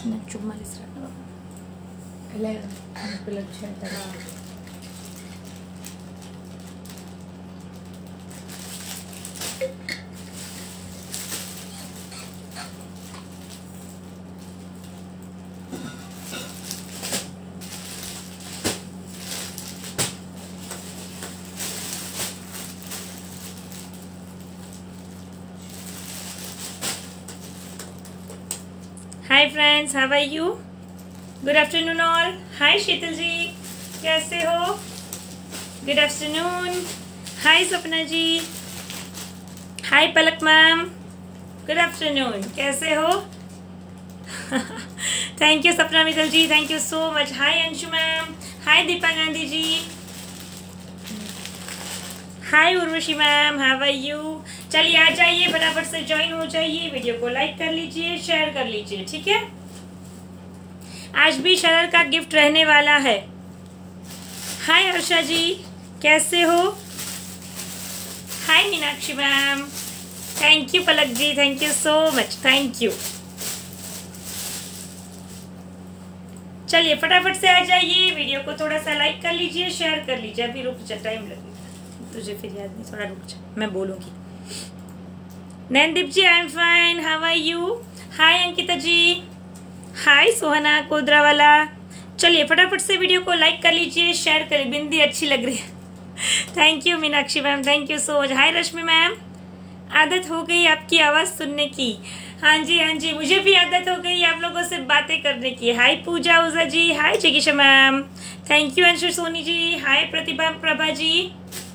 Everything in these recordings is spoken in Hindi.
चुम्मा hi friends, how are you? Good afternoon all. Hi Sheetal ji, कैसे हो? Good afternoon. Hi Sapna ji, hi Palak ma'am, good afternoon, कैसे हो? Thank you Sapna Mittal ji, thank you so much. Hi Anshu ma'am, hi Deepa Gandhi ji, hi Urvashi ma'am, how are you? चलिए आ जाइए, फटाफट से ज्वाइन हो जाइए, वीडियो को लाइक कर लीजिए, शेयर कर लीजिए, ठीक है? आज भी शरर का गिफ्ट रहने वाला है। हाय हर्षा जी, कैसे हो? Hi Meenakshi ma'am, thank you Palak ji, thank you so much, thank you. चलिए फटाफट से आ जाइए, वीडियो को थोड़ा सा लाइक कर लीजिए, शेयर कर लीजिए। अभी रुक जा, टाइम लगेगा तुझे, फिर याद नहीं, थोड़ा रुक जा, मैं बोलूंगी। Naindeep ji, I am fine, how are you? Hi Ankita ji, hi Sohna Kodrawala. चलिए फटाफट से वीडियो को लाइक कर लीजिए, शेयर कर। बिंदी अच्छी लग रही है। Thank you Meenakshi ma'am, thank you so much. Hi Rashmi ma'am, आदत हो गई आपकी आवाज़ सुनने की। हाँ जी हाँ जी, मुझे भी आदत हो गई आप लोगों से बातें करने की। हाय पूजा ओझा ji, hi Chikitsa ma'am, thank you Anshu Soni ji, hi Pratibha Prabha ji,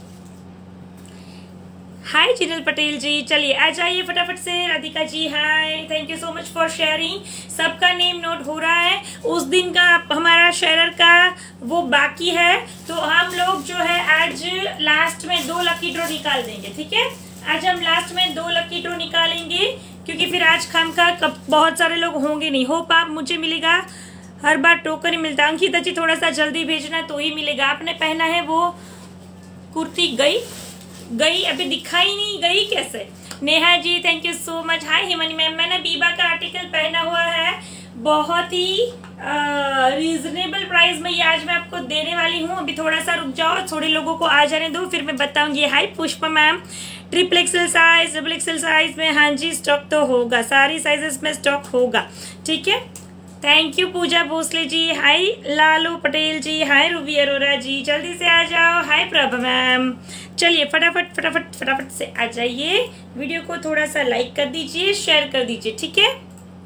hi Jinal Patel ji. चलिए आ जाइए फटाफट से। Radhika ji hi, thank you so much for sharing. सबका नेम नोट हो रहा है। उस दिन का हमारा शेयर का वो बाकी है, तो हम लोग जो है आज लास्ट में 2 लकी ड्रॉ निकाल देंगे, ठीक है? आज हम लास्ट में 2 लकी ड्रॉ निकालेंगे, क्योंकि फिर आज खामखा बहुत सारे लोग होंगे नहीं। होप आप मुझे मिलेगा, हर बार टोकन ही मिलता। अंकिता जी थोड़ा सा जल्दी भेजना तो ही मिलेगा। आपने पहना है वो कुर्ती, गई अभी दिखाई नहीं, गई कैसे? Neha ji thank you so much. Hi Himani ma'am, मैंने बीबा का आर्टिकल पहना हुआ है, बहुत ही रीजनेबल प्राइस में ये आज मैं आपको देने वाली हूँ। अभी थोड़ा सा रुक जाओ, थोड़े लोगों को आ जाने दो, फिर मैं बताऊंगी। Hi Pushpa ma'am, triple XL size, double XL size में, हाँ जी स्टॉक तो होगा, सारी साइजेस में स्टॉक होगा, ठीक है? Thank you Pooja Bhosale ji, hi Lalu Patel ji, hi Ruby Arora ji, जल्दी से आ जाओ। Hi Prabha ma'am. चलिए फटाफट फटाफट फटाफट से आ जाइए, वीडियो को थोड़ा सा लाइक कर दीजिए, शेयर कर दीजिए, ठीक है?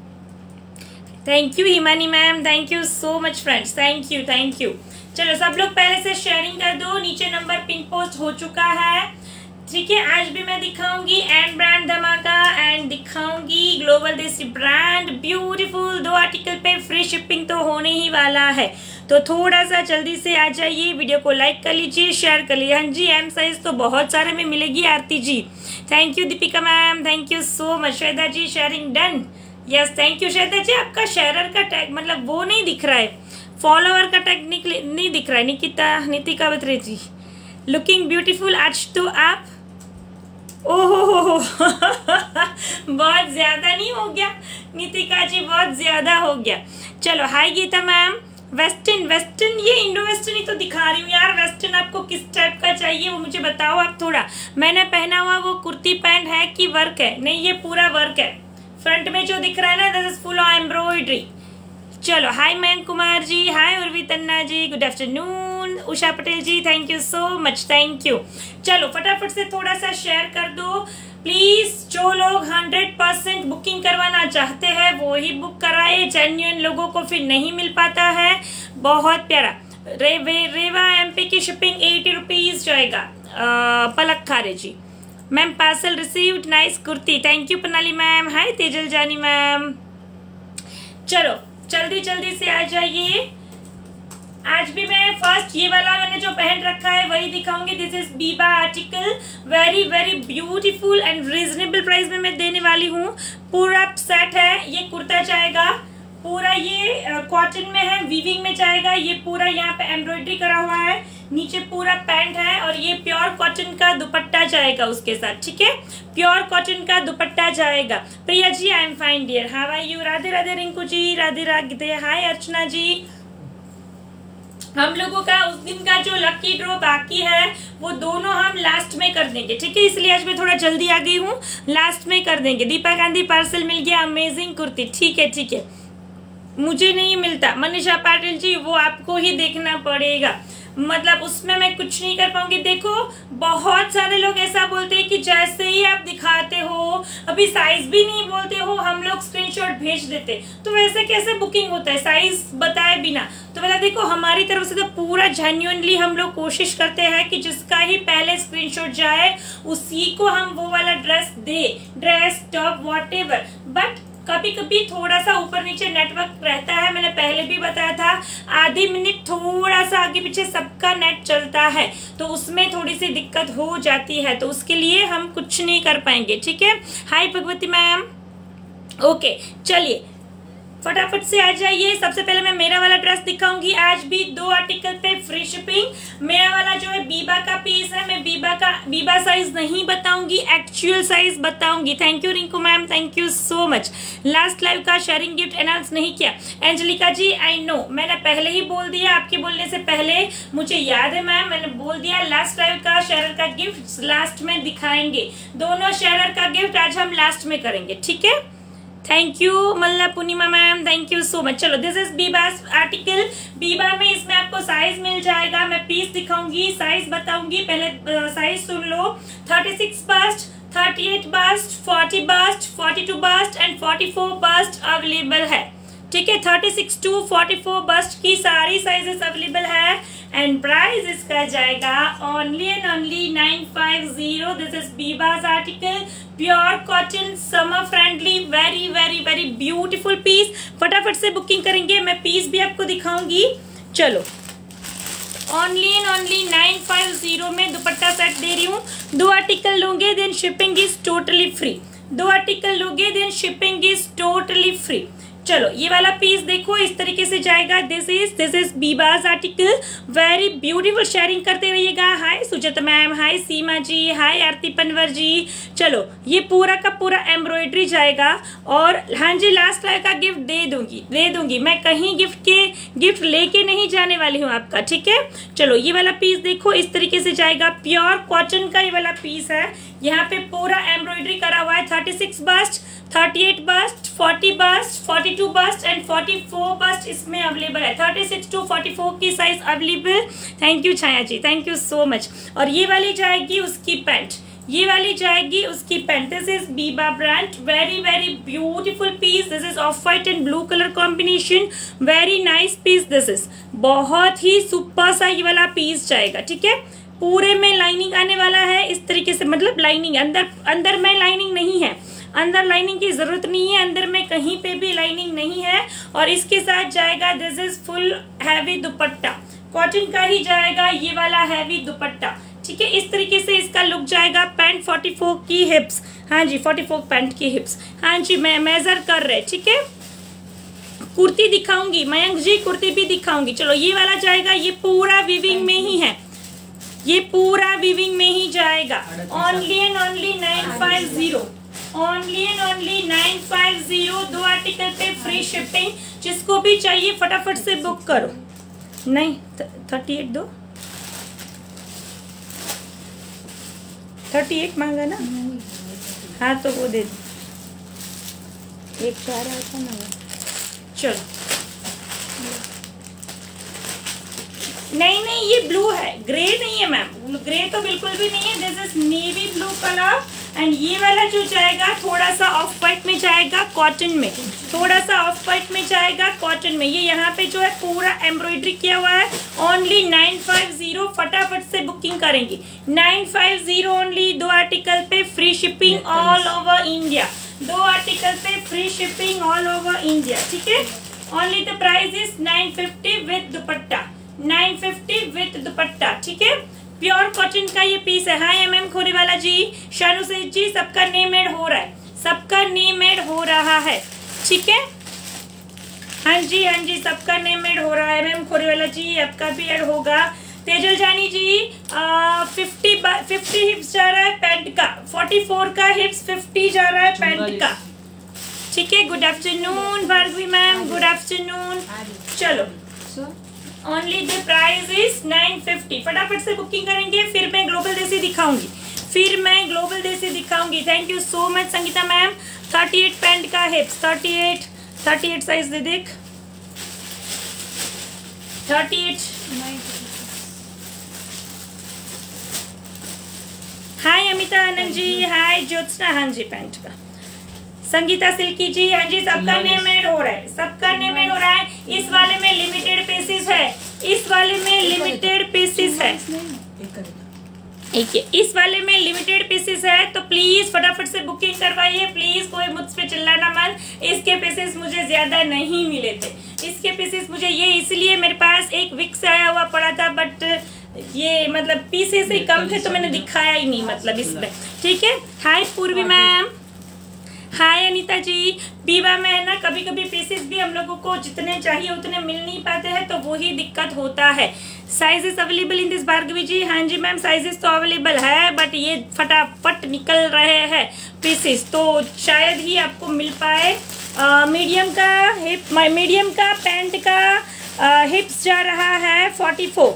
Thank you Himani ma'am, thank you so much friends, thank you thank you. चलो सब लोग पहले से शेयरिंग कर दो, नीचे नंबर पिन पोस्ट हो चुका है, ठीक है? आज भी मैं दिखाऊंगी एंड ब्रांड धमाका एंड दिखाऊंगी Global Desi brand beautiful. 2 article पे फ्री शिपिंग तो होने ही वाला है, तो थोड़ा सा जल्दी से आ जाइए, वीडियो को लाइक कर लीजिए, शेयर कर लीजिए। हाँ जी, एम साइज तो बहुत सारे में मिलेगी। Aarti ji thank you, Deepika ma'am thank you so much. Shweta ji sharing done, yes thank you Shweta ji. आपका शेयरर का टैग मतलब वो नहीं दिख रहा है, फॉलोअर का टैग नहीं दिख रहा है। नितिका बत्रे जी लुकिंग ब्यूटीफुल आज तो आप, ओहो बहुत ज्यादा नहीं हो गया नितिका जी, बहुत ज्यादा हो गया। चलो हाय गीता मैम, वेस्टर्न ये इंडो वेस्टर्न ही तो दिखा रही हूँ यार। वेस्टर्न आपको किस टाइप का चाहिए वो मुझे बताओ आप थोड़ा। मैंने पहना हुआ वो कुर्ती पैंट है कि वर्क है? नहीं, ये पूरा वर्क है। फ्रंट में जो दिख रहा है ना, दिस इज फुल एम्ब्रॉयडरी। चलो हाय Mayank Kumar ji, hi Urvi Tanna ji, good afternoon. Usha Patel ji thank you so much, thank you. चलो फटाफट से थोड़ा सा शेयर कर दो प्लीज। जो लोग 100% बुकिंग करवाना चाहते हैं वो ही बुक कराए, जेन्युइन लोगों को फिर नहीं मिल पाता है। बहुत प्यारा रेवा एमपी की शिपिंग 80 रुपीज जाएगा। Palak Khare ji ma'am, parcel received, nice kurti, thank you Pranali ma'am. Hi Tejal Jani ma'am. चलो जल्दी जल्दी से आ जाइए। आज भी मैं फर्स्ट ये वाला मैंने जो पहन रखा है वही दिखाऊंगी। This is Biba article, very very beautiful and reasonable price में मैं देने वाली हूँ। पूरा सेट है, ये कुर्ता जाएगा, पूरा ये कॉटन में है, वीविंग में जाएगा। ये पूरा यहाँ पे एम्ब्रॉयडरी करा हुआ है, नीचे पूरा पैंट है और ये प्योर कॉटन का दुपट्टा जाएगा उसके साथ, ठीक है। प्योर कॉटन का दुपट्टा जाएगा। Priya ji I am fine dear, how are you? Radhe Radhe Rinku ji, Radhe Radhe, hi Archana ji. हम लोगों का उस दिन का जो लकी ड्रॉ बाकी है वो दोनों हम लास्ट में कर देंगे, ठीक है। इसलिए आज मैं थोड़ा जल्दी आ गई हूँ, लास्ट में कर देंगे। दीपा गांधी पार्सल मिल गया, अमेजिंग कुर्ती, ठीक है ठीक है। मुझे नहीं मिलता मनीषा पाटिल जी, वो आपको ही देखना पड़ेगा, मतलब उसमें मैं कुछ नहीं कर पाऊंगी। देखो बहुत सारे लोग ऐसा बोलते हैं कि जैसे ही आप दिखाते हो, अभी साइज भी नहीं बोलते हो, हम लोग स्क्रीनशॉट भेज देते, तो वैसे कैसे बुकिंग होता है साइज बताए बिना? तो मतलब देखो हमारी तरफ से तो पूरा जेन्युइनली हम लोग कोशिश करते हैं कि जिसका ही पहले स्क्रीनशॉट जाए उसी को हम वो वाला ड्रेस दे, ड्रेस टॉप व्हाटएवर। बट कभी कभी थोड़ा सा ऊपर नीचे नेटवर्क रहता है, मैंने पहले भी बताया था, आधी मिनट थोड़ा सा आगे पीछे सबका नेट चलता है, तो उसमें थोड़ी सी दिक्कत हो जाती है, तो उसके लिए हम कुछ नहीं कर पाएंगे, ठीक है। हाय भगवती मैम, ओके चलिए फटाफट से आ जाइए। सबसे पहले मैं मेरा वाला ड्रेस दिखाऊंगी, आज भी 2 आर्टिकल पे फ्री शिपिंग। मेरा वाला जो है बीबा का पीस है, मैं बीबा साइज नहीं बताऊंगी, एक्चुअल साइज बताऊंगी। Thank you Rinku ma'am, thank you so much. Last live का शेयरिंग गिफ्ट अनाउंस नहीं किया एंजेलिका जी, आई नो, मैंने पहले ही बोल दिया, आपके बोलने से पहले मुझे याद है मैम, मैंने बोल दिया लास्ट लाइव का शेयर का गिफ्ट लास्ट में दिखाएंगे। दोनों शेयर का गिफ्ट आज हम लास्ट में करेंगे, ठीक है। Thank you Malla Purnima ma'am, thank you so much. चलो this is Biba article, Biba में इसमें आपको साइज मिल जाएगा। मैं पीस दिखाऊंगी, साइज बताऊंगी, पहले साइज सुन लो। 36 bust, 38 bust, 40 bust, 42 bust and 44 bust available है, ठीक है। 36 to 44 बस्ट की सारी साइजेस अवेलेबल है एंड प्राइस इसका जाएगा only and only 950। This is Biba's article, pure cotton, summer friendly, very very very beautiful piece. फटाफट से बुकिंग करेंगे, मैं पीस भी आपको दिखाऊंगी। चलो ओनली एंड ओनली 950 में दुपट्टा सेट दे रही हूँ। 2 आर्टिकल लोगे then shipping is totally free, 2 article लोगे then shipping is totally free. चलो ये वाला पीस देखो, इस तरीके से जाएगा। This is Biba's article, very beautiful. Sharing करते रहिएगा। Hi Sujata ma'am, hi Seema ji, hi Aarti Panwar ji. चलो ये पूरा का पूरा एम्ब्रॉयडरी जाएगा और हाँ जी लास्ट लाइव का गिफ्ट दे दूंगी मैं, कहीं गिफ्ट लेके नहीं जाने वाली हूँ आपका, ठीक है। चलो ये वाला पीस देखो, इस तरीके से जाएगा, प्योर कॉटन का ये वाला पीस है। यहाँ पे पूरा एम्ब्रॉयडरी करा हुआ है। 36 bust, 38 bust, 40 bust, 42 bust and 44 bust इसमें अवेलेबल है। 36 to 44 की size available. Thank you Chhaya ji, thank you so much. और ये वाली जाएगी उसकी पैंट, ये वाली जाएगी उसकी pant. This is Biba brand, very very beautiful piece. This is off white and blue colour combination, very nice piece. This is बहुत ही सुपर सा ये वाला पीस जाएगा, ठीक है। पूरे में लाइनिंग आने वाला है इस तरीके से, मतलब लाइनिंग अंदर में लाइनिंग नहीं है, अंदर लाइनिंग की जरूरत नहीं है, अंदर में कहीं पे भी लाइनिंग नहीं है। और इसके साथ जाएगा this is full heavy dupatta, cotton का ही जाएगा ये वाला हैवी दुपट्टा, ठीक है। इस तरीके से इसका लुक जाएगा। पैंट 44 की हिप्स, हाँ जी 44 पैंट की हिप्स, हाँ जी मैं मेजर कर रहे, ठीक है। कुर्ती दिखाऊंगी मयंक जी, कुर्ती भी दिखाऊंगी। चलो ये वाला जाएगा, ये पूरा वीविंग में ही है, ये पूरा वीविंग में ही जाएगा। Only and only 950, only and only 950। 2 article पे फ्री शिपिंग, जिसको भी चाहिए फटाफट से बुक करो। नहीं 38 दो, 38 मांगा ना, हाँ तो वो दे दो, एक तो आ रहा था ना। चलो नहीं ये ब्लू है, ग्रे नहीं है मैम, ग्रे तो बिल्कुल भी नहीं है। This is navy blue colour and ये वाला जो जाएगा थोड़ा सा ऑफ व्हाइट में जाएगा, कॉटन में, थोड़ा सा ऑफ व्हाइट में जाएगा कॉटन में। ये यहाँ पे जो है पूरा एम्ब्रॉयडरी किया हुआ है। ओनली 950, फटाफट से बुकिंग करेंगे। 950 ओनली। 2 आर्टिकल पे free shipping all over India, 2 article पे free shipping all over India, ठीक है। Only the price is 950 with dupatta, 950 with dupatta, ठीक है। प्योर कॉटन का ये पीस है। हाय एमएम खोरीवाला जी, शानू सेठ जी, सबका नेम एड हो रहा है, सबका नेम एड हो रहा है, ठीक है। हाँ जी हाँ जी, सबका नेम ऐड हो रहा है मैम। खोरीवाला जी आपका भी ऐड होगा। तेजल जानी जी 50 हिप्स जा रहा है पैंट का, 44 का हिप्स, 50 जा रहा है पैंट का। ठीक है, good afternoon Bhargavi ma'am, good afternoon. चलो, ओनली द प्राइस इज 950। फटाफट से बुकिंग करेंगे, फिर मैं ग्लोबल देसी दिखाऊंगी, thank you so much Sangeeta ma'am. 38 pant का हिप्स, 38 साइज दे देख, 38। हाय अमिता आनंद जी, हाय ज्योत्सना, हाँ जी पैंट का। संगीता सिल्की जी, हाँ जी सबका नेम ऐड हो रहा है, सबका नेम ऐड हो रहा है। इस वाले में लिमिटेड पीसेस है, इस वाले में लिमिटेड पीसेस है, इस वाले में लिमिटेड पीसेस है। तो प्लीज फटाफट से बुकिंग करवाइए प्लीज, कोई मुझ पे चिल्लाना मत। इसके पीसेस मुझे ज्यादा नहीं मिले थे, इसके पीसेस मुझे ये इसलिए मेरे पास एक वीक से आया हुआ पड़ा था, बट ये मतलब पीसेस ही कम थे तो मैंने दिखाया ही नहीं मतलब इसमें। ठीक है, हाय पूर्वी मैम, हाय अनीता जी। बीबा में है ना कभी कभी पीसेस भी हम लोगों को जितने चाहिए उतने मिल नहीं पाते हैं, तो वही दिक्कत होता है। Sizes available in this Bhargavi ji, हाँ जी मैम साइजेस तो अवेलेबल है, बट ये फटाफट निकल रहे हैं पीसेस, तो शायद ही आपको मिल पाए। मीडियम का पैंट का हिप्स जा रहा है 44,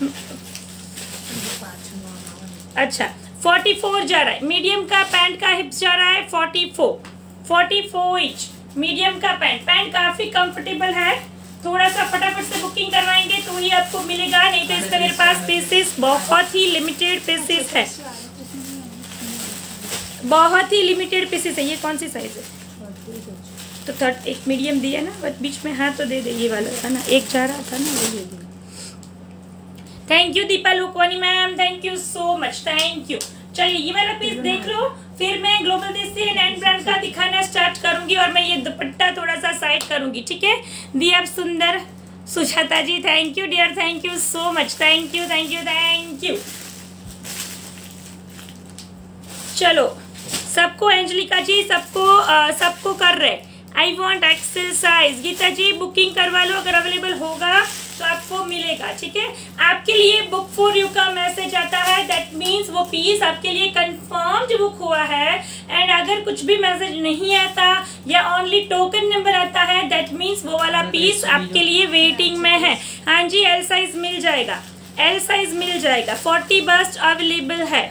अच्छा 44 जा रहा है। मीडियम का पैंट का हिप्स जा रहा है 44 इंच मीडियम का पैंट काफी कंफर्टेबल है। थोड़ा सा फटाफट से बुकिंग करवाएंगे तो ही आपको मिलेगा, नहीं तो इसका मेरे पास पीसेस बहुत ही लिमिटेड पीसेस है, बहुत ही लिमिटेड पीसेस है। ये कौन सी साइज है? तो एक मीडियम दिया ना, बट बीच में हाथ तो दे दे, ये वाला था ना, एक जा रहा था ना, वो दे दे। Thank you Deepa Lukwani ma'am, thank you so much, thank you. चलिए ये वाला पीस देख लो, फिर मैं ग्लोबल देसी एंड ब्रांड का दिखाना स्टार्ट करूंगी, और मैं ये दुपट्टा थोड़ा सा साइड करूंगी। ठीक है, दिया सुंदर Sujata ji, thank you dear, thank you so much, thank you thank you thank you. चलो सबको, एंजलिका जी सबको कर रहे, I want XL size. Geeta ji booking करवा लो, अगर अवेलेबल होगा तो आपको मिलेगा। ठीक है, आपके लिए बुक फॉर यू का मैसेज आता है, दैट मीन्स वो पीस आपके लिए कंफर्म्ड बुक हुआ है। एंड अगर कुछ भी मैसेज नहीं आता या ओनली टोकन नंबर आता है, दैट मीन्स वो वाला पीस आपके लिए वेटिंग में है। हाँ जी, एल साइज मिल जाएगा, एल साइज मिल जाएगा। 40 बस्ट अवेलेबल है।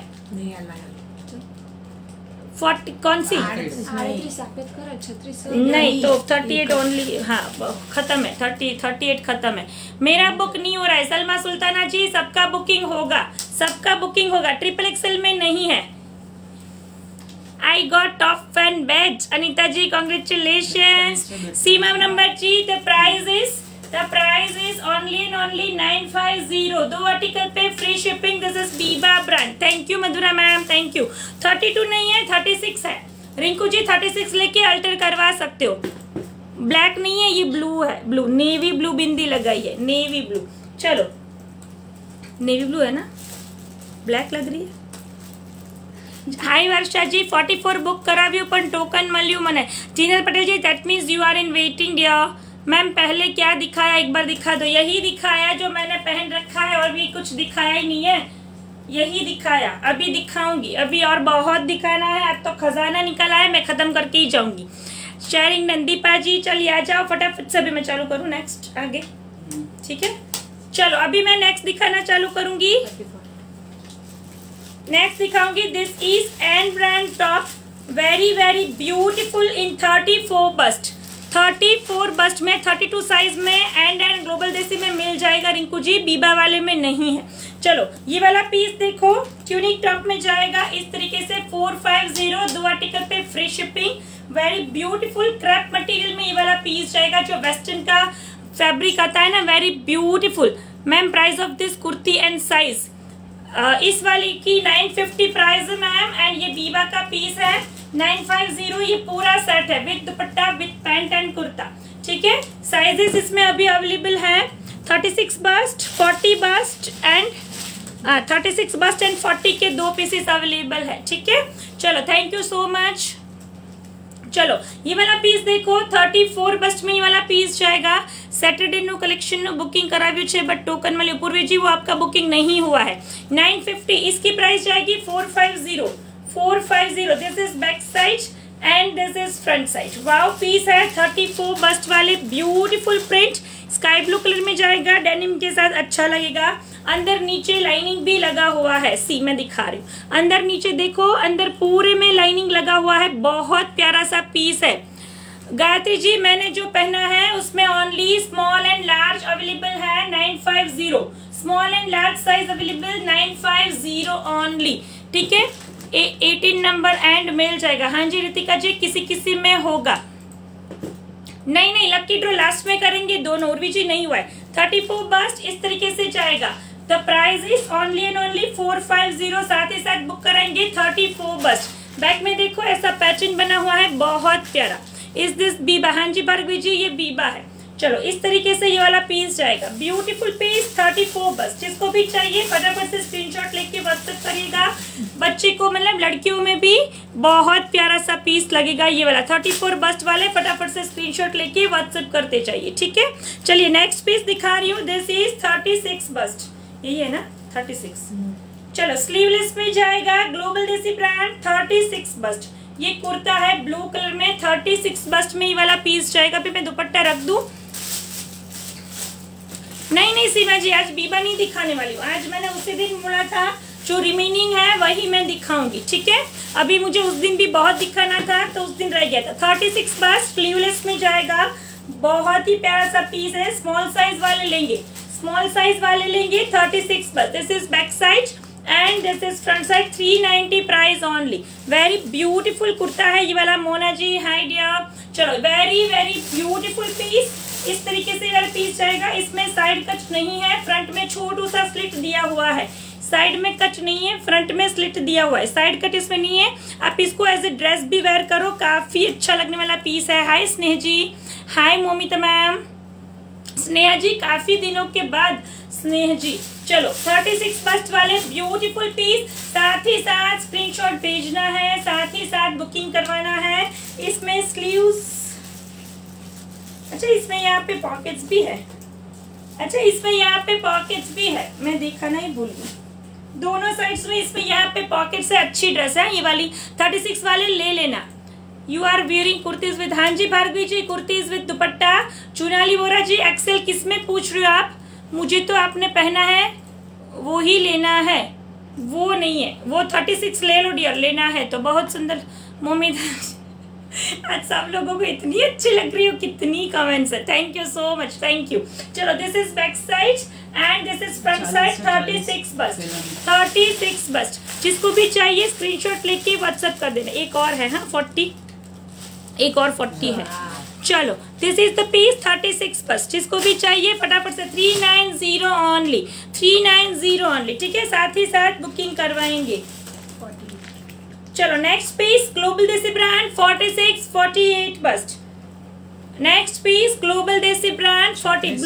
40 कौन सी? नहीं तो 38 ओनली, हाँ खत्म है, 38 खत्म है। मेरा बुक नहीं हो रहा है। सलमा सुल्ताना जी सबका बुकिंग होगा, सबका बुकिंग होगा, ट्रिपल एक्सेल में नहीं है। I got top fan badge, Anita ji congratulation. Seema number ji, the price is only and only 950। 2 article पे free shipping. This is Biba brand. Thank you Madhura ma'am, thank you. 32 नहीं है, 36 है। रिंकू जी 36 लेके अल्टर करवा सकते हो। ब्लैक नहीं है, ये ब्लू है, ब्लू नेवी ब्लू बिंदी लगाई है, नेवी ब्लू। चलो नेवी ब्लू है ना, ब्लैक लग रही है। हाय वर्षा जी, 44 बुक कराव्यू पण टोकन मल्यू मने। Jinal Patel ji, that means you are in waiting dear. Ma'am पहले क्या दिखाया, एक बार दिखा दो। यही दिखाया जो मैंने पहन रखा है, और भी कुछ दिखाया ही नहीं है, यही दिखाया। अभी दिखाऊंगी, अभी और बहुत दिखाना है। अब तो खजाना निकला है, मैं खत्म करके ही जाऊंगी। शेयरिंग नंदीपा जी, चलिए आ जाओ फटाफट से। अभी मैं चालू करूँ नेक्स्ट आगे, ठीक है। चलो अभी मैं नेक्स्ट दिखाना चालू करूंगी, नेक्स्ट दिखाऊंगी। This is an brand top, very very beautiful in 34 bust. 34 bust में 32 साइज में एंड ग्लोबल देसी में मिल जाएगा रिंकू जी, बीबा वाले में नहीं है। चलो ये वाला पीस देखो, ट्यूनिक टॉप में जाएगा इस तरीके से 450। 2 आर्टिकल पे free shipping. Very beautiful crepe material में ये वाला पीस जाएगा, जो वेस्टर्न का फैब्रिक आता है ना, very beautiful. Ma'am price of this kurti and size, इस वाली की 950 प्राइस है मैम, एंड ये बीबा का पीस है 950। ये पूरा सेट है with dupatta with pant and kurta. ठीक है, साइजेस इसमें अभी अवेलेबल है 36 bust, 40 bust and 36 bust and 40 के 2 पीसेस अवेलेबल है। ठीक है, चलो थैंक यू सो मच। चलो ये वाला पीस देखो 34 बस्ट में ये वाला पीस जाएगा। सैटरडे नो कलेक्शन नो बुकिंग करावी छे बट टोकन वाले पूर्वी जी वो आपका बुकिंग नहीं हुआ है। 950 इसकी प्राइस जाएगी 450। This is back side and this is front side. Wow piece है 34 बस्ट वाले, beautiful print, sky blue colour में जाएगा, डेनिम के साथ अच्छा लगेगा। अंदर नीचे लाइनिंग भी लगा हुआ है, सी मैं दिखा रही हूँ, अंदर नीचे देखो, अंदर पूरे में लाइनिंग लगा हुआ है। बहुत प्यारा सा पीस है। गायत्री जी मैंने जो पहना है उसमें only small and large available है 950, small and large size available 950 only, ठीक है। 18 नंबर एंड मिल जाएगा। हाँ जी रितिका जी किसी किसी में होगा, नहीं लकी ड्रॉ लास्ट में करेंगे दोनों, उर्वी जी नहीं हुआ है। 34 बस्ट इस तरीके से जाएगा। The price is only and only 450, साथ ही साथ बुक कराएंगे 34 बस्ट। बैक में देखो ऐसा पैटर्न बना हुआ है, बहुत प्यारा। Is this Biba? हाँ जी भार्गवी जी ये बीबा है। चलो इस तरीके से ये वाला पीस जाएगा, ब्यूटीफुल पीस 34 बस। जिसको भी चाहिए फटाफट से स्क्रीनशॉट लेके व्हाट्सएप करिएगा। बच्चे को मतलब लड़कियों में भी बहुत प्यारा सा पीस लगेगा ये वाला 34 बस्ट वाले, फटाफट से स्क्रीनशॉट लेके व्हाट्सएप करते चाहिए, ठीक है। चलिए नेक्स्ट पीस दिखा रही हूँ। दिस इज 36 बस्ट, यही है ना 36। चलो स्लीवलेस में जाएगा, ग्लोबल देसी ब्रांड 36 बस्ट। ये कुर्ता है ब्लू कलर में, 36 बस्ट में ये वाला पीस जाएगा। फिर मैं दुपट्टा रख दूं? नहीं सीमा जी आज बीबा नहीं दिखाने वाली हूँ, आज मैंने उसी दिन बोला था जो रिमेनिंग है वही मैं दिखाऊंगी, ठीक है। अभी मुझे उस दिन भी बहुत दिखाना था तो उस दिन रह गया था। 36 बस्ट स्लीवलेस में जाएगा, बहुत ही प्यारा सा पीस है। स्मॉल साइज वाले लेंगे, स्मॉल साइज वाले लेंगे 36 bust. This is back side and this is front side, 390 price only. Very beautiful kurta है ये वाला। Mona ji hi dear. चलो वेरी ब्यूटीफुल पीस, इस तरीके से वाला पीस जाएगा। इसमें साइड कट नहीं है, फ्रंट में छोटू सा स्लिट दिया हुआ है, साइड में कट नहीं है, फ्रंट में स्लिट दिया हुआ है, साइड कट इसमें नहीं है। आप इसको एज ए ड्रेस भी वेयर करो, काफी अच्छा लगने वाला पीस है। Hi Sneh ji, hi Moumita ma'am, Sneha ji काफी दिनों के बाद स्नेह जी। चलो 36 बस्ट वाले ब्यूटीफुल पीस, साथ ही साथ स्क्रीनशॉट भेजना है, साथ ही साथ बुकिंग करवाना है। इसमें स्लीव्स, अच्छा इसमें यहाँ पे पॉकेट्स भी है, अच्छा इसमें यहाँ पे पॉकेट्स भी है, मैं देखा नहीं भूल गई। दोनों साइड्स में इसमें यहाँ पे पॉकेट्स है, अच्छी ड्रेस है ये वाली। 36 वाले ले लेना। You are wearing kurtis with, हाँ जी भार्गवी जी कुर्तीज विद दुपट्टा। चुनाली बोरा जी एक्सेल किस में पूछ रहे हो आप? मुझे तो आपने पहना है वो ही लेना है, वो नहीं है, वो 36 ले लो डियर, लेना है तो। बहुत सुंदर मोमिता आज सब लोगों को इतनी अच्छी लग रही हो, कितनी कमेंट्स है, thank you so much, thank you. चलो this is back side and this is front side. 36 bust, 36 bust. जिसको भी चाहिए स्क्रीनशॉट लेके व्हाट्सएप कर देना। एक और है, हाँ 40, एक और 40 है। चलो this is the piece 36 bust. जिसको भी चाहिए फटाफट से 390 ओनली, 390 ओनली, ठीक है। साथ ही साथ बुकिंग करवाएंगे। चलो next piece Global Desi brand 46 48 bust. Next piece Global Desi brand 40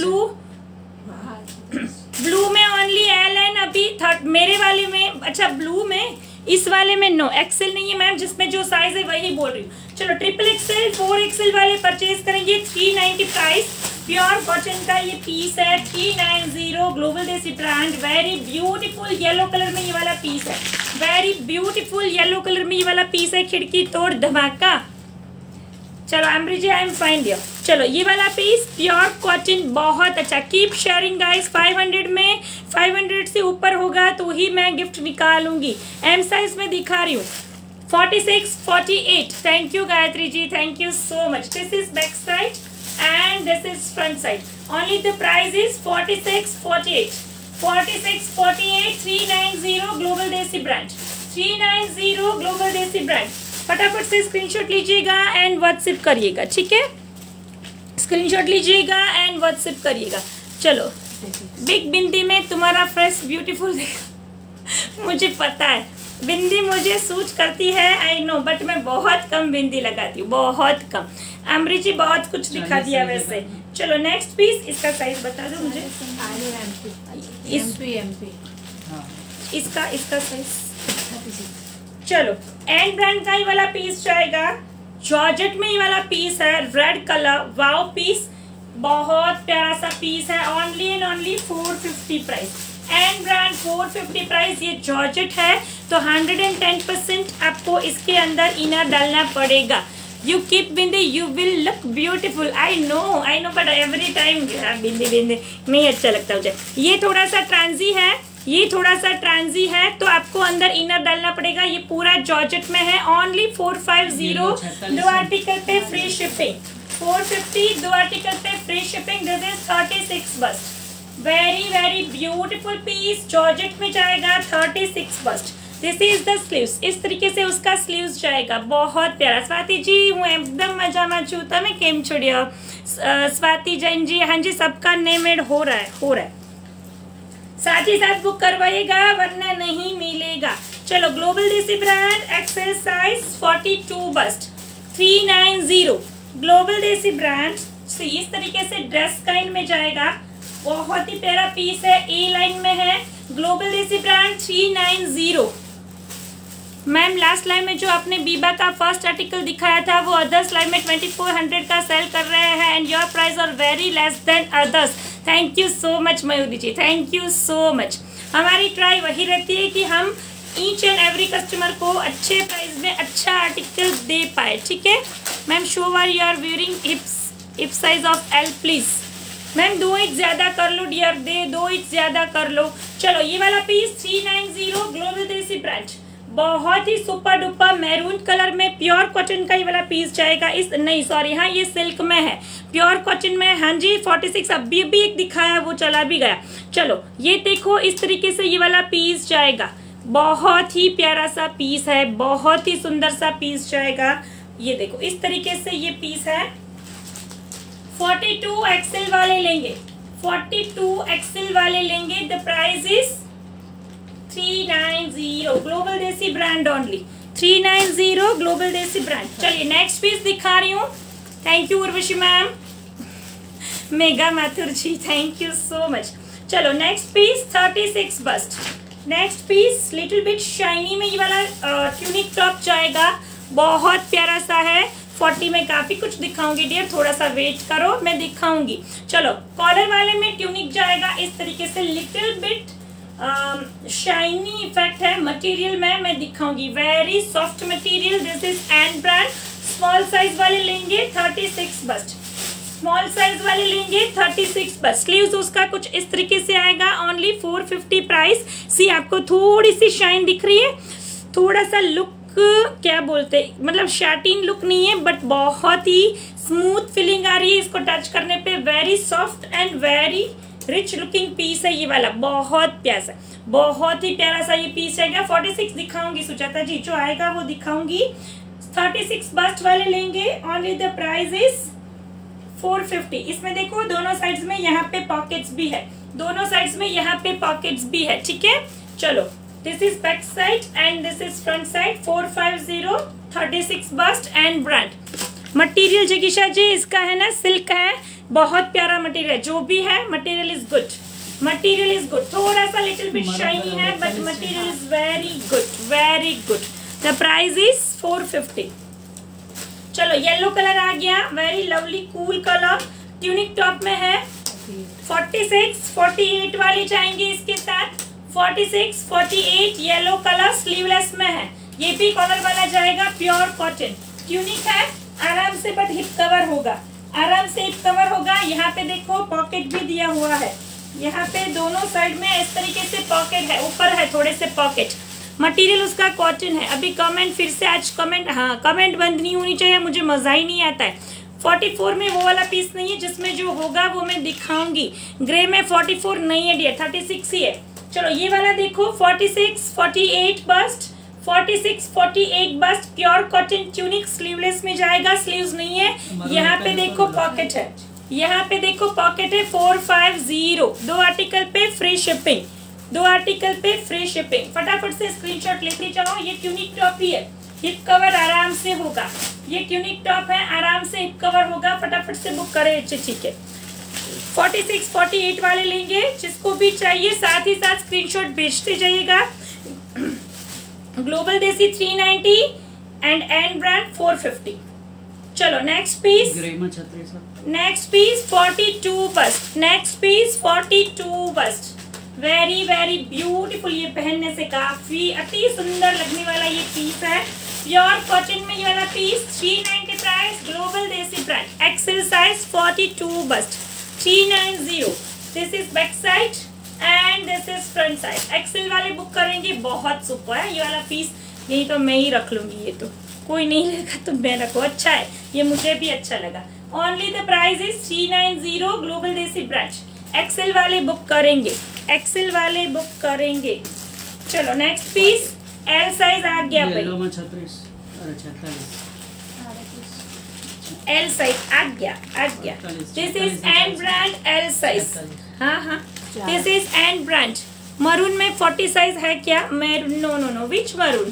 blue में ओनली एल एन अभी मेरे वाले में, अच्छा ब्लू में, इस वाले में नो, एक्सेल नहीं है मैम, जिसमें जो साइज है वही बोल रही हूँ। चलो ट्रिपल एक्सेल 4 एक्सेल वाले परचेज करेंगे 390 प्राइस। प्योर कॉटन का ये पीस है 390 global Desi brand. Very beautiful yellow colour में ये वाला पीस है, वेरी ब्यूटीफुल येलो कलर में ये वाला पीस है। खिड़की तोड़ धमाका। चलो एम्ब्री जी आई एम फाइन डियर। चलो ये वाला पीस प्योर कॉटन, बहुत अच्छा। Keep sharing guys. 500 में 500 से ऊपर होगा तो ही मैं गिफ्ट निकालूंगी। एम साइज में दिखा रही हूँ 46 48। Thank you Gayatri ji, thank you so much. This is back side and this is front side. Only the price is 46 48 46 48 390 global Desi brand, 390 global Desi brand. फटाफट से स्क्रीनशॉट लीजिएगा एंड व्हाट्सएप करिएगा, ठीक है। स्क्रीनशॉट लीजिएगा एंड व्हाट्सएप करिएगा। चलो बिग बिंदी में तुम्हारा फ्रेश ब्यूटीफुल मुझे पता है बिंदी मुझे सूट करती है, आई नो, बट मैं बहुत कम बिंदी लगाती हूँ, बहुत कम। अमरी जी बहुत कुछ दिखा दिया वैसे। चलो नेक्स्ट पीस, इसका साइज बता दो मुझे। इसका साइज। चलो एंड ब्रांड का ही वाला पीस जाएगा जॉर्जेट में ये वाला पीस है, रेड कलर, वाओ पीस, बहुत प्यारा सा पीस है। Only and only 450 price, and brand 450 price. ये जॉर्जेट है तो 110% आपको इसके अंदर इनर डालना पड़ेगा। You keep bindi, you will look beautiful. I know, but every time बिंदी नहीं अच्छा लगता मुझे। ये थोड़ा सा ट्रांजी है, तो आपको अंदर इनर डालना पड़ेगा। ये पूरा जॉर्जेट में है। ओनली 450, 2 आर्टिकल पे फ्री शिपिंग। 450, 2 आर्टिकल पे free shipping. This is 36 bust, very beautiful piece, georgette में जाएगा। 36 bust. This is the sleeves, इस तरीके से उसका स्लीव्स जाएगा, बहुत प्यारा। स्वाति जी हूँ एकदम मजा में छू, तमे केम छोड़ियो? स्वाति जैन जी, हाँ जी, सबका नेम एड हो रहा है। साथ ही साथ बुक करवाइएगा वरना नहीं मिलेगा। चलो, global Desi brand, XL size 42 bust, 390। Global Desi brand इस तरीके से ड्रेस काइंड में जाएगा, बहुत ही प्यारा पीस है, ए लाइन में है। Global Desi brand 390। Ma'am last line में जो आपने बीबा का फर्स्ट आर्टिकल दिखाया था वो अदर्स लाइन में 2400 का सेल कर रहे हैं, and your price are very less than others. Thank you so much Mayuri ji, thank you so much. हमारी ट्राई वही रहती है कि हम ईच एंड एवरी कस्टमर को अच्छे प्राइस में अच्छा आर्टिकल दे पाए, ठीक है। Ma'am show are you are wearing hip size of L please. Ma'am 2 inch ज्यादा कर लो डियर, 2 इंच ज्यादा कर लो। चलो, ये वाला पीस 390, ग्लोबल देसी ब्रांड, बहुत ही सुपर डुपर मैरून कलर में प्योर कॉटन का ये वाला पीस जाएगा। ये सिल्क में है, प्योर कॉटन में। हाँ जी, 46 अभी एक दिखाया, वो चला भी गया। चलो, ये देखो, इस तरीके से ये वाला पीस जाएगा, बहुत ही प्यारा सा पीस है, बहुत ही सुंदर सा पीस जाएगा। ये देखो, इस तरीके से ये पीस है। 42 एक्सेल वाले लेंगे, 42 एक्सेल वाले लेंगे। The price is 390, global Desi brand only, 390 global Desi brand. चलिए, नेक्स्ट पीस दिखा रही हूँ। Thank you Urvashi ma'am, Megha Mathur ji, thank you so much. चलो, next piece 36 bust. Next piece little bit shiny में ये वाला ट्यूनिक टॉप जाएगा, बहुत प्यारा सा है। 40 में काफी कुछ दिखाऊंगी डियर, थोड़ा सा वेट करो, मैं दिखाऊंगी। चलो, कॉलर वाले में ट्यूनिक जाएगा इस तरीके से, लिटिल बिट शाइनी इफेक्ट है मटेरियल में, मैं दिखाऊंगी। Very soft material. This is and brand. Small size वाले लेंगे 36 बस्ट, स्मॉल साइज वाले लेंगे 36 बस्ट। स्लीव्स उसका कुछ इस तरीके से आएगा। Only 450 price. सी, आपको थोड़ी सी शाइन दिख रही है, थोड़ा सा लुक क्या बोलते, मतलब शैटिन लुक नहीं है, बट बहुत ही स्मूथ फीलिंग आ रही है इसको टच करने पे। Very soft and very rich looking piece है ये वाला, बहुत प्यारा, बहुत ही प्यारा सा ये पीस रहेगा। 46 दिखाऊंगी सुजाता जी, जो आएगा वो दिखाऊंगी। 36 बस्ट वाले लेंगे, ओनली द प्राइस इज 450। इसमें देखो, दोनों साइड्स में यहाँ पे पॉकेट्स भी है, दोनों साइड्स में यहाँ पे पॉकेट्स भी है, ठीक है। चलो, this is back side and this is front side. 450, 36 bust and brand. Material जगीशा जी इसका है ना, सिल्क है, बहुत प्यारा मटेरियल है। जो भी है, material is good, material is good. थोड़ा सा लिटिल बिट शाइनी है, but material is very good, very good. The price is 450। चलो, येलो कलर आ गया, very lovely cool colour, tunic top में है। 46, 48 वाले जाएंगे इसके साथ। 46, 48 येलो कलर स्लीवलेस में है, ये भी कॉलर वाला जाएगा, प्योर कॉटन ट्यूनिक है, आराम से बट हिप कवर होगा, आराम से हिप कवर होगा। यहाँ पे देखो पॉकेट भी दिया हुआ है, यहाँ पे दोनों साइड में इस तरीके से पॉकेट है, ऊपर है थोड़े से पॉकेट। मटेरियल उसका कॉटन है। अभी कमेंट फिर से आज कमेंट, हाँ कमेंट बंद नहीं होनी चाहिए, मुझे मजा ही नहीं आता है। 44 में वो वाला पीस नहीं है, जिसमें जो होगा वो मैं दिखाऊंगी। ग्रे में 44 नहीं है डियर, 36 ही है। चलो, ये वाला देखो, 46, 48 bust, 46, 48 bust, pure cotton tunic, sleeveless में जाएगा, स्लीव्स नहीं है। यहाँ पे देखो पॉकेट है, यहाँ पे देखो पॉकेट है। 450, 2 आर्टिकल पे फ्री शिपिंग, 2 आर्टिकल पे फ्री शिपिंग। फटाफट से स्क्रीनशॉट लेते जाओ। ये ट्यूनिक टॉप ही है, हिप कवर आराम से होगा, ये ट्यूनिक टॉप है, आराम से हिप कवर होगा। फटाफट से बुक करें, ठीक है। 46, 48 वाले लेंगे, जिसको भी चाहिए साथ ही साथ स्क्रीनशॉट भेजते जाइएगा। Global Desi 390 and brand 450। चलो नेक्स्ट पीस, ग्रे में छतरी सब। Next piece 42 bust, next piece 42 bust, very very beautiful. ये पहनने से काफी अति सुंदर लगने वाला ये पीस है। प्योर कॉटन में ये वाला piece 390 price, Global Desi brand, XL size 42 bust 390। This is back side and this is front side. XL वाले बुक करेंगे, बहुत सुपर है ये वाला पीस। यही तो मैं ही रख लूंगी, ये तो कोई नहीं लेगा तो मैं रखो। अच्छा है, ये मुझे भी अच्छा लगा। Only the price is 390, global Desi brand. XL वाले बुक करेंगे, एक्सेल वाले बुक करेंगे। चलो नेक्स्ट पीस, एल साइज आ गया भाई, येलो में 36, अरे 46, एल साइज आ गया, आ गया। This is and brand, L size. हाँ हाँ, this is and brand. Maroon में 40 साइज है क्या? Maroon, no no no, which maroon?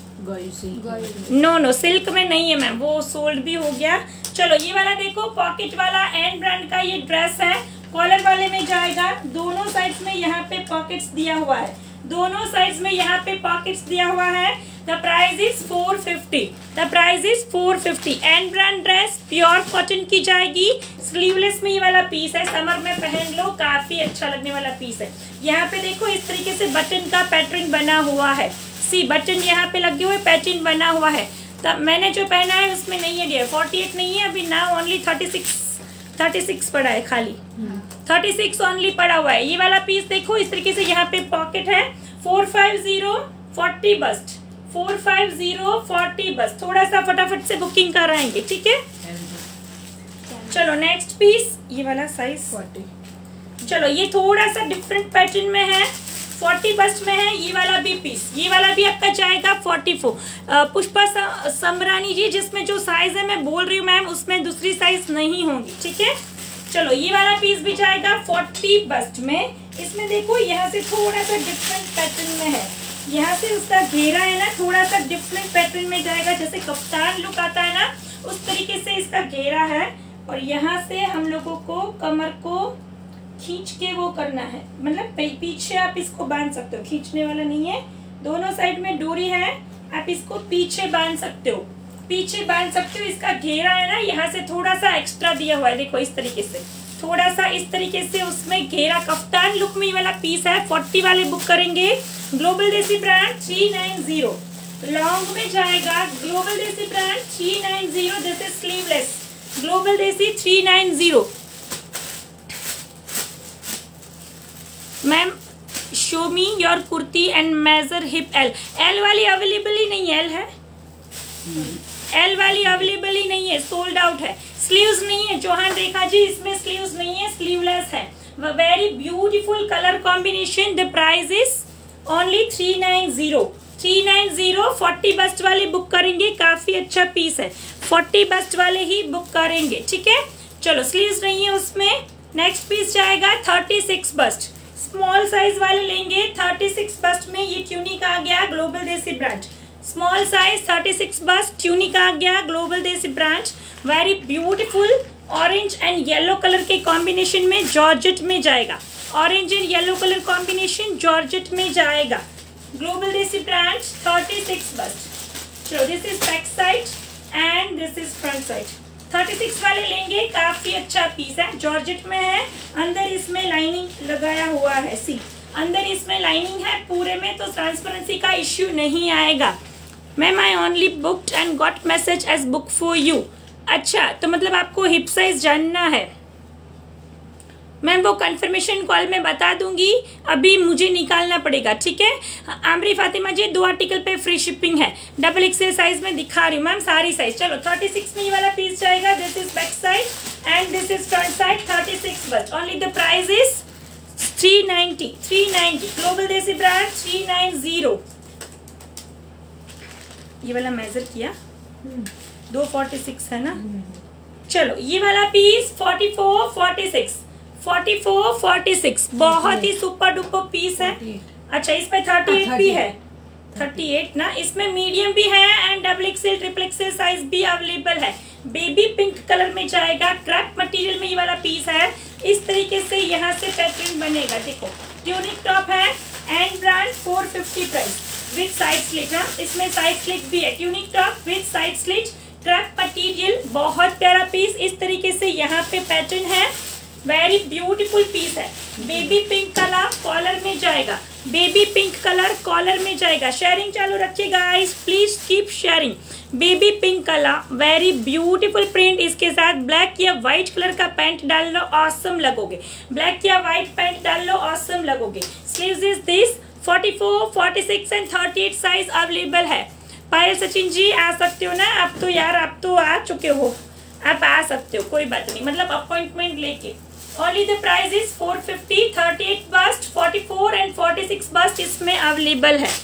No no, silk में नहीं है मैम, वो सोल्ड भी हो गया। चलो ये वाला देखो, पॉकेट वाला एंड ब्रांड का ये ड्रेस है, कॉलर वाले में जाएगा। दोनों साइड्स में यहाँ पे पॉकेट्स दिया हुआ है, दोनों साइड्स में यहाँ पे पॉकेट्स दिया हुआ है। The price is 450, the price is 450। And brand dress pure cotton की जाएगी, स्लीवलेस में ये वाला पीस है, समर में पहन लो, काफी अच्छा लगने वाला पीस है। यहाँ पे देखो इस तरीके से बटन का पैटर्न बना हुआ है, सी बटन यहाँ पे लगे हुए पैटर्न बना हुआ है। तब मैंने जो पहना है उसमें नहीं है डियर, 48 नहीं है अभी ना, ओनली 36 पड़ा है, खाली 36 ओनली पड़ा हुआ है। ये वाला पीस देखो इस तरीके से यहाँ पे पॉकेट है। 450 40 बस्ट, 450 40 बस्ट। थोड़ा सा फटाफट से बुकिंग कराएंगे, ठीक है। चलो नेक्स्ट पीस, ये वाला साइज 40। चलो ये थोड़ा सा डिफरेंट पैटर्न में है, 40 बस्ट में है। ये वाला भी पीस, ये वाला भी आपका जाएगा 44। पुष्पा समरानी जी, जिसमें जो साइज है मैं बोल रही हूँ मैम, उसमें दूसरी साइज नहीं होंगी, ठीक है। चलो ये वाला पीस भी जाएगा 40 बस्ट में। इसमें देखो यहाँ से थोड़ा सा डिफरेंट पैटर्न में है, यहाँ से उसका घेरा है ना, थोड़ा सा डिफरेंट पैटर्न में जाएगा, जैसे कप्तान लुक आता है ना, उस तरीके से इसका घेरा है। और यहाँ से हम लोगों को कमर को खींच के वो करना है, मतलब पीछे आप इसको बांध सकते हो, खींचने वाला नहीं है, दोनों साइड में डोरी है, आप इसको पीछे बांध सकते हो, पीछे बांध सकते हो। इसका घेरा है ना, यहाँ से थोड़ा सा एक्स्ट्रा दिया हुआ है, देखो इस तरीके से, थोड़ा सा इस तरीके से उसमें घेरा। कफ्तान लुक में ये वाला पीस है, 40 वाले बुक करेंगे, ग्लोबल देसी ब्रांड 390। लॉन्ग में जाएगा Global Desi brand 390, this is sleeveless, Global Desi 390। Ma'am show me your kurti and measure hip L. L वाली अवेलेबल ही नहीं है, एल है, एल वाली अवेलेबल ही नहीं है, सोल्ड आउट है। स्लीव्स नहीं है चौहान रेखा जी, इसमें स्लीव्स नहीं है, स्लीवलेस है। Very beautiful colour combination. The price is only 390, 390। 40 bust वाले बुक करेंगे, काफी अच्छा पीस है, 40 बस्ट वाले ही बुक करेंगे, ठीक है। चलो स्लीव्स नहीं है उसमें। नेक्स्ट पीस जाएगा 36 बस्ट, स्मॉल साइज वाले लेंगे। 36 बस्ट में ये ट्यूनिक आ गया, Global Desi brand, small size 36 bust tunic आ गया, Global Desi brand. Very beautiful orange and yellow colour के कॉम्बिनेशन में, जॉर्जेट में जाएगा, orange and yellow colour combination georgette में जाएगा, ग्लोबल देसी ब्रांड 36 बस्ट। चलो this is back side and this is front side. 36 वाले लेंगे, काफी अच्छा पीस है, जॉर्जेट में है, अंदर इसमें लाइनिंग लगाया हुआ है, सी अंदर इसमें लाइनिंग है पूरे में, तो ट्रांसपेरेंसी का इश्यू नहीं आएगा। Ma'am I only booked and got message as book for you. अच्छा, तो मतलब आपको हिप साइज जानना है मैम, वो कंफर्मेशन कॉल में बता दूंगी, अभी मुझे निकालना पड़ेगा, ठीक है। आमरी फातिमा जी, 2 आर्टिकल पे फ्री शिपिंग है, डबल एक्सेल साइज में दिखा रही हूँ मैम, सारी साइज। चलो 36 में ये वाला पीस जाएगा, this is back side and this is front side, 36 bust. Only the price is 390, 390, global Desi brand 390। ये वाला मेजर किया, 246 है ना। चलो ये वाला पीस 44 46, 44 46, बहुत ही सुपर डुपर पीस है। अच्छा इसमें 38 भी है, 38 ना, इसमें मीडियम भी है and double XL triple XL size भी अवेलेबल है। बेबी पिंक कलर में जाएगा, क्रैप मटेरियल में ये वाला पीस है। इस तरीके से यहाँ से पैटर्न बनेगा, देखो ट्यूनिक टॉप है and brand 450 price with side slit. इसमें साइड स्लिट भी है, tunic top with side slit crepe material, बहुत प्यारा पीस। इस तरीके से यहाँ पे पैटर्न है, वेरी ब्यूटीफुल पीस है। बेबी पिंक कलर कॉलर में जाएगा, बेबी पिंक कलर कॉलर में जाएगा। शेयरिंग चालू रखिए guys, please keep sharing. Baby pink colour, very beautiful print. इसके साथ ब्लैक या व्हाइट कलर का पैंट डाल लो, ऑसम लगोगे। ब्लैक या व्हाइट पैंट डाल लो, ऑसम लगोगे। Sleeves is this 44, 46 and 38 size available है। पायल सचिन जी आ सकते हो ना? अब तो यार आप तो आ चुके हो, आप आ सकते हो, कोई बात नहीं, मतलब अपॉइंटमेंट लेके। Only the price is 450, 38 bust, 44 and 46 bust इसमें अवेलेबल है।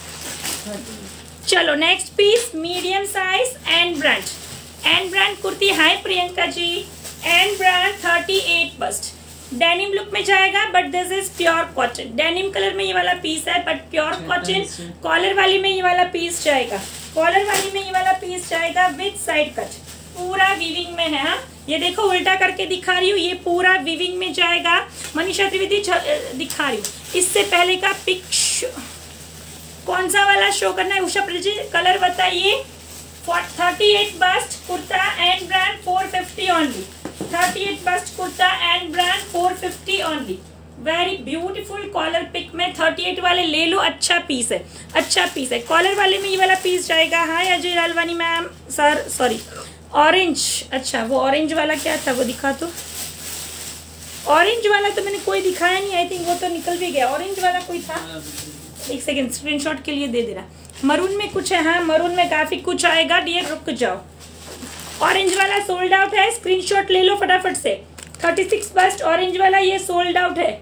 चलो next piece, medium size and brand. And brand kurti, hi Priyanka ji. And brand 38 bust, denim look में जाएगा, but this is pure cotton. Denim colour में ये वाला पीस है, बट प्योर कॉटन। कॉलर वाली में ये वाला पीस जाएगा, कॉलर वाली में ये वाला पीस जाएगा विद साइड कट, पूरा वीविंग में है। हाँ, ये देखो उल्टा करके दिखा रही हूँ, ये पूरा वीविंग में जाएगा। मनीषा त्रिवेदी दिखा रही हूँ। इससे पहले का पिक कौन सा वाला शो करना है? उषा जी कलर बताइए। 38 bust kurta and brand 450 only. 38 bust kurta and brand 450 only. Very beautiful collar pick में 38 वाले ले लो, अच्छा पीस है, अच्छा पीस है। कॉलर वाले में ये वाला पीस जाएगा। Hi Ajay Lalwani ma'am, sir sorry orange. अच्छा वो ऑरेंज वाला क्या था, वो दिखा तो। ऑरेंज वाला तो मैंने कोई दिखाया नहीं, आई थिंक वो तो निकल भी गया। ऑरेंज वाला कोई था, एक सेकेंड स्क्रीनशॉट के लिए दे दे रहा। मरून में कुछ है, हाँ मरून में काफी कुछ आएगा। डियर रुक जाओ, ऑरेंज वाला सोल्ड आउट है, स्क्रीनशॉट ले लो फटाफट से। 36 बस्ट ऑरेंज वाला ये सोल्ड आउट है।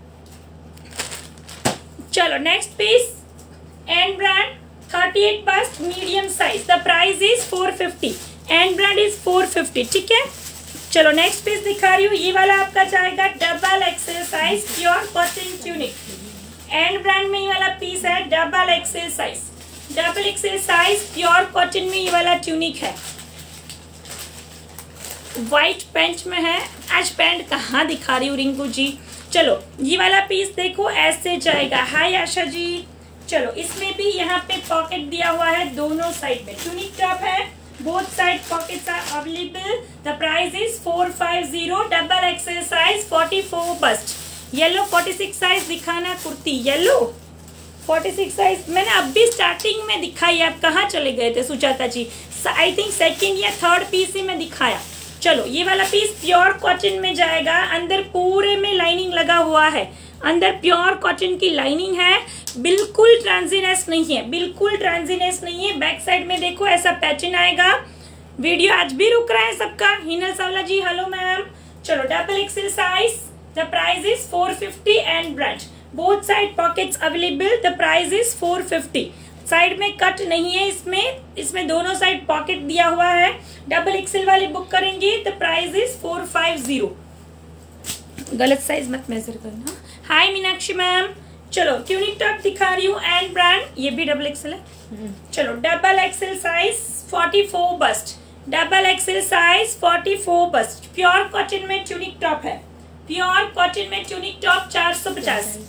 चलो next piece, and brand 38 bust medium size, the price is 450 and brand is 450। ठीक है, चलो नेक्स्ट पीस दिखा रही हूँ। ये वाला आपका जाएगा double XL size, pure cotton tunic. And brand में ये वाला पीस है, double XL size, double XL size pure cotton में ये वाला ट्यूनिक है। व्हाइट पैंट में है। आज पैंट कहाँ दिखा रही हूँ रिंकू जी। चलो ये वाला पीस देखो, ऐसे जाएगा। हाय आशा जी। चलो इसमें भी यहाँ पे पॉकेट दिया हुआ है दोनों साइड में। ट्यूनिक टॉप है, both side pockets are available. The price is 450, double XL size 44 bust. Yellow 46 size दिखाना कुर्ती, येलो 46 साइज मैंने अभी स्टार्टिंग में दिखाई, आप कहाँ चले गए थे Sujata ji? I think second या थर्ड पीस ही में दिखाया। चलो ये वाला पीस प्योर कॉटन में जाएगा, अंदर पूरे में लाइनिंग लगा हुआ है, अंदर प्योर कॉटन की लाइनिंग है, बिल्कुल ट्रांजीनेस नहीं है, बिल्कुल ट्रांजीनेस नहीं है। बैक साइड में देखो ऐसा पैटर्न आएगा। वीडियो आज भी रुक रहा है सबका। Hinal Sawla ji hello ma'am. चलो double XL size, the price is 450 and brand, both side pockets available. The price is 450। Side में कट नहीं है इसमें दोनों साइड पॉकेट दिया हुआ है। डबल एक्सेल वाले बुक करेंगे, द प्राइस इज 450। गलत साइज मत मेजर करना। Hi Meenakshi ma'am. चलो ट्यूनिक टॉप दिखा रही हूँ एंड ब्रांड, ये भी डबल एक्सेल है। चलो double XL size 44 bust, double XL size 44 bust. Pure cotton में ट्यूनिक टॉप है, प्योर कॉटन में ट्यूनिक टॉप 450।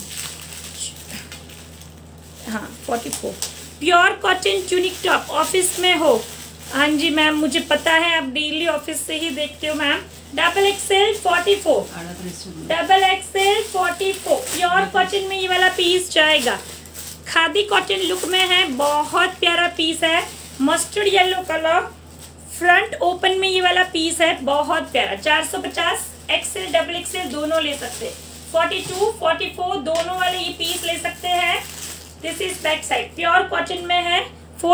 हाँ 44 pure cotton tunic top. Office में हो? हाँ जी मैम मुझे पता है, आप डेली ऑफिस से ही देखते हो ma'am. Double XL 44, double XL 44 pure cotton में ये वाला पीस जाएगा। खादी कॉटन लुक में है, बहुत प्यारा पीस है। Mustard yellow colour, front open में ये वाला पीस है, बहुत प्यारा। 450 एक्सेल डबल एक्सेल दोनों ले सकते हैं। 42 44 दोनों वाले ये पीस ले सकते हैं। This is back side, pure cotton में है।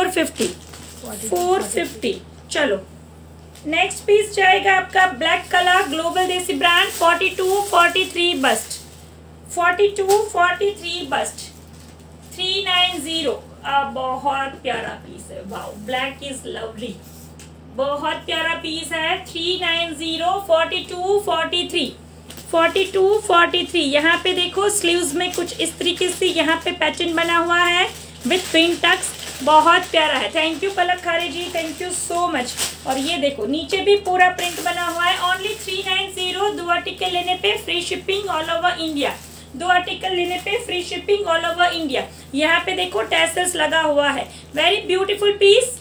450। चलो नेक्स्ट पीस जाएगा आपका black colour, Global Desi brand 42 43 bust, 42 43 bust 390। बहुत प्यारा पीस है, वाओ ब्लैक इज लवली, बहुत प्यारा पीस है। 390 42 43 42 43। यहाँ पे देखो स्लीव्स में कुछ इस तरीके से यहाँ पे पैटर्न बना हुआ है विथ पिन टक्स, बहुत प्यारा है। Thank you Palak Khare ji, thank you so much. और ये देखो नीचे भी पूरा प्रिंट बना हुआ है। ओनली 390, 2 आर्टिकल लेने पे free shipping all over India, 2 article लेने पे free shipping all over India. यहाँ पे देखो टैसल्स लगा हुआ है, वेरी ब्यूटीफुल पीस।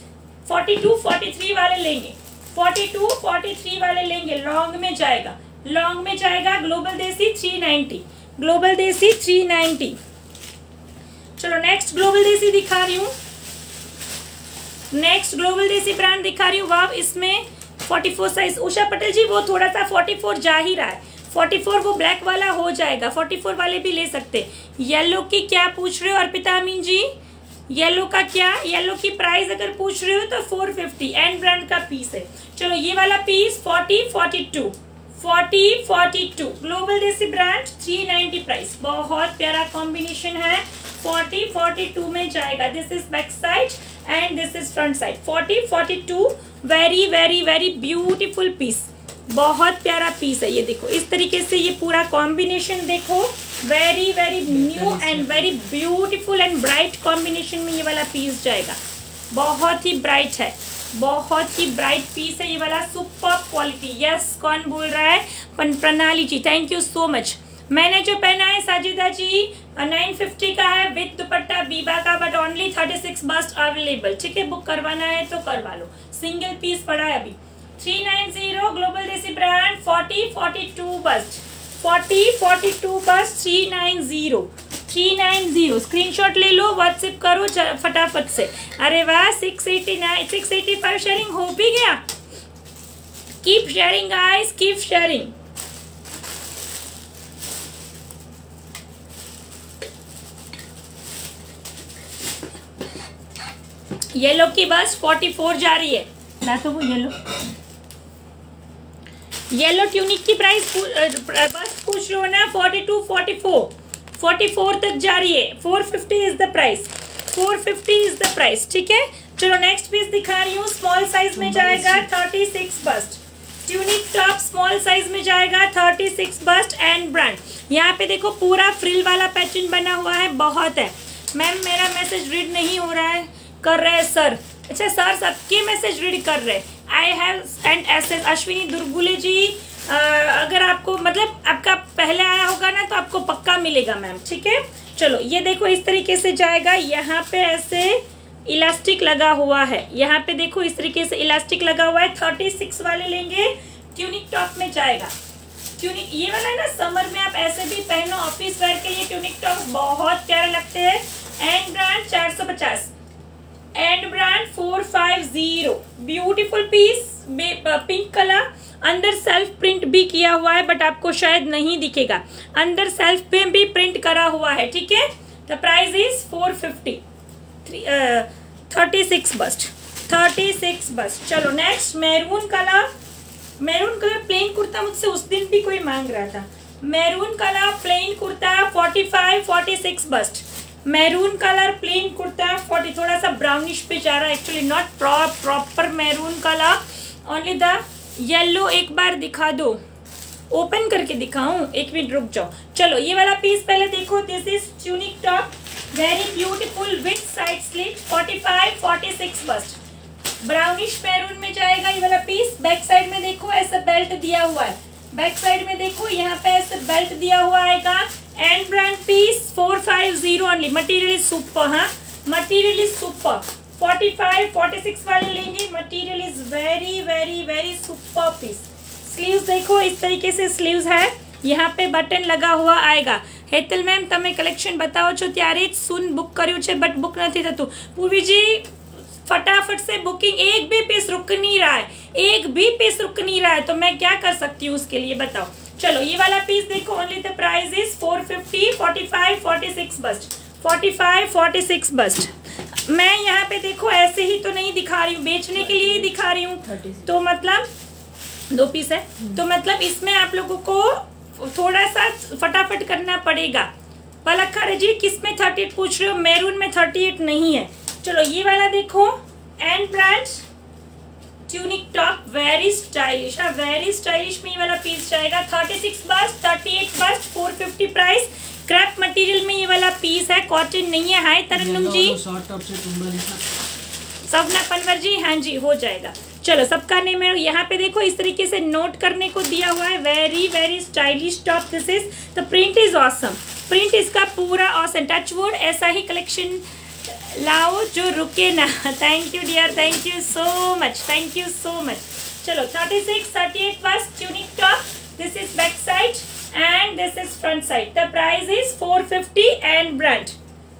42 43 वाले लेंगे, 42 43 वाले लेंगे, लॉन्ग में जाएगा, लॉन्ग में जाएगा। Global Desi 390, global Desi 390। चलो नेक्स्ट ग्लोबल देसी दिखा रही हूँ, नेक्स्ट ग्लोबल देसी ब्रांड दिखा रही हूँ। वाव, इसमें 44 साइज। उषा पटेल जी वो थोड़ा सा 44 जा ही रहा है, 44 वो ब्लैक वाला हो जाएगा, 44 वाले भी ले सकते। येलो की क्या पूछ रहे हो अर्पिता अमीन जी? येलो का क्या, येलो की प्राइस अगर पूछ रहे हो तो 450 एंड ब्रांड का पीस है। चलो ये वाला piece 40 42 40 42 Global Desi brand 390 price. बहुत प्यारा कॉम्बिनेशन है, 40 42 में जाएगा। This is back side and this is front side. 40 42 very very very beautiful piece, बहुत प्यारा पीस है। ये देखो इस तरीके से ये पूरा कॉम्बिनेशन देखो, very very new and very beautiful and bright combination में ये वाला पीस जाएगा। बहुत ही ब्राइट है, बहुत ही ब्राइट पीस है ये वाला, सुपर क्वालिटी। यस, कौन बोल रहा है? Pranali ji, thank you so much. मैंने जो पहना है साजिदा जी 950 का है विद दुपट्टा बीबा का, बट ओनली 36 बस्ट अवेलेबल। ठीक है, बुक करवाना है तो करवा लो, सिंगल पीस पड़ा है अभी। 390 global Desi brand 40 42 bast, 40 42 bust 390 screenshot ले लो, व्हाट्सएप करो फटाफट से। अरे वाह, 689 685 शेयरिंग हो भी गया। Keep sharing guys, keep sharing. Yellow की बस 44 जा रही है ना, तो वो येलो ट्यूनिक की प्राइस बस पूछ लो ना, 42 44 तक जा रही है। 450 is the price, 450 is the price. ठीक है, चलो नेक्स्ट पीस दिखा रही हूँ, स्मॉल साइज में जाएगा 36 bust, tunic top small size में जाएगा 36 बस्ट एंड ब्रांड। यहाँ पे देखो पूरा फ्रिल वाला पैटर्न बना हुआ है, बहुत है। मैम मेरा मैसेज रीड नहीं हो रहा है, कर रहे हैं सर। अच्छा सर सबके मैसेज रीड कर रहे हैं। I have and S Ashwini Durgule ji, अगर आपको मतलब आपका पहले आया होगा ना तो आपको पक्का मिलेगा मैम। ठीक है, चलो ये देखो इस तरीके से जाएगा, यहाँ पे ऐसे इलास्टिक लगा हुआ है, यहाँ पे देखो इस तरीके से इलास्टिक लगा हुआ है। 36 वाले लेंगे, ट्यूनिक टॉप में जाएगा। ट्यूनिक ये वाला है ना, समर में आप ऐसे भी पहनो, ऑफिस वेयर के लिए ट्यूनिक टॉप बहुत प्यारे लगते हैं। And brand 450 and brand 450 beautiful piece, pink colour, अंदर सेल्फ प्रिंट भी किया हुआ है बट आपको शायद नहीं दिखेगा, अंदर सेल्फ पे भी प्रिंट करा हुआ है। ठीक है, the price is 450, 36 bust, 36 bust. चलो next maroon colour, maroon colour plain kurta मुझसे उस दिन भी कोई मांग रहा था। Maroon colour plain kurta 45 46 bust, maroon colour plain kurta 40, थोड़ा सा ब्राउनिश पे जा रहा है actually, not proper maroon colour, only the yellow. एक बार दिखा दो, ओपन करके दिखाऊं, एक मिनट रुक जाओ। चलो ये वाला पीस पहले देखो, this is tunic top, very beautiful with side slit, 45 46 bust, brownish maroon में जाएगा ये वाला पीस। बैक साइड में देखो ऐसा बेल्ट दिया हुआ है, बैक साइड में देखो यहाँ पे ऐसे बेल्ट दिया हुआ आएगा। And brand piece 450 only, material is super. हाँ, मटेरियल इज सुपर। 45 46 वाले लेंगे, material is very very very super piece. Sleeves देखो इस तरीके से स्लीव्स है, यहाँ पे बटन लगा हुआ आएगा। हेतल मैम તમે कलेक्शन बताओ છો ત્યારે જ सुन बुक કર્યું છે बट बुक નથી થતું। પૂર્વી जी फटाफट से बुकिंग, एक भी पीस रुक नहीं रहा है, एक भी पीस रुक नहीं रहा है, तो मैं क्या कर सकती हूँ उसके लिए बताओ। चलो ये वाला पीस देखो, only the price is 450, 45 46 bust, 45 46 bust. मैं यहाँ पे देखो ऐसे ही तो नहीं दिखा रही हूँ, बेचने के लिए ही दिखा रही हूँ, तो मतलब 2 पीस है, तो मतलब इसमें आप लोगों को थोड़ा सा फटाफट करना पड़ेगा। पलक खरे जी किस में 38 पूछ रहे हो, मैरून में 38 नहीं है। चलो ये वाला देखो, and brand tunic top, very stylish, very stylish में ये वाला पीस जाएगा। 36 bust 38 bust, 450 price. Crepe material में ये वाला पीस है, कॉटन नहीं है। हाय तरन्नुम जी, सवना पनवर जी, हाँ जी हो जाएगा। चलो सबका नेम है यहाँ पे देखो, इस तरीके से नोट करने को दिया हुआ है। Very very stylish top, this is the print is awesome, print इसका पूरा ऑसम। टच वुड ऐसा ही कलेक्शन लाओ जो रुके ना। Thank you dear, thank you so much, thank you so much. चलो 36 38 bust tunic top, this is back side and this is front side. The price is 450 and brand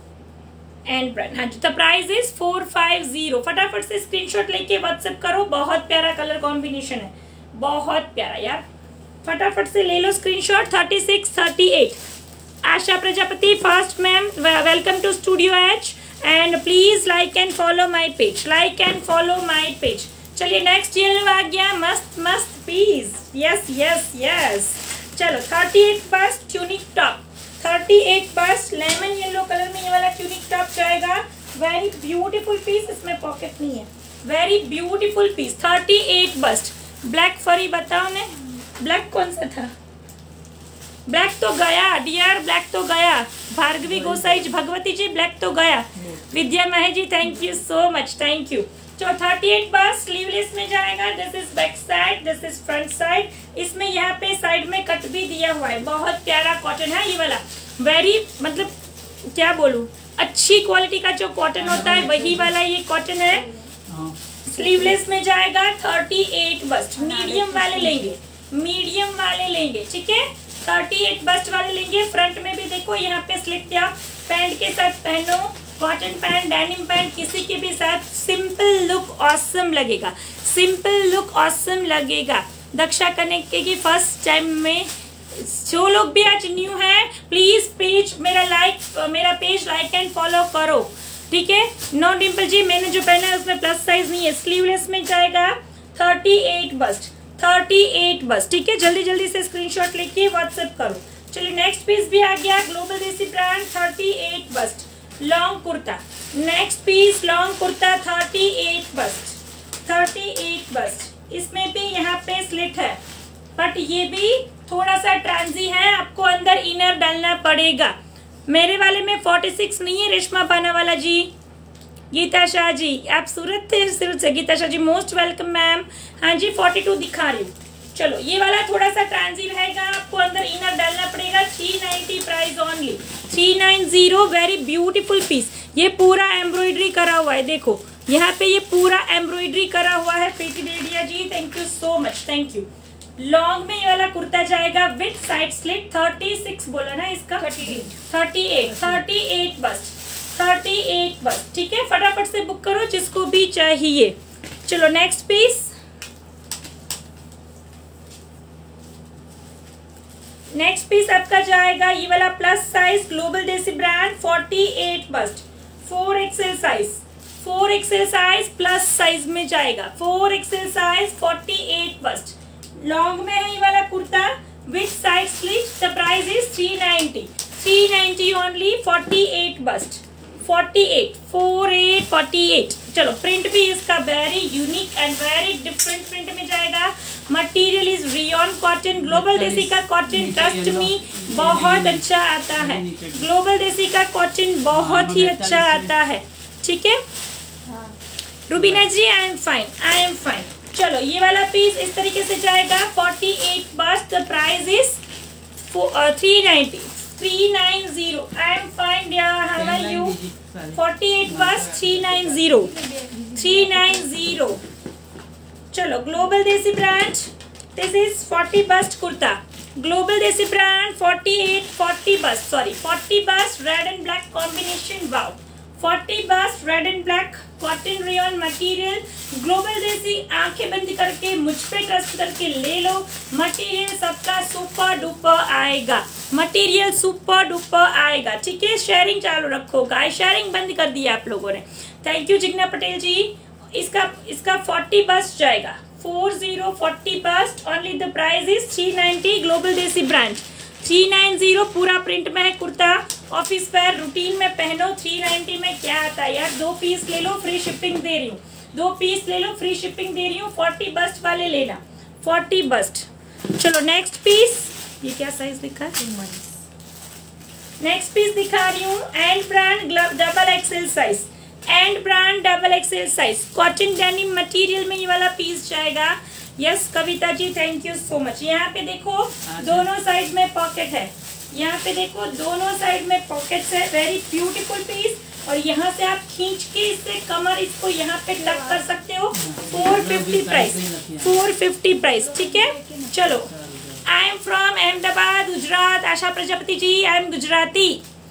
हाँ जी, the price is 450। फटाफट से स्क्रीनशॉट लेके व्हाट्सएप करो। बहुत प्यारा कलर कॉम्बिनेशन है, बहुत प्यारा यार, फटाफट से ले लो screenshot. 36 38 Asha Prajapati first ma'am, welcome to studio H and please like and follow my page, like and follow my page. चलिए नेक्स्ट येलो आ गया, मस्त मस्त पीस, यस यस यस। चलो 38 बस ट्यूनिक टॉप, 38 बस लेमन येलो कलर में ये वाला ट्यूनिक टॉप जाएगा। वेरी ब्यूटीफुल पीस, इसमें पॉकेट नहीं है, very beautiful piece. 38 bust black फरी, बताओ ने ब्लैक कौन सा था? ब्लैक तो गया डियर, ब्लैक तो गया। भार्गवी गोसाई जी, भगवती जी ब्लैक तो गया। Vidya Mahe ji thank you so much, thank you. तो 38 बस स्लीवलेस में जाएगा। This is back side, this is front side. इसमें यहाँ पे साइड में कट भी दिया हुआ है, बहुत प्यारा कॉटन है ये वाला। वेरी मतलब क्या बोलूं, अच्छी क्वालिटी का जो कॉटन होता है वही वाला ये कॉटन है। स्लीवलेस में जाएगा। 38 बस्ट मीडियम वाले लेंगे, मीडियम वाले लेंगे, ठीक है। 38 बस्ट वाले लेंगे। फ्रंट में भी देखो यहाँ पे स्लिट दिया, पैंट के साथ पहनो, कॉटन पैंट, डेनिम पैंट, किसी के भी साथ सिंपल लुक ऑसम लगेगा, सिंपल लुक ऑसम लगेगा। दक्षा कनेक्ट की फर्स्ट टाइम में, जो लोग भी आज न्यू है प्लीज पेज मेरा पेज लाइक एंड फॉलो करो, ठीक है। नो डिम्पल जी, मैंने जो पहना है उसमें प्लस साइज नहीं है। स्लीवलेस में जाएगा। 38 बस्ट, 38 बस्ट, ठीक है। जल्दी जल्दी से स्क्रीनशॉट लेके व्हाट्सएप करो। चलिए नेक्स्ट पीस भी आ गया, Global Desi brand 38 bust long kurta. Next piece long kurta 38 bust, 38 bust. इसमें भी यहाँ पे स्लिट है, बट ये भी थोड़ा सा ट्रांजी है, आपको अंदर इनर डालना पड़ेगा। मेरे वाले में 46 नहीं है। रेशमा पानावाला जी, गीता शाह जी, आप सूरत से Geeta Shah ji most welcome ma'am. हाँ जी 42 दिखा रही हूँ। चलो ये वाला थोड़ा सा ट्रांजी रहेगा, आपको अंदर इनर डालना पड़ेगा। 390 price only, 390। Very beautiful piece, ये पूरा एम्ब्रॉयडरी करा हुआ है, देखो यहाँ पे ये पूरा एम्ब्रॉयडरी करा हुआ है। Preeti Dedia ji thank you so much, thank you. Long में ये वाला कुर्ता जाएगा विद साइड स्लिट। 36 बोला ना इसका, 38 बस, 38 बस, ठीक है। फटाफट से बुक करो जिसको भी चाहिए। चलो नेक्स्ट पीस, नेक्स्ट पीस आपका जाएगा ये वाला plus size global Desi brand 48 bust, 4XL size, 4XL size plus size में जाएगा। 4XL साइज 48 बस्ट लॉन्ग में है ये वाला kurta with side slit. The price is 390 only. 48 bust, 48। चलो प्रिंट भी इसका very unique and very different print में जाएगा। Material is rayon cotton, global Desi का कॉटन ट्रस्ट मी बहुत अच्छा आता है। ग्लोबल देसी का कॉटन बहुत ही अच्छा आता है, ठीक है। Rubina ji I am fine, I am fine. चलो ये वाला पीस इस तरीके से जाएगा। 48 bust, the price is 390। I am fine dear, how are you? 48 bust 390। चलो global Desi brand, this is 40 bust kurta, Global Desi brand 40 bust red and black combination. Wow, 40 bust red and black cotton rayon material. Global Desi, आंखें बंद करके मुझ पे ट्रस्ट करके ले लो। मटेरियल सबका सुपर डुपर आएगा, मटेरियल सुपर डुपर आएगा, ठीक है। शेयरिंग चालू रखो गाइस, शेयरिंग बंद कर दिया आप लोगों ने। Thank you Jigna Patel ji. इसका 40 बस्ट जाएगा, 40 bust only. The price is 390। Global Desi brand 390। पूरा प्रिंट में है कुर्ता, ऑफिस वेयर रूटीन में पहनो। 390 में क्या आता है यार, 2 पीस ले लो फ्री शिपिंग दे रही हूँ, 2 पीस ले लो फ्री शिपिंग दे रही हूँ। 40 बस्ट वाले लेना, 40 बस्ट। चलो नेक्स्ट पीस, ये क्या साइज लिखा है? नेक्स्ट पीस दिखा रही हूँ and brand double XL size, and brand double XL size cotton denim material में ये वाला पीस जाएगा। Yes Kavita ji thank you so much. यहाँ पे देखो दोनों साइड में पॉकेट है, यहाँ पे देखो दोनों साइड में पॉकेट्स है। वेरी ब्यूटीफुल पीस, और यहाँ से आप खींच के इससे कमर इसको यहाँ पे टक कर सकते हो। 450 प्राइस, 450 प्राइस, ठीक है। चलो, I am from Ahmedabad Gujarat, Asha Prajapati ji, I am Gujarati.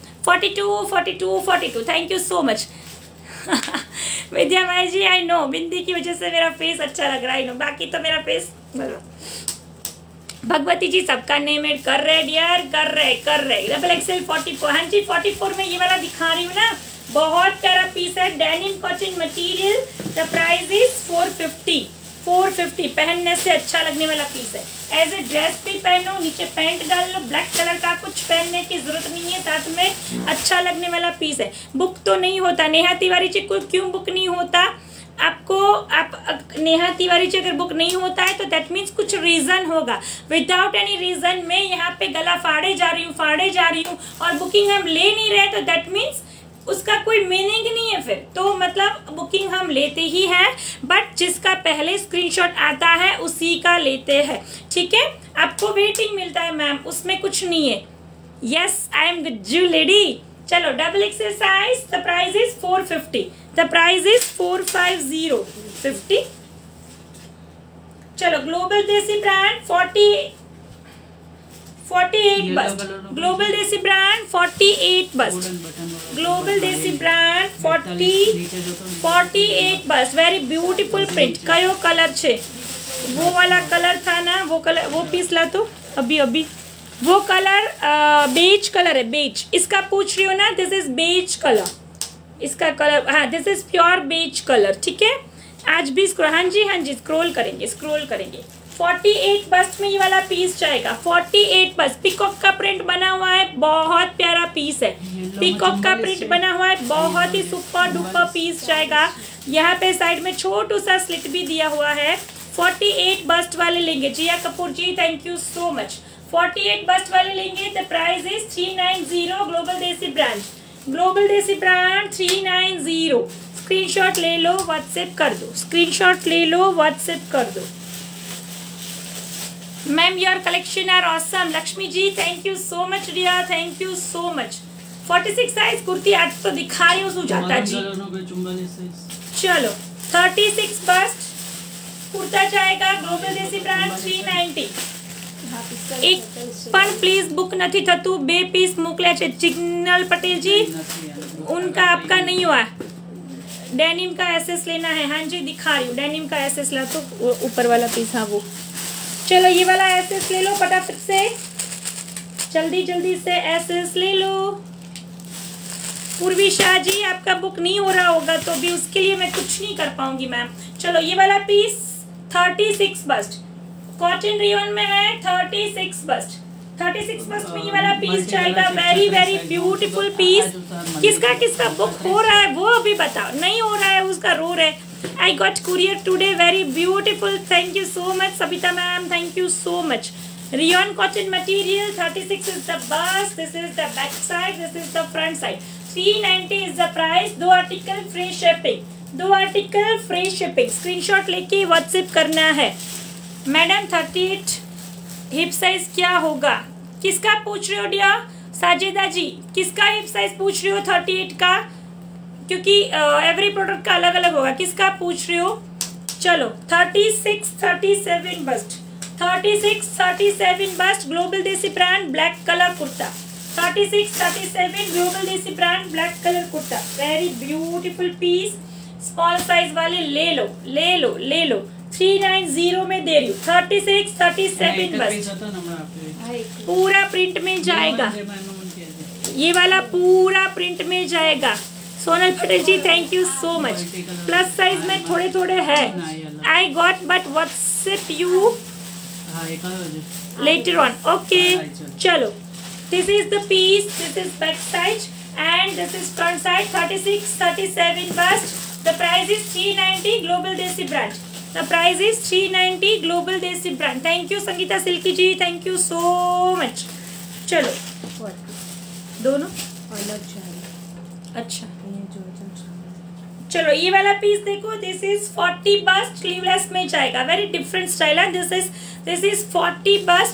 42 thank you so much. Vidya Mai ji, I know bindi की वजह से मेरा फेस अच्छा लग रहा है, आई नो, बाकी तो मेरा फेस। भगवती जी सबका नेम एड कर रहे डियर, कर रहे। डबल एक्सएल 44, हाँ जी 44 में ये वाला दिखा रही हूँ ना, बहुत प्यारा पीस है, denim cotton material. The price is 450, पहनने से अच्छा लगने वाला पीस है। एज ए ड्रेस भी पहनो, नीचे पैंट डाल लो, ब्लैक कलर का कुछ पहनने की जरूरत नहीं है, साथ में अच्छा लगने वाला पीस है। बुक तो नहीं होता नेहा तिवारी जी को, क्यों बुक नहीं होता आपको? आप नेहा तिवारी जी अगर बुक नहीं होता है तो दैट मीन्स कुछ रीजन होगा। विदाउट एनी रीजन मैं यहाँ पे गला फाड़े जा रही हूँ और बुकिंग हम ले नहीं रहे, तो दैट मीन्स उसका कोई मीनिंग नहीं है फिर तो। मतलब बुकिंग हम लेते ही हैं, बट जिसका पहले स्क्रीनशॉट आता है उसी का लेते हैं, ठीक है। आपको वेटिंग मिलता है मैम, उसमें कुछ नहीं है। Yes, I am Gujju lady. चलो, double XL size, the price is 450, the price is 450, चलो, global Desi brand 48 bust, global Desi brand 48 bust, global Desi brand 48 bust, very beautiful print. कयो कलर छे? वो वाला कलर था ना, वो कलर, वो पीस ला तो अभी वो कलर बेज कलर है, बेज। इसका पूछ रही हो ना, दिस इज बेज कलर, इसका कलर, हाँ this is pure beige colour, ठीक है। आज भी हाँ जी स्क्रॉल करेंगे 48 बस्ट में ये वाला पीस जाएगा। 48 बस्ट, पिकॉक का प्रिंट बना हुआ है, बहुत प्यारा पीस है। पिकॉक का प्रिंट बना हुआ है, बहुत ही सुपर डुपर पीस जाएगा। यहाँ पे साइड में छोटू सा स्लिट भी दिया हुआ है। 48 बस्ट वाले लेंगे, Jiya Kapoor ji thank you so much. 48 bust वाले लेंगे, the price is 390, global Desi brand, Global Desi brand 390। Screenshot ले लो, व्हाट्सएप कर दो, स्क्रीनशॉट ले लो, व्हाट्सएप कर दो। Ma'am your collection are awesome, Lakshmi ji thank you so much dear, thank you so much. 46 size kurti आज तो दिखा रही हूँ सुजाता जी। चलो, 36 बस्ट कुर्ता जाएगा, ग्लोबल देसी ब्रांड 390। एक पण प्लीज बुक નથી થતું, 2 पीस मोकल्या છે चिग्नल पटेल जी, उनका आपका नहीं हुआ। डेनिम का एसएस लेना है, हाँ जी दिखा रही हूँ, डेनिम का एसएस ला तो ऊपर वाला पीस, हाँ वो। चलो ये वाला एसएस ले लो फटाफट से, जल्दी से एसएस ले लो। पूर्वी शाह जी आपका बुक नहीं हो रहा होगा तो भी उसके लिए मैं कुछ नहीं कर पाऊंगी मैम। चलो ये वाला पीस 36 बस्ट कॉटन रियोन में है, 36 बस्ट में ये वाला पीस जाएगा। Very very beautiful piece. किसका बुक हो रहा है वो अभी बताओ, नहीं हो रहा है उसका रो रहे। I got courier today, very beautiful, thank you so much Sabita ma'am, thank you so much. Rayon cotton material 36 is the bust, this is the back side, this is the front side। 390 is the price। 2 article free shipping, 2 article free shipping. Screenshot लेके व्हाट्सएप करना है। मैडम 38 हिप साइज क्या होगा? किसका पूछ रहे हो डियर? साजिदा जी किसका हिप साइज पूछ रहे हो 38 का? क्योंकि एवरी प्रोडक्ट का अलग अलग होगा। किसका पूछ रहे हो? चलो 36 37 bust, 36 37 bust, global Desi brand black colour kurta. 36 37 Global Desi brand black colour kurta, very beautiful piece. Small size वाले ले लो ले लो ले लो, 390 में दे रही हूँ। 36 37 बस्ट, पूरा प्रिंट में जाएगा, ये वाला पूरा प्रिंट में जाएगा। Sonal Patel ji thank you so much. Plus size में थोड़े थोड़े है, I got but WhatsApp you later on, okay. चलो this is the piece, this is back side and this is front side. 36 37 bust, the price is 390 global Desi brand, the price is 390 global Desi brand. Thank you Sangeeta Silky ji, thank you so much. चलो दोनों अच्छा, चलो ये वाला पीस देखो, दिस इज 40 बस्ट, स्लीवलेस में जाएगा, वेरी डिफरेंट स्टाइल है। This is 40 bust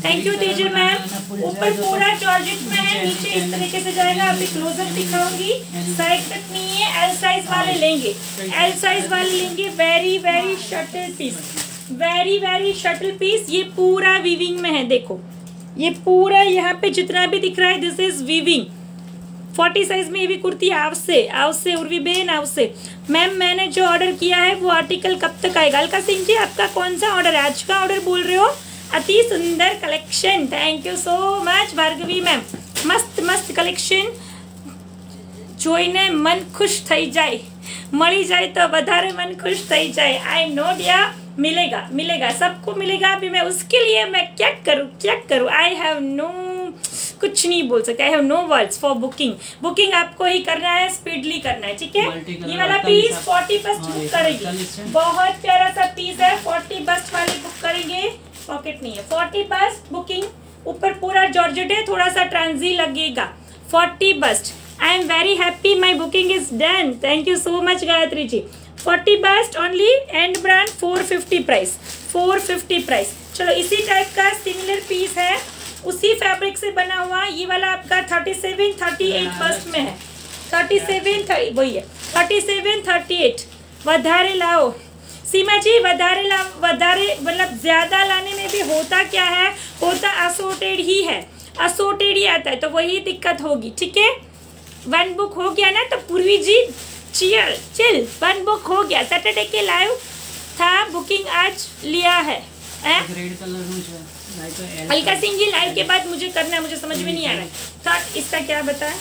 thank you Tejal ma'am. ऊपर पूरा जॉर्जेट में है, नीचे इस तरीके से जाएगा। अभी क्लोजअप दिखाऊंगी, साइड तक नहीं है। एल साइज वाले लेंगे, एल साइज वाले लेंगे। Very very subtle piece, very very subtle piece. ये पूरा वीविंग में है, देखो ये पूरा यहाँ पे जितना भी दिख रहा है दिस इज वीविंग। 40 साइज में ये भी कुर्ती आव से उर्वी बेन आव से। मैम मैंने जो ऑर्डर किया है वो आर्टिकल कब तक आएगा? अलका सिंह जी आपका कौन सा ऑर्डर है? आज का ऑर्डर बोल रहे हो? अति सुंदर collection, thank you so much Bhargavi ma'am. मस्त मस्त कलेक्शन જોઈને मन खुश થઈ જાય, મળી જાય तो વધારે मन खुश થઈ જાય। आई नो डिया, मिलेगा मिलेगा, सबको मिलेगा। अभी मैं उसके लिए मैं क्या करूँ? आई हैव नो, कुछ नहीं बोल सकते। I have no words for booking. Booking आपको ही करना है, स्पीडली करना है, ठीक है। ये वाला पीस 40 बस्ट बुक करेंगे, बहुत प्यारा सा पीस है। 40 बस्ट वाली बुक करेंगे, पॉकेट नहीं है। 40 बस्ट बुकिंग, ऊपर पूरा जॉर्जेट है, थोड़ा सा ट्रांजी लगेगा। 40 bust, I am very happy, my booking is done. Thank you so much Gayatri ji. 40 bust only, and brand 450 price, 450 price. चलो इसी टाइप का सिमिलर पीस है, उसी फैब्रिक से बना हुआ। ये वाला आपका 37 38 बस्ट में है। 37 वही है, 37 38। वधारे लाओ सीमा जी, वधारे मतलब ज्यादा लाने में भी होता क्या है, होता असोर्टेड ही है, असोर्टेड ही आता है, तो वही दिक्कत होगी, ठीक है। 1 बुक हो गया ना, तो पूर्वी जी चिल 1 बुक हो गया। सैटरडे के लाइव था, बुकिंग आज लिया है। Red colour Alka Singh ji live के बाद मुझे करना है, मुझे समझ में नहीं आ रहा है। तो इसका क्या बताया?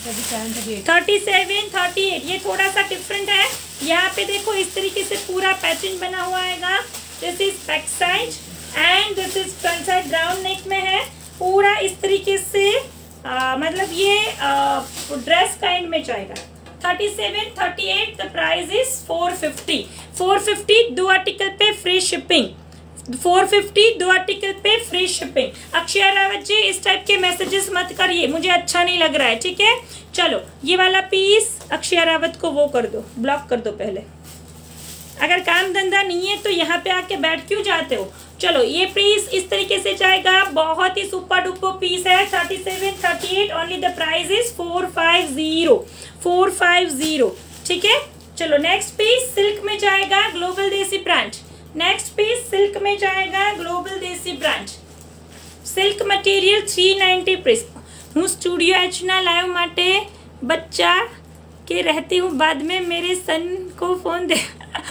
37 38, ये थोड़ा सा डिफरेंट है। यहाँ पे देखो इस तरीके से पूरा पैटर्न बना हुआ है। This is back side and this is front side, round neck में है पूरा इस तरीके से। मतलब ये ड्रेस काइंड में जाएगा। 37 38, द प्राइस इज 450। 450 दो आर्टिकल पे फ्री शिपिंग, 450 दो आर्टिकल पे फ्री शिपिंग। अक्षय रावत जी इस टाइप के मैसेजेस मत करिए, मुझे अच्छा नहीं लग रहा है, ठीक है। चलो ये वाला पीस अक्षय रावत को वो कर दो, ब्लॉक कर दो पहले। अगर काम धंधा नहीं है तो यहाँ पे आके बैठ क्यों जाते हो? चलो ये पीस इस तरीके से जाएगा, बहुत ही सुपर डुपर पीस है। 37 38, ओनली द प्राइस इज 450, 450, ठीक है। चलो नेक्स्ट पीस सिल्क में जाएगा, Global Desi brand. Next piece silk में जाएगा, Global Desi brand. Silk material 390 price. हूँ स्टूडियो एचना लाइव माटे बच्चा के रहती हूँ, बाद में मेरे सन को फोन दे।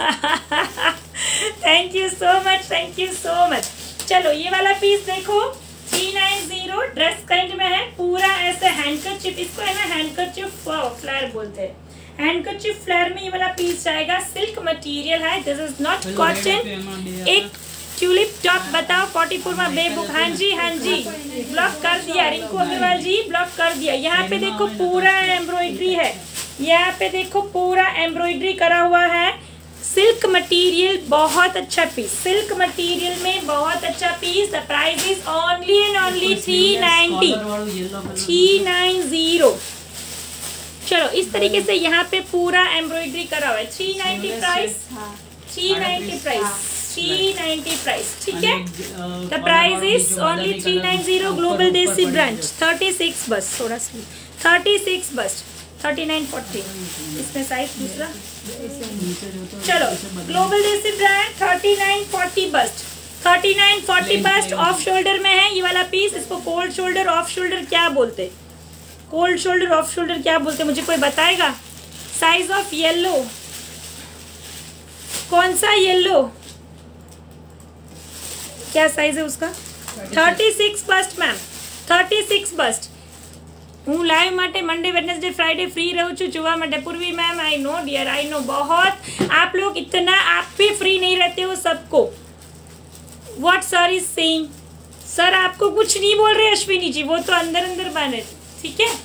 Thank you so much, thank you so much. चलो ये वाला पीस देखो 390, ड्रेस काइंड में है, पूरा ऐसे हैंडकरचिप, इसको है ना हैंडकरचिप फ्लेयर बोलते हैं। हैंडकरचिप फ्लेयर में ये वाला पीस जाएगा। सिल्क मटेरियल है, दिस इज नॉट कॉटन। एक ट्यूलिप टॉप बताओ 44 में बेबुक। हाँ जी हाँ जी, ब्लॉक कर दिया रिंकू अग्रवाल जी, ब्लॉक कर दिया। यहाँ पे देखो पूरा एम्ब्रॉयडरी है, यहाँ पे देखो पूरा एम्ब्रॉयडरी करा हुआ है। सिल्क मटेरियल बहुत अच्छा पीस, सिल्क मटेरियल में बहुत अच्छा piece. The price is only and only 390, 390। चलो इस तरीके से यहाँ पे पूरा एम्ब्रॉयडरी करा हुआ है। 390 प्राइस, 390 प्राइस, 390 प्राइस, ठीक है। The price is only 390, global Desi brand. 36 bust, थोड़ा सा 36 बस, 39 40, इसमें साइज दूसरा। चलो global Desi brand 39 40 bust, 39 40 bust off shoulder में है ये वाला पीस। इसको कोल्ड शोल्डर ऑफ शोल्डर क्या बोलते? कोल्ड शोल्डर ऑफ शोल्डर क्या बोलते, मुझे कोई बताएगा? साइज ऑफ येलो, कौन सा येलो, क्या साइज है उसका? 36 बस्ट मैम, 36 बस्ट। હું લાઈવ માટે મંડે વેડનેસડે फ्राइडे फ्री रहूँ છું જોવા માટે। Purvi ma'am I know dear, I know, बहुत आप लोग इतना, आप भी फ्री नहीं रहते हो सबको। What sir is saying? Sir आपको कुछ नहीं बोल रहे अश्विनी जी, वो तो अंदर अंदर बने, ठीक है।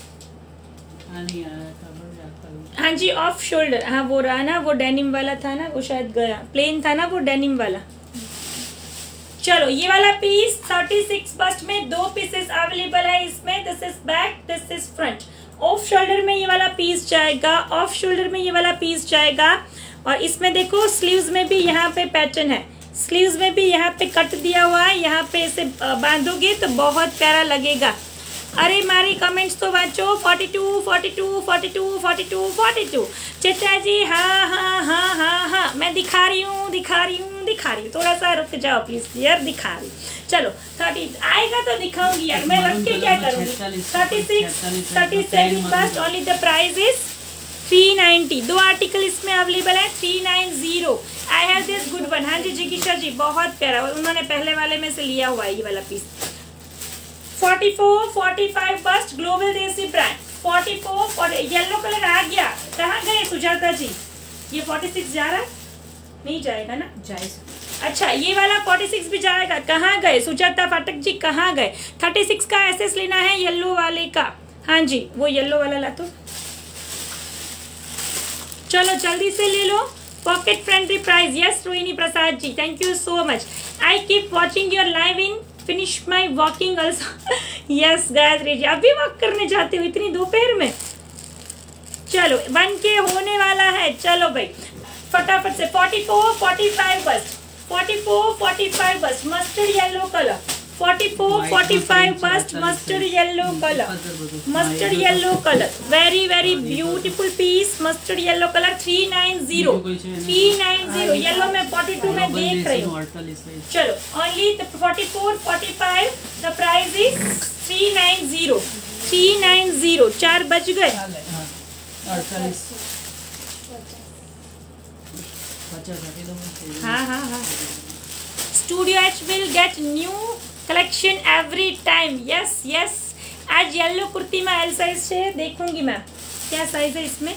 हाँ जी ऑफ शोल्डर, हाँ वो रहा ना, वो डेनिम वाला था ना, वो शायद गया, प्लेन था ना वो डेनिम वाला। चलो ये वाला पीस 36 बस्ट में 2 पीसेस अवेलेबल है इसमें। This is back, this is front. Off shoulder में ये वाला पीस जाएगा, ऑफ शोल्डर में ये वाला पीस जाएगा। और इसमें देखो स्लीव्स में भी यहाँ पे पैटर्न है, स्लीव्स में भी यहाँ पे कट दिया हुआ है, यहाँ पे इसे बांधोगे तो बहुत प्यारा लगेगा। अरे मारी कमेंट्स तो बच्चों 42 42 42 42 42। चचा जी हाँ हाँ हाँ हाँ हाँ, मैं दिखा रही हूँ दिखा रही हूँ दिखा रही हूँ, थोड़ा सा रुक जाओ प्लीज यार, दिखा रही हूँ। चलो 30 आएगा तो दिखाऊंगी यार, मैं रख के क्या करूँगी। 36 37 बस, only the price is 390। 2 article इसमें अवेलेबल है 390। I have this good one. हाँ जी जिगिशा जी, बहुत प्यारा, उन्होंने पहले वाले में से लिया हुआ है ये वाला piece. 44 45 bust, global Desi brand. 44 40 yellow colour आ गया। कहाँ गए सुजाता जी? ये 46 जा रहा है? नहीं जाएगा ना? जाएगा। अच्छा ये वाला 46 भी जाएगा। कहाँ गए सुजाता फाटक जी, कहाँ गए? 36 का एसएस लेना है येलो वाले का। हाँ जी वो येलो वाला ला तो, चलो जल्दी से ले लो। Pocket friendly price. Yes Rohini Prasad ji, thank you so much. I keep watching your live in finish my walking also. Yes Gayatri ji, अभी वॉक करने जाते हो इतनी दोपहर में? चलो 1K होने वाला है। चलो भाई फटाफट से 44 45 बस, 44 45 bust, mustard yellow colour. 44 45 bust, mustard yellow colour, mustard yellow colour, very very beautiful piece. Mustard yellow colour 390 390। Yellow में 42 में देख रही हूँ। चलो ओनली 44 45, द प्राइस इज 390 390। 4 बज गए। हाँ हाँ हाँ। Studio H will get new collection every time. Yes yes. आज येलो कुर्ती में एल साइज से देखूंगी मैं, क्या साइज है इसमें?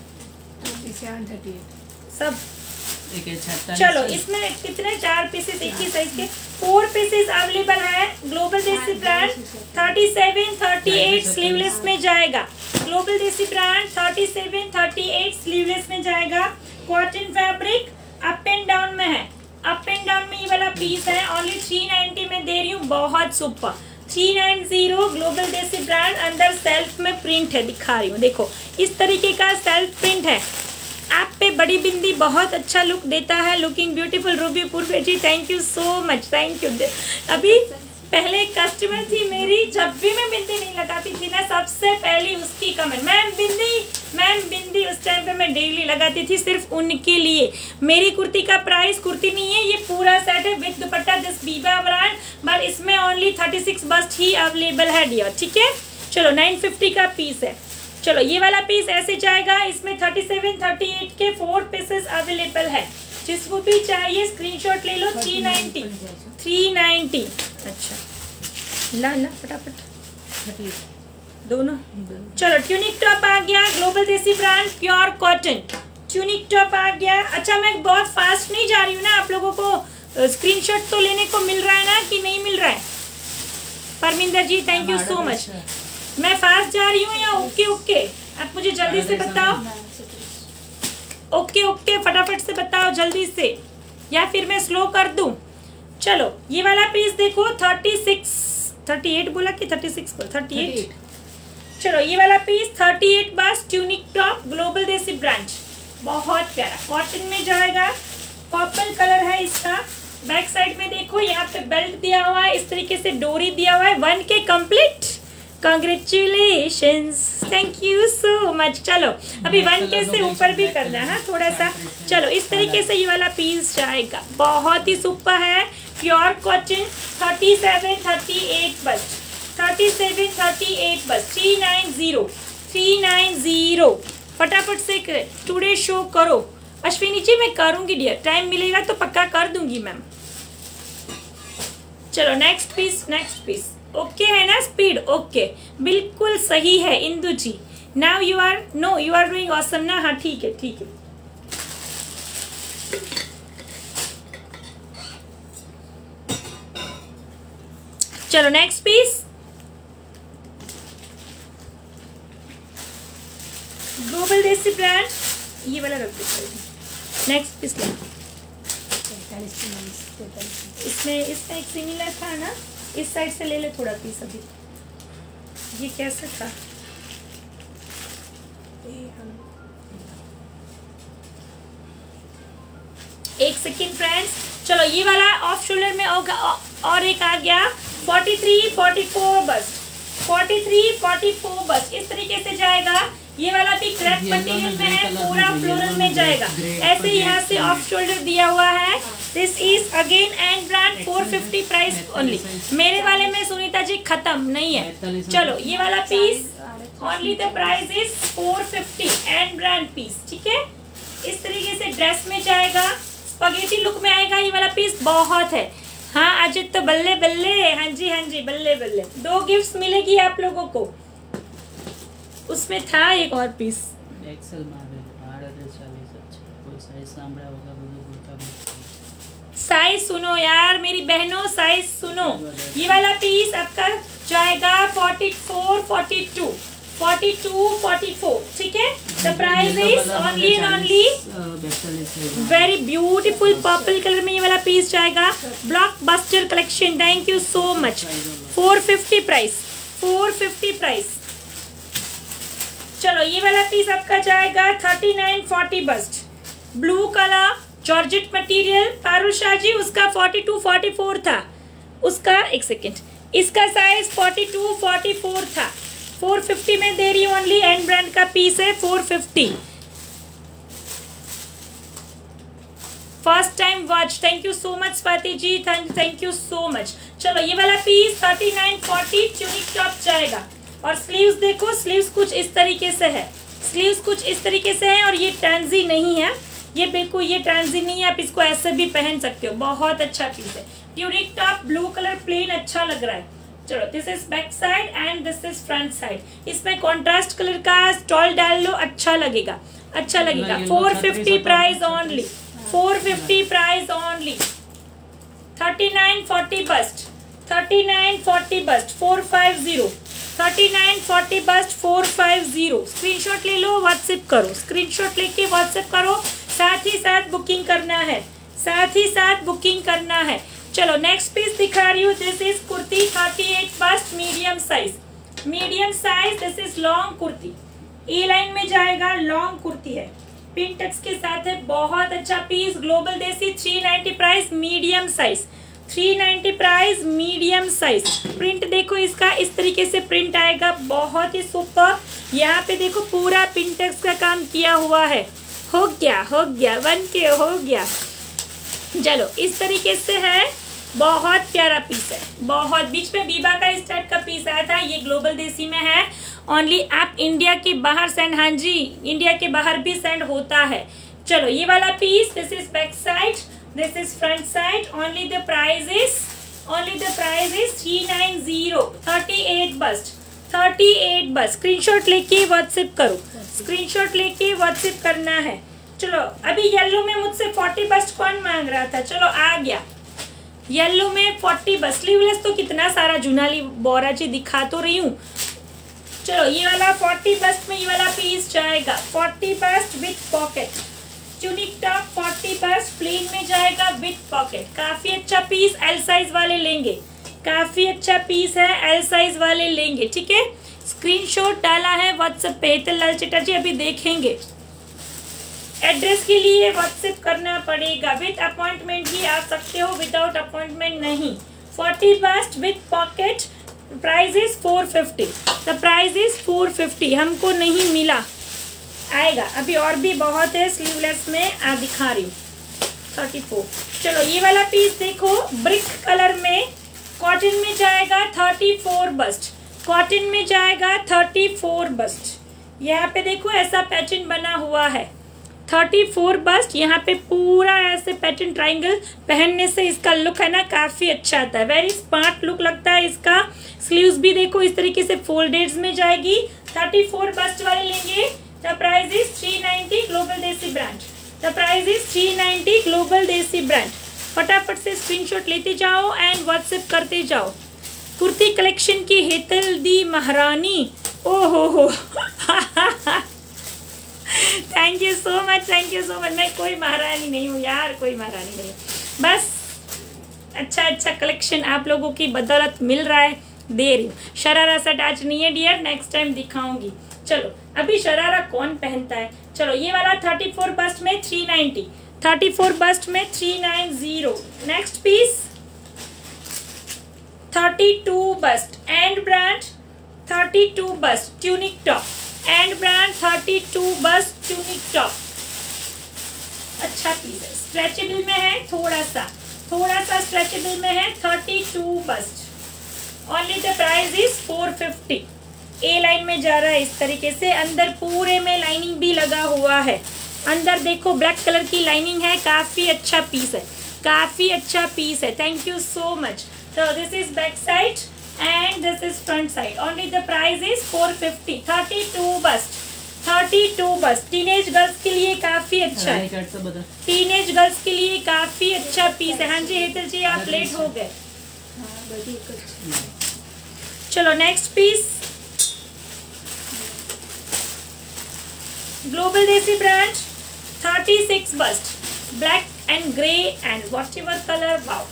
37 सब। चलो इसमें कितने? 4 पीसेस एक ही साइज के। 4 पीसेस अवेलेबल है। ग्लोबल देसी ब्रांड 37 38 स्लीवलेस में जाएगा। ग्लोबल देसी ब्रांड 37 38 स्लीवलेस में जाएगा। Cotton fabric up and down में है। अप एंड डाउन में ये वाला पीस है। ओनली 390 में दे रही हूँ। बहुत सुपर। 390 global Desi brand. अंदर सेल्फ में प्रिंट है, दिखा रही हूँ देखो, इस तरीके का सेल्फ प्रिंट है। आप पे बड़ी बिंदी बहुत अच्छा लुक देता है। Looking beautiful. Ruby Purve ji thank you so much, thank you. अभी पहले एक कस्टमर थी मेरी, जब भी मैं बिंदी नहीं लगाती थी ना, सबसे पहली उसकी कमेंट, मैम बिंदी। उस टाइम पे मैं डेली लगाती थी सिर्फ उनके लिए। मेरी कुर्ती का प्राइस, कुर्ती नहीं है ये पूरा सेट है with dupatta, this Biba brand, but इसमें ओनली 36 बस्ट ही अवेलेबल है डियर, ठीक है। चलो 950 का पीस है। चलो ये वाला पीस ऐसे जाएगा। इसमें 37 38 के 4 पीसेस अवेलेबल है। जिसको भी चाहिए स्क्रीनशॉट ले लो। 390। अच्छा ला फटाफट दोनों। चलो ट्यूनिक टॉप आ गया। Global Desi brand pure cotton tunic top आ गया। अच्छा मैं बहुत फास्ट नहीं जा रही हूँ ना, आप लोगों को स्क्रीनशॉट तो लेने को मिल रहा है ना कि नहीं मिल रहा है? Parminder ji thank you so much. मैं फास्ट जा रही हूँ या ओके? आप मुझे जल्दी से बताओ। ओके फटाफट से बताओ जल्दी से, या फिर मैं स्लो कर दूं? चलो ये वाला पीस देखो 38 बोला कि 36 बोला? 38। चलो ये वाला piece 38 bust tunic top Global Desi brand, बहुत प्यारा कॉटन में जाएगा। पर्पल कलर है इसका। बैक साइड में देखो यहाँ पे बेल्ट दिया हुआ है, इस तरीके से डोरी दिया हुआ है। 1K complete. Congratulations, thank you so much. चलो अभी 1K से ऊपर भी करना है थोड़ा सा। चलो इस तरीके से ये वाला पीस जाएगा, बहुत ही सुपर है। प्योर कॉटन 37 38 बस, 37 38 बस, 390 फटाफट से टुडे शो करो। अश्विनी जी मैं करूंगी डियर, टाइम मिलेगा तो पक्का कर दूंगी मैम। चलो नेक्स्ट पीस ओके है ना? स्पीड ओके बिल्कुल सही है Indu ji. Now you are doing awesome ना? हाँ ठीक है। चलो next piece Global Desi brand, ये वाला रख दो। नेक्स्ट पीस इसमें एक सिमिलर था ना, इस साइड से ले ले थोड़ा पीस। अभी ये कैसे था? एक सेकेंड फ्रेंड्स, चलो ये वाला ऑफ शोल्डर में और एक आ गया 43, 44 बस्ट, 43, 44 बस्ट, इस तरीके से जाएगा। ये वाला भी क्रैप मटेरियल में है, पूरा फ्लोरल में जाएगा। ऐसे यहाँ से ऑफ शोल्डर दिया हुआ है। This is again and brand 450 price only. मेरे वाले में सुनीता जी खत्म नहीं है। चलो ये वाला piece only the price is 450 and brand piece, ठीक है। इस तरीके से ड्रेस में जाएगा, स्पगेटी लुक में आएगा। ये वाला पीस बहुत है। हाँ अजित तो बल्ले बल्ले, हाँ जी बल्ले बल्ले। 2 गिफ्ट्स मिलेगी आप लोगों को। उसमें था एक और पीस एक्सेल साइज सुनो यार मेरी बहनों, साइज सुनो। ये वाला पीस आपका जाएगा 44, 42, 44, ठीक है। The price is only and only very beautiful purple colour में ये वाला पीस जाएगा। Blockbuster collection, thank you so much. 450 price, 450 price. चलो ये वाला पीस आपका जाएगा 39, 40 bust, blue colour georgette material. Parul Shah ji उसका 42, 44 था उसका। एक सेकेंड, इसका साइज 42, 44 था। 450 में दे रही हूँ ओनली, एंड ब्रांड का पीस है 450। First time watch, thank you so much Swati ji, thank you so much. चलो ये वाला पीस 39, 40 ट्यूनिक टॉप जाएगा। और स्लीव्स देखो, स्लीव्स कुछ इस तरीके से है, स्लीव्स कुछ इस तरीके से है। और ये ट्रांजी नहीं है, ये बिल्कुल ये ट्रांजी नहीं है, आप इसको ऐसे भी पहन सकते हो। बहुत अच्छा पीस है। Tunic top blue colour plain अच्छा लग रहा है। चलो this is back side and this is front side. इसमें कॉन्ट्रास्ट कलर का स्टॉल डाल लो, अच्छा लगेगा, अच्छा लगेगा। 450 price only, 450 price only. 39, 40 bust, 39, 40 bust 450, 39, 40 bust 450। Screenshot ले लो, व्हाट्सएप करो, स्क्रीनशॉट लेके व्हाट्सएप करो। साथ ही साथ बुकिंग करना है, साथ ही साथ बुकिंग करना है। चलो नेक्स्ट पीस दिखा रही हूँ। This is kurti 38 bust medium size, medium size. This is long kurti, A line में जाएगा, लॉन्ग कुर्ती है, पिन टक्स के साथ है। बहुत अच्छा piece, Global Desi. 390 price, medium size, 390 price, medium size. Print देखो इसका, इस तरीके से प्रिंट आएगा, बहुत ही सुपर। यहाँ पे देखो पूरा पिन टक्स का काम किया हुआ है। हो गया 1 के हो गया। चलो इस तरीके से है, बहुत प्यारा पीस है, बहुत। बीच में बीबा का इस टाइप का पीस आया था, ये ग्लोबल देसी में है ओनली। आप इंडिया के बाहर सेंड, हाँ जी इंडिया के बाहर भी सेंड होता है। चलो ये वाला piece, this is back side, this is front side. Only the price is 390, 38 bust, 38 bust. Screenshot लेके व्हाट्सएप करो, स्क्रीनशॉट लेके व्हाट्सएप करना है। चलो अभी येलो में मुझसे 40 बस्ट कौन मांग रहा था, चलो आ गया। येलो में 40 बस्ट, स्लीवलेस तो कितना सारा जुनाली बोरा जी दिखा तो रही हूँ। चलो ये वाला 40 बस्ट में ये वाला पीस जाएगा 40 bust with pocket. Tunic top 40 bust plain में जाएगा विथ पॉकेट। काफी अच्छा पीस, एल साइज वाले लेंगे, काफी अच्छा पीस है, एल साइज वाले लेंगे, ठीक है। स्क्रीनशॉट डाला है व्हाट्सएप पे, हितल चटर्जी अभी देखेंगे। एड्रेस के लिए व्हाट्सएप करना पड़ेगा। विथ अपॉइंटमेंट भी आ सकते हो, विदाउट अपॉइंटमेंट नहीं। 40 bust with pocket, price is 450। The price is 450, हमको नहीं मिला, आएगा अभी और भी बहुत है। स्लीवलेस में दिखा रही हूँ 34। चलो ये वाला पीस देखो, ब्रिक कलर में, कॉटन में जाएगा 34 बस्ट, कॉटन में जाएगा 34 बस्ट। यहाँ पे देखो ऐसा पैटर्न बना हुआ है 34 बस्ट। यहाँ पे पूरा ऐसे पैटर्न ट्राइंगल पहनने से इसका लुक है ना काफी अच्छा आता है, वेरी स्मार्ट लुक लगता है इसका। स्लीव्स भी देखो इस तरीके से फोल्डेड्स में जाएगी। 34 बस्ट वाले लेंगे। The price is 390 global Desi brand, the price is 390 global Desi brand. फटाफट से स्क्रीनशॉट लेते जाओ एंड व्हाट्सएप करते जाओ। कुर्ती कलेक्शन की हेतल दी महारानी, ओहो हो thank you so much, thank you so much. मैं कोई महारानी नहीं हूँ यार, कोई महारानी नहीं, बस अच्छा अच्छा कलेक्शन आप लोगों की बदौलत मिल रहा है, दे रही हूँ। शरारा सेट आज नहीं है डियर, नेक्स्ट टाइम दिखाऊंगी। चलो अभी शरारा कौन पहनता है। चलो ये वाला 34 बस्ट में 390, 34 बस्ट में 390। Next piece 32 bust and brand 32 bust tunic top and brand 32 bust tunic top. अच्छा पीस है, स्ट्रेचेबल में है, थोड़ा सा स्ट्रेचेबल में है। 32 bust, only the price is 450। A line में जा रहा है इस तरीके से, अंदर पूरे में लाइनिंग भी लगा हुआ है। अंदर देखो ब्लैक कलर की लाइनिंग है, काफी अच्छा पीस है, काफी अच्छा पीस है। Thank you so much. So this is back side and this is front side. Only the price is 450. 32 bust. 32 bust. Teenage girls के लिए काफी अच्छा है, टीनेज गर्ल्स के लिए काफी अच्छा पीस है। हाँ जी हेतल जी आप लेट हो गए। चलो next piece, Global Desi brand 36 bust black and grey and whatever colour. Wow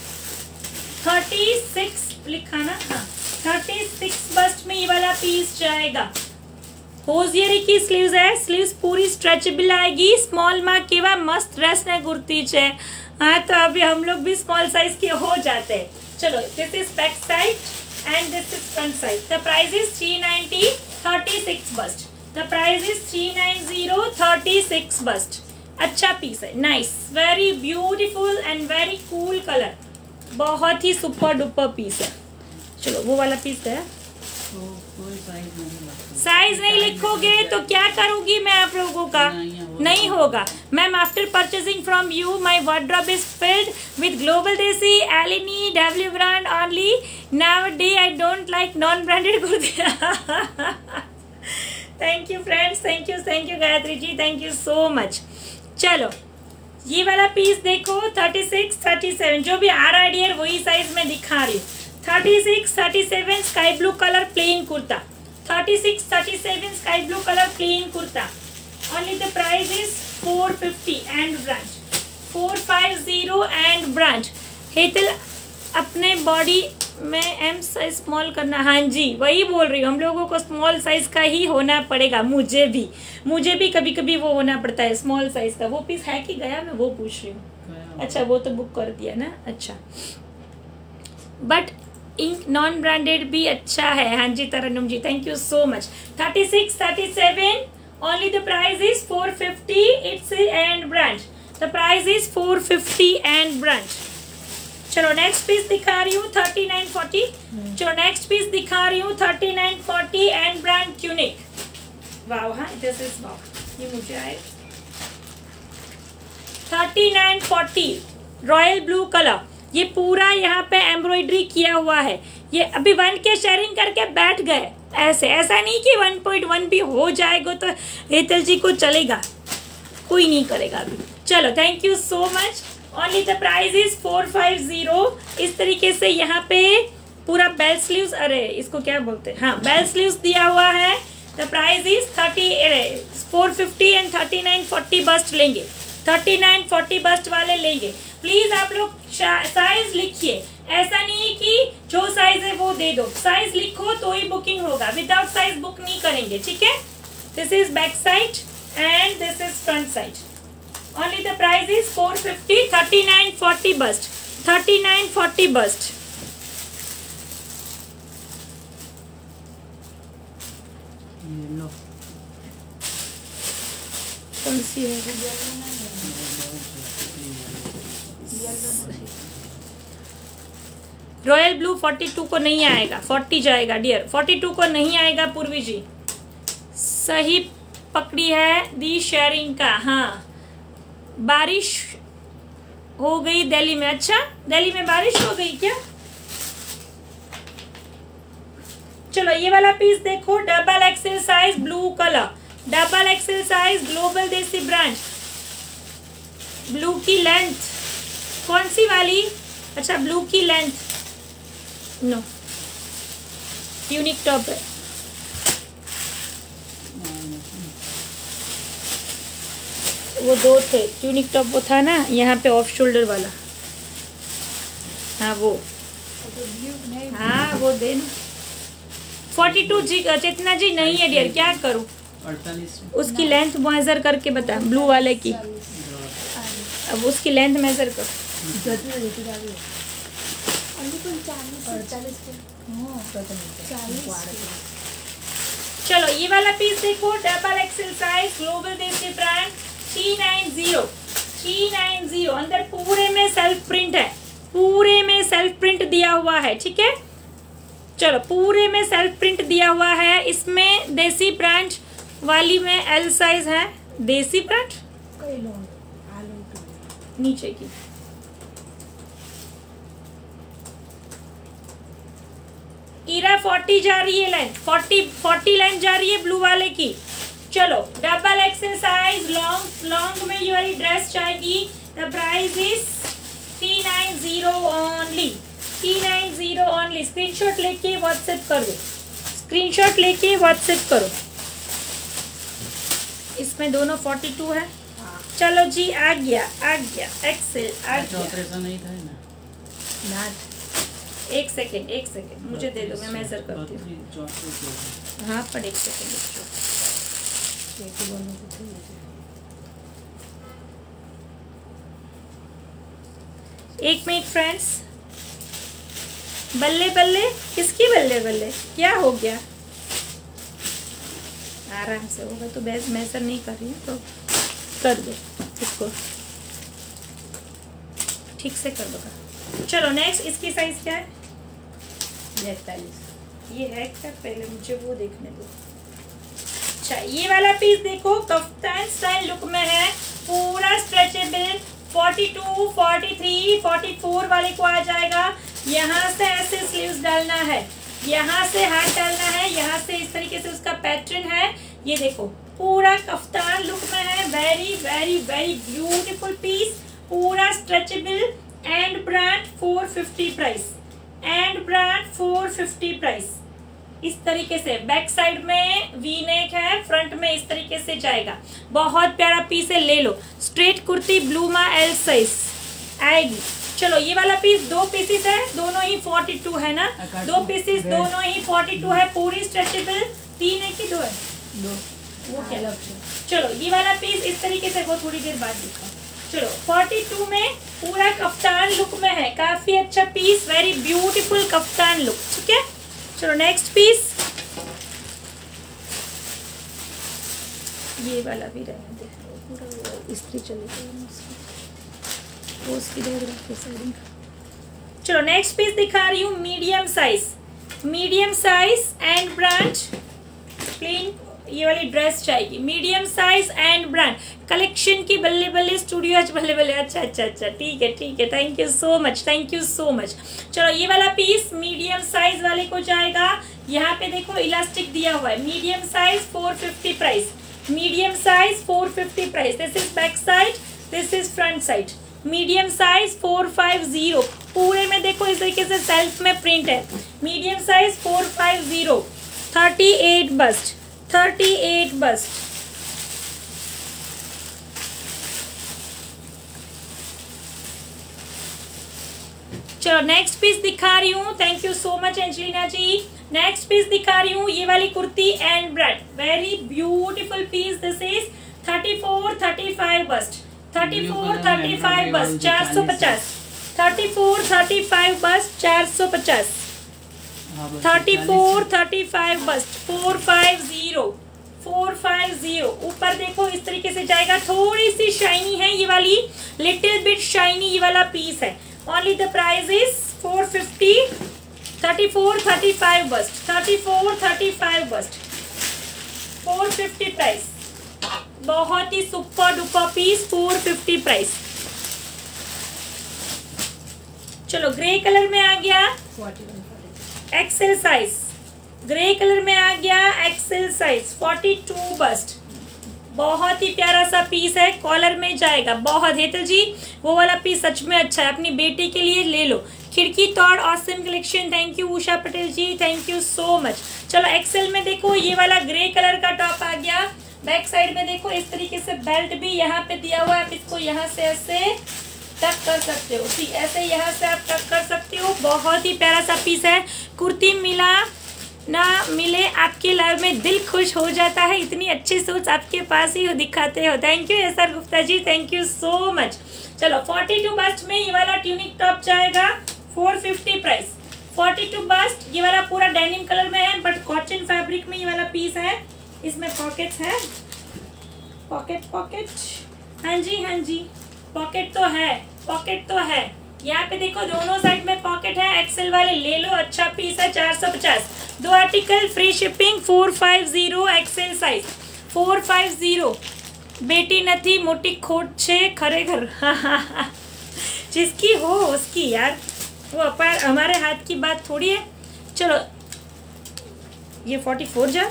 36 लिखा ना, हाँ 36 बस्ट में ये वाला पीस जाएगा। होजियरी की स्लीव्स है, स्लीव्स पूरी स्ट्रेचेबल आएगी। स्मॉल माँ केवा मस्त ड्रेस ने कुर्ती है। हाँ तो अभी हम लोग भी स्मॉल साइज के हो जाते हैं। चलो this is back side and this is front side. The price is 390। 36 bust, the price is 390। 36 bust, अच्छा पीस है, nice, very beautiful and very cool colour, बहुत ही सुपर डुपर पीस है। चलो वो वाला पीस है, साइज नहीं लिखोगे तो क्या करूंगी मैं आप लोगों का, नहीं होगा। Ma'am after purchasing from you my wardrobe is filled with Global Desi एलिनी W brand only. Now day I don't like non branded कुर्तियां। Thank you friends, thank you Gayatri ji, thank you so much. चलो ये वाला पीस देखो 36, 37 जो भी आ रहा है डियर वही साइज में दिखा रही हूँ। 36, 37 sky blue colour plain kurta. 36, 37 sky blue colour plain kurta. Only the price is 450 and brand 450 and brand. Hetal अपने बॉडी में एम साइज स्मॉल करना, हाँ जी वही बोल रही हूँ, हम लोगों को स्मॉल साइज का ही होना पड़ेगा। मुझे भी कभी कभी वो होना पड़ता है स्मॉल साइज का। वो पीस है कि गया, मैं वो पूछ रही हूँ। अच्छा वो तो बुक कर दिया ना, अच्छा बट इंक नॉन ब्रांडेड भी अच्छा है। हाँ जी Tarannum ji thank you so much. 36, 37 only the price is 450 it's and brand. The price is 450 and brand. चलो नेक्स्ट पीस दिखा रही हूँ 3940। चलो नेक्स्ट पीस दिखा रही हूँ 3940 एंड ब्रांड ट्यूनिक। वाओ हाँ दिस इज वाओ, ये मुझे आए 3940 रॉयल ब्लू कलर। ये पूरा यहाँ पे एम्ब्रॉयडरी किया हुआ है। ये अभी 1K शेयरिंग करके बैठ गए, ऐसा नहीं कि 1.1 भी हो जाएगा तो हेतल जी को चलेगा, कोई नहीं करेगा अभी। चलो thank you so much. Only the price is 450। इस तरीके से यहाँ पे पूरा बेल स्लीव्स, अरे इसको क्या बोलते हैं, हाँ बेल स्लीव्स दिया हुआ है। The price is 450 and 3940 bust लेंगे, 3940 बस्ट वाले लेंगे। प्लीज आप लोग साइज लिखिए, ऐसा नहीं कि जो साइज है वो दे दो, साइज लिखो तो ही बुकिंग होगा, विदाउट साइज बुक नहीं करेंगे, ठीक है। This is back side and this is front side. Only the price is 450। 3940 bust, 3940 bust. कौन सी है? रॉयल ब्लू 42 को नहीं आएगा, 40 जाएगा डियर, 42 को नहीं आएगा। पूर्वी जी सही पकड़ी है दी शेयरिंग का। हाँ बारिश हो गई दिल्ली में, अच्छा दिल्ली में बारिश हो गई क्या? चलो ये वाला पीस देखो, double XL size blue colour, double XL size global Desi brand. Blue की लेंथ कौन सी वाली? अच्छा ब्लू की लेंथ नो, यूनिक टॉप है। वो दो थे यूनिक टॉप, वो था ना यहाँ पे ऑफ शोल्डर वाला, हाँ वो, हाँ वो दे ना। 42 जी चेतना जी नहीं है डियर, क्या करूँ? 48 उसकी लेंथ मुआजर करके बता, ब्लू वाले की अब उसकी लेंथ मेजर कर। चलो ये वाला पीस देखो, double XL size, global Desi brand, 390 अंदर पूरे में सेल्फ प्रिंट है, पूरे में सेल्फ प्रिंट दिया हुआ है, ठीक है। चलो पूरे में सेल्फ प्रिंट दिया हुआ है। इसमें देसी ब्रांड वाली में एल साइज है, देसी ब्रांड नीचे की। ईरा 40 जा रही है लेंथ, 40 लेंथ जा रही है ब्लू वाले की। चलो डबल एक्सेल साइज लॉन्ग में ये वाली ड्रेस जाएगी। The price is 390 only, 390 only. Screenshot लेके व्हाट्सएप कर दो, स्क्रीनशॉट लेके व्हाट्सएप करो। इसमें दोनों 42 है। चलो जी आ गया एक्सेल आ गया। नहीं था ना, एक सेकेंड मुझे दे दो, मैं मेजर करती हूँ। हाँ पर एक सेकेंड, एक मिनट फ्रेंड्स। बल्ले बल्ले किसकी बल्ले बल्ले, क्या हो गया? आराम से होगा तो बेस मेजर नहीं कर रही है तो कर दो, इसको ठीक से कर दो। चलो नेक्स्ट, इसकी साइज क्या है? 43। ये है क्या? पहले मुझे वो देखने दो। अच्छा ये वाला पीस देखो, कफ्तान स्टाइल लुक में है, पूरा स्ट्रेचेबल। 42, 43, 44 वाले को आ जाएगा। यहाँ से ऐसे स्लीव्स डालना है, यहाँ से हाथ डालना है, यहाँ से इस तरीके से उसका पैटर्न है। ये देखो पूरा कफ्तान लुक में है, very very very beautiful piece, पूरा stretchable. And brand 450 price, and brand 450 price. इस तरीके से बैक साइड में वी नेक है, फ्रंट में इस तरीके से जाएगा। बहुत प्यारा पीस है, ले लो। स्ट्रेट कुर्ती ब्लू मा एल साइज आएगी। चलो ये वाला पीस दो पीसेस है, दोनों ही 42 है ना, दो पीसेस दोनों ही 42 है, पूरी स्ट्रेचेबल। 3 है कि 2 है? 2। वो क्या? चलो ये वाला पीस इस तरीके से, वो थोड़ी देर बाद दिखा। चलो 42 में पूरा कफ्तान लुक में है, काफी अच्छा piece, very beautiful kaftan look, ठीक है। चलो नेक्स्ट पीस, ये वाला भी रहने दे, पूरा इस्त्री चली गई उसकी। चलो नेक्स्ट पीस दिखा रही हूँ, medium size and brand plain. ये वाली ड्रेस चाहिए, medium size and brand collection की। बल्ले बल्ले स्टूडियो आज बल्ले बल्ले। अच्छा ठीक है, थैंक यू सो मच। चलो ये वाला पीस मीडियम साइज वाले को जाएगा। यहाँ पे देखो इलास्टिक दिया हुआ है, medium size 450 price, medium size 450 price. This is back side, this is front side. Medium size 450, पूरे में देखो इस तरीके से सेल्फ में प्रिंट है। Medium size 450, 38 bust, 38 bust. चलो नेक्स्ट पीस दिखा रही हूँ, thank you so much Angelina ji. Next piece दिखा रही हूँ, ये वाली kurti and brand, very beautiful piece. This is 34, 35 bust, 34, 35 bust 450, 34, 35 bust 450, 34, 35 bust 450। ऊपर देखो इस तरीके से जाएगा, थोड़ी सी शाइनी है ये वाली, लिटिल बिट शाइनी ये वाला पीस है। Only the price is 450, 34, 35 bust, 34, 35 bust 450 price. बहुत ही सुपर डुपर पीस, 450 प्राइस। चलो ग्रे कलर में आ गया, एक्सेल साइज, ग्रे कलर में आ गया एक्सेल साइज 42 बस्ट। बहुत ही प्यारा सा पीस है, कॉलर में जाएगा बहुत। हेतल जी वो वाला पीस सच में अच्छा है, अपनी बेटी के लिए ले लो। खिड़की तोड़ awesome collection, thank you Usha Patel ji, thank you so much. चलो एक्सेल में देखो ये वाला ग्रे कलर का टॉप आ गया। बैक साइड में देखो इस तरीके से बेल्ट भी यहाँ पे दिया हुआ है, आप इसको यहाँ से ऐसे टक कर सकते हो, ठीक ऐसे यहाँ से आप टक कर सकते हो। बहुत ही प्यारा सा पीस है। कुर्ती मिला ना मिले आपके लाइव में दिल खुश हो जाता है, इतनी अच्छी सोच आपके पास ही दिखाते हो। Thank you S R Gupta ji, thank you so much. चलो 42 बस्ट में ये वाला ट्यूनिक टॉप जाएगा 450 प्राइस। 42 बस्ट ये वाला पूरा डेनिम कलर में है बट कॉटन फैब्रिक में ये वाला पीस है। इसमें पॉकेट्स है, पॉकेट हाँ जी पॉकेट तो है, पॉकेट तो है। यहाँ पे देखो दोनों साइड में पॉकेट है। एक्सेल वाले ले लो, अच्छा पीस है 450। 2 article free shipping 450 XL size 450। बेटी नथी मोटी खोट छे खरेखर जिसकी हो उसकी यार, वो अपार हमारे हाथ की बात थोड़ी है। चलो ये 44 जा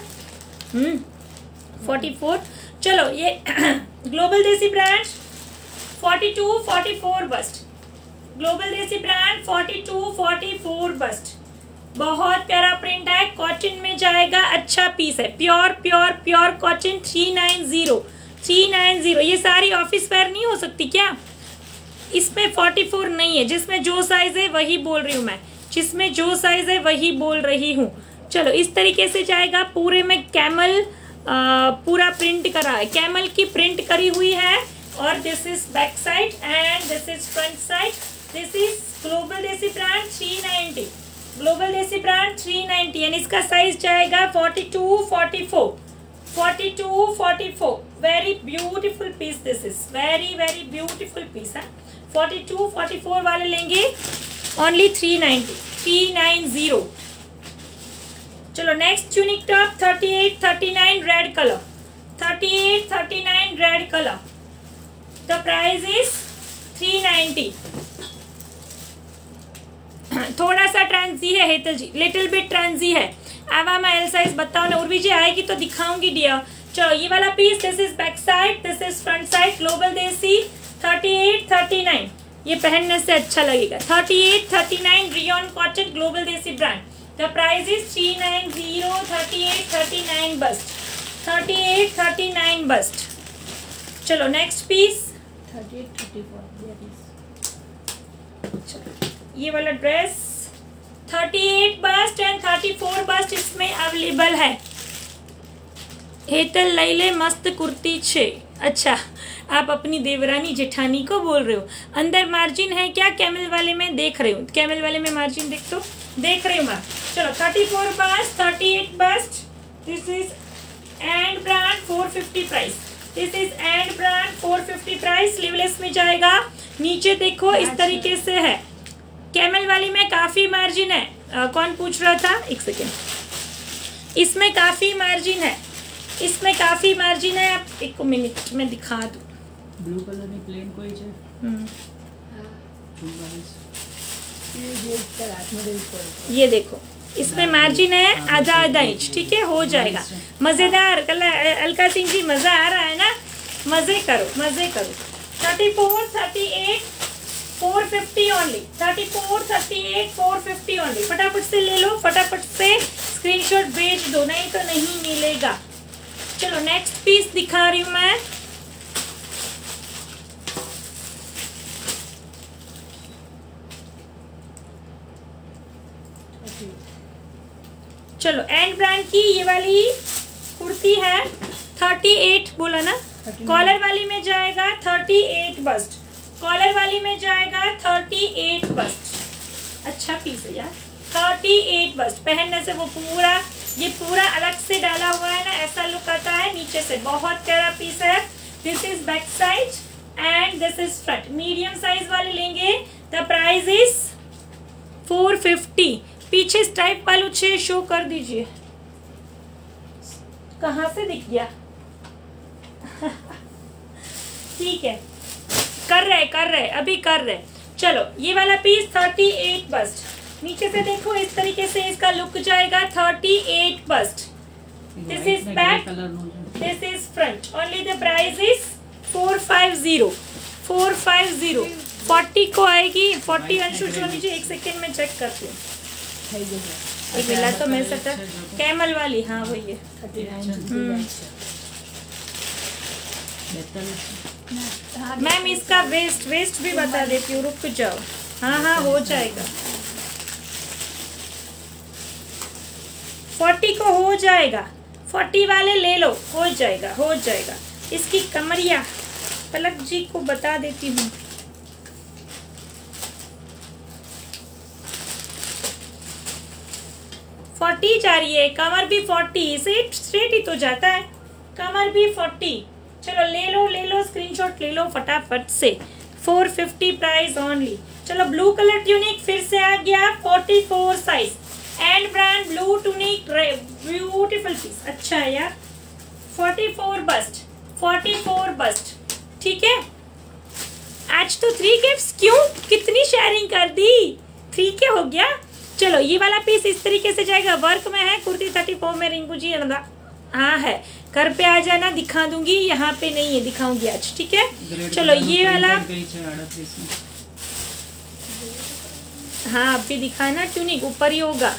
44। चलो ये Global Desi brand 42 44 bust, global Desi brand 42 44 bust. बहुत प्यारा प्रिंट है, कॉटन में जाएगा, अच्छा पीस है, प्योर कॉटन 390। ये सारी ऑफिस वेयर नहीं हो सकती क्या? इसमें 44 नहीं है, जिसमें जो साइज है वही बोल रही हूँ मैं, जिसमें जो साइज है वही बोल रही हूँ। चलो इस तरीके से जाएगा, पूरे में कैमल पूरा प्रिंट करा है, कैमल की प्रिंट करी हुई है। और this is back side and this is front side. This is Global Desi brand 390, global Desi brand 390 and इसका साइज जाएगा 42 44। Very beautiful piece, this is very beautiful piece है। 42 44 वाले लेंगे ओनली 390। चलो next tunic top 38 39 red colour, 38 39 red colour. The price is 390। थोड़ा सा ट्रांजी है हेतल जी, लिटिल बिट ट्रांजी है। आवा मैं एल साइज बताओ ना, उर्वी जी आएगी तो दिखाऊंगी डियर। चलो ये वाला piece, this is back side, this is front side, Global Desi 38 39। ये पहनने से अच्छा लगेगा। 38 39 rayon cotton global Desi brand. The price is 390। 38 39 bust, 38 39 bust. चलो नेक्स्ट पीस 38 34। ये वाला ड्रेस 38 बस्ट एंड 34 बस्ट इसमें अवेलेबल है। हेतल लैले मस्त कुर्ती छे। अच्छा आप अपनी देवरानी जेठानी को बोल रहे हो। अंदर मार्जिन है क्या? कैमल वाले में देख रही हूँ, कैमल वाले में मार्जिन देख रही हूँ मैं। चलो 34 bust 38 bust. This is and brand 450 price. This is and brand 450 price. Sleeveless में जाएगा। नीचे देखो इस तरीके से है। कैमल वाली में काफी मार्जिन है। कौन पूछ रहा था? एक सेकेंड। इसमें काफी मार्जिन है, इसमें काफी मार्जिन है। आप एक मिनट में दिखा दूं। ब्लू कलर ની પ્લેન કોઈ છે? ये देखो इसमें मार्जिन है आधा इंच, ठीक है, हो जाएगा। मजेदार कलर। अलका सिंह जी मजा आ रहा है ना? मजे करो 34 38 450 ओनली। 34 38 450 ओनली। फटाफट से ले लो, फटाफट से स्क्रीनशॉट भेज दो, नहीं तो नहीं मिलेगा। चलो नेक्स्ट पीस दिखा रही हूँ मैं। चलो एंड ब्रांड की ये वाली कुर्ती है 38 बोला ना। कॉलर वाली में जाएगा 38 बस्ट, कॉलर वाली में जाएगा 38 बस्ट। अच्छा पीस है यार, 38 बस्ट। पहनने से वो पूरा, ये पूरा अलग से डाला हुआ है ना, ऐसा लुक आता है नीचे से। बहुत प्यारा पीस है। This is back side and this is front. Medium size वाले लेंगे। The price is 450। पीछे स्ट्राइप वालू 6 शो कर दीजिए। कहाँ से दिख गया? ठीक है, कर रहे अभी कर रहे। चलो ये वाला पीस 38 बस्ट। नीचे से देखो इस तरीके से इसका लुक जाएगा 38 bust. This is back, this is front. Only the price is 450। 40 को आएगी। 40 अंशु जो नीचे, एक सेकेंड में चेक करती हूँ। एक मिला तो मैं सकता कैमल वाली, हाँ वही है। मैम इसका वेस्ट भी बता देती हूँ, रुक जाओ। हाँ हो जाएगा। 40 को हो जाएगा, 40 वाले ले लो, हो जाएगा हो जाएगा। इसकी कमरिया पलक जी को बता देती हूँ। $40 जा रही है, कमर भी 40 से स्ट्रेट ही तो जाता है, कमर भी 40। चलो ले लो स्क्रीनशॉट ले लो फटाफट से। 450 प्राइस ओनली। चलो ब्लू कलर ट्यूनिक फिर से आ गया 44 size and brand blue tunic beautiful piece. अच्छा है यार, 44 बस्ट, 44 बस्ट। ठीक है, आज तो 3 गिफ्ट्स, क्यों कितनी शेयरिंग कर दी, 3 के हो गया। चलो ये वाला पीस इस तरीके से जाएगा, वर्क में है, कुर्ती 34 में। रिंकू जी हाँ है, घर पे आ जाना, दिखा दूंगी, यहाँ पे नहीं है, दिखाऊंगी आज। ठीक है, चलो ये वाला हाँ अभी दिखाना, ट्यूनिक ऊपर ही होगा।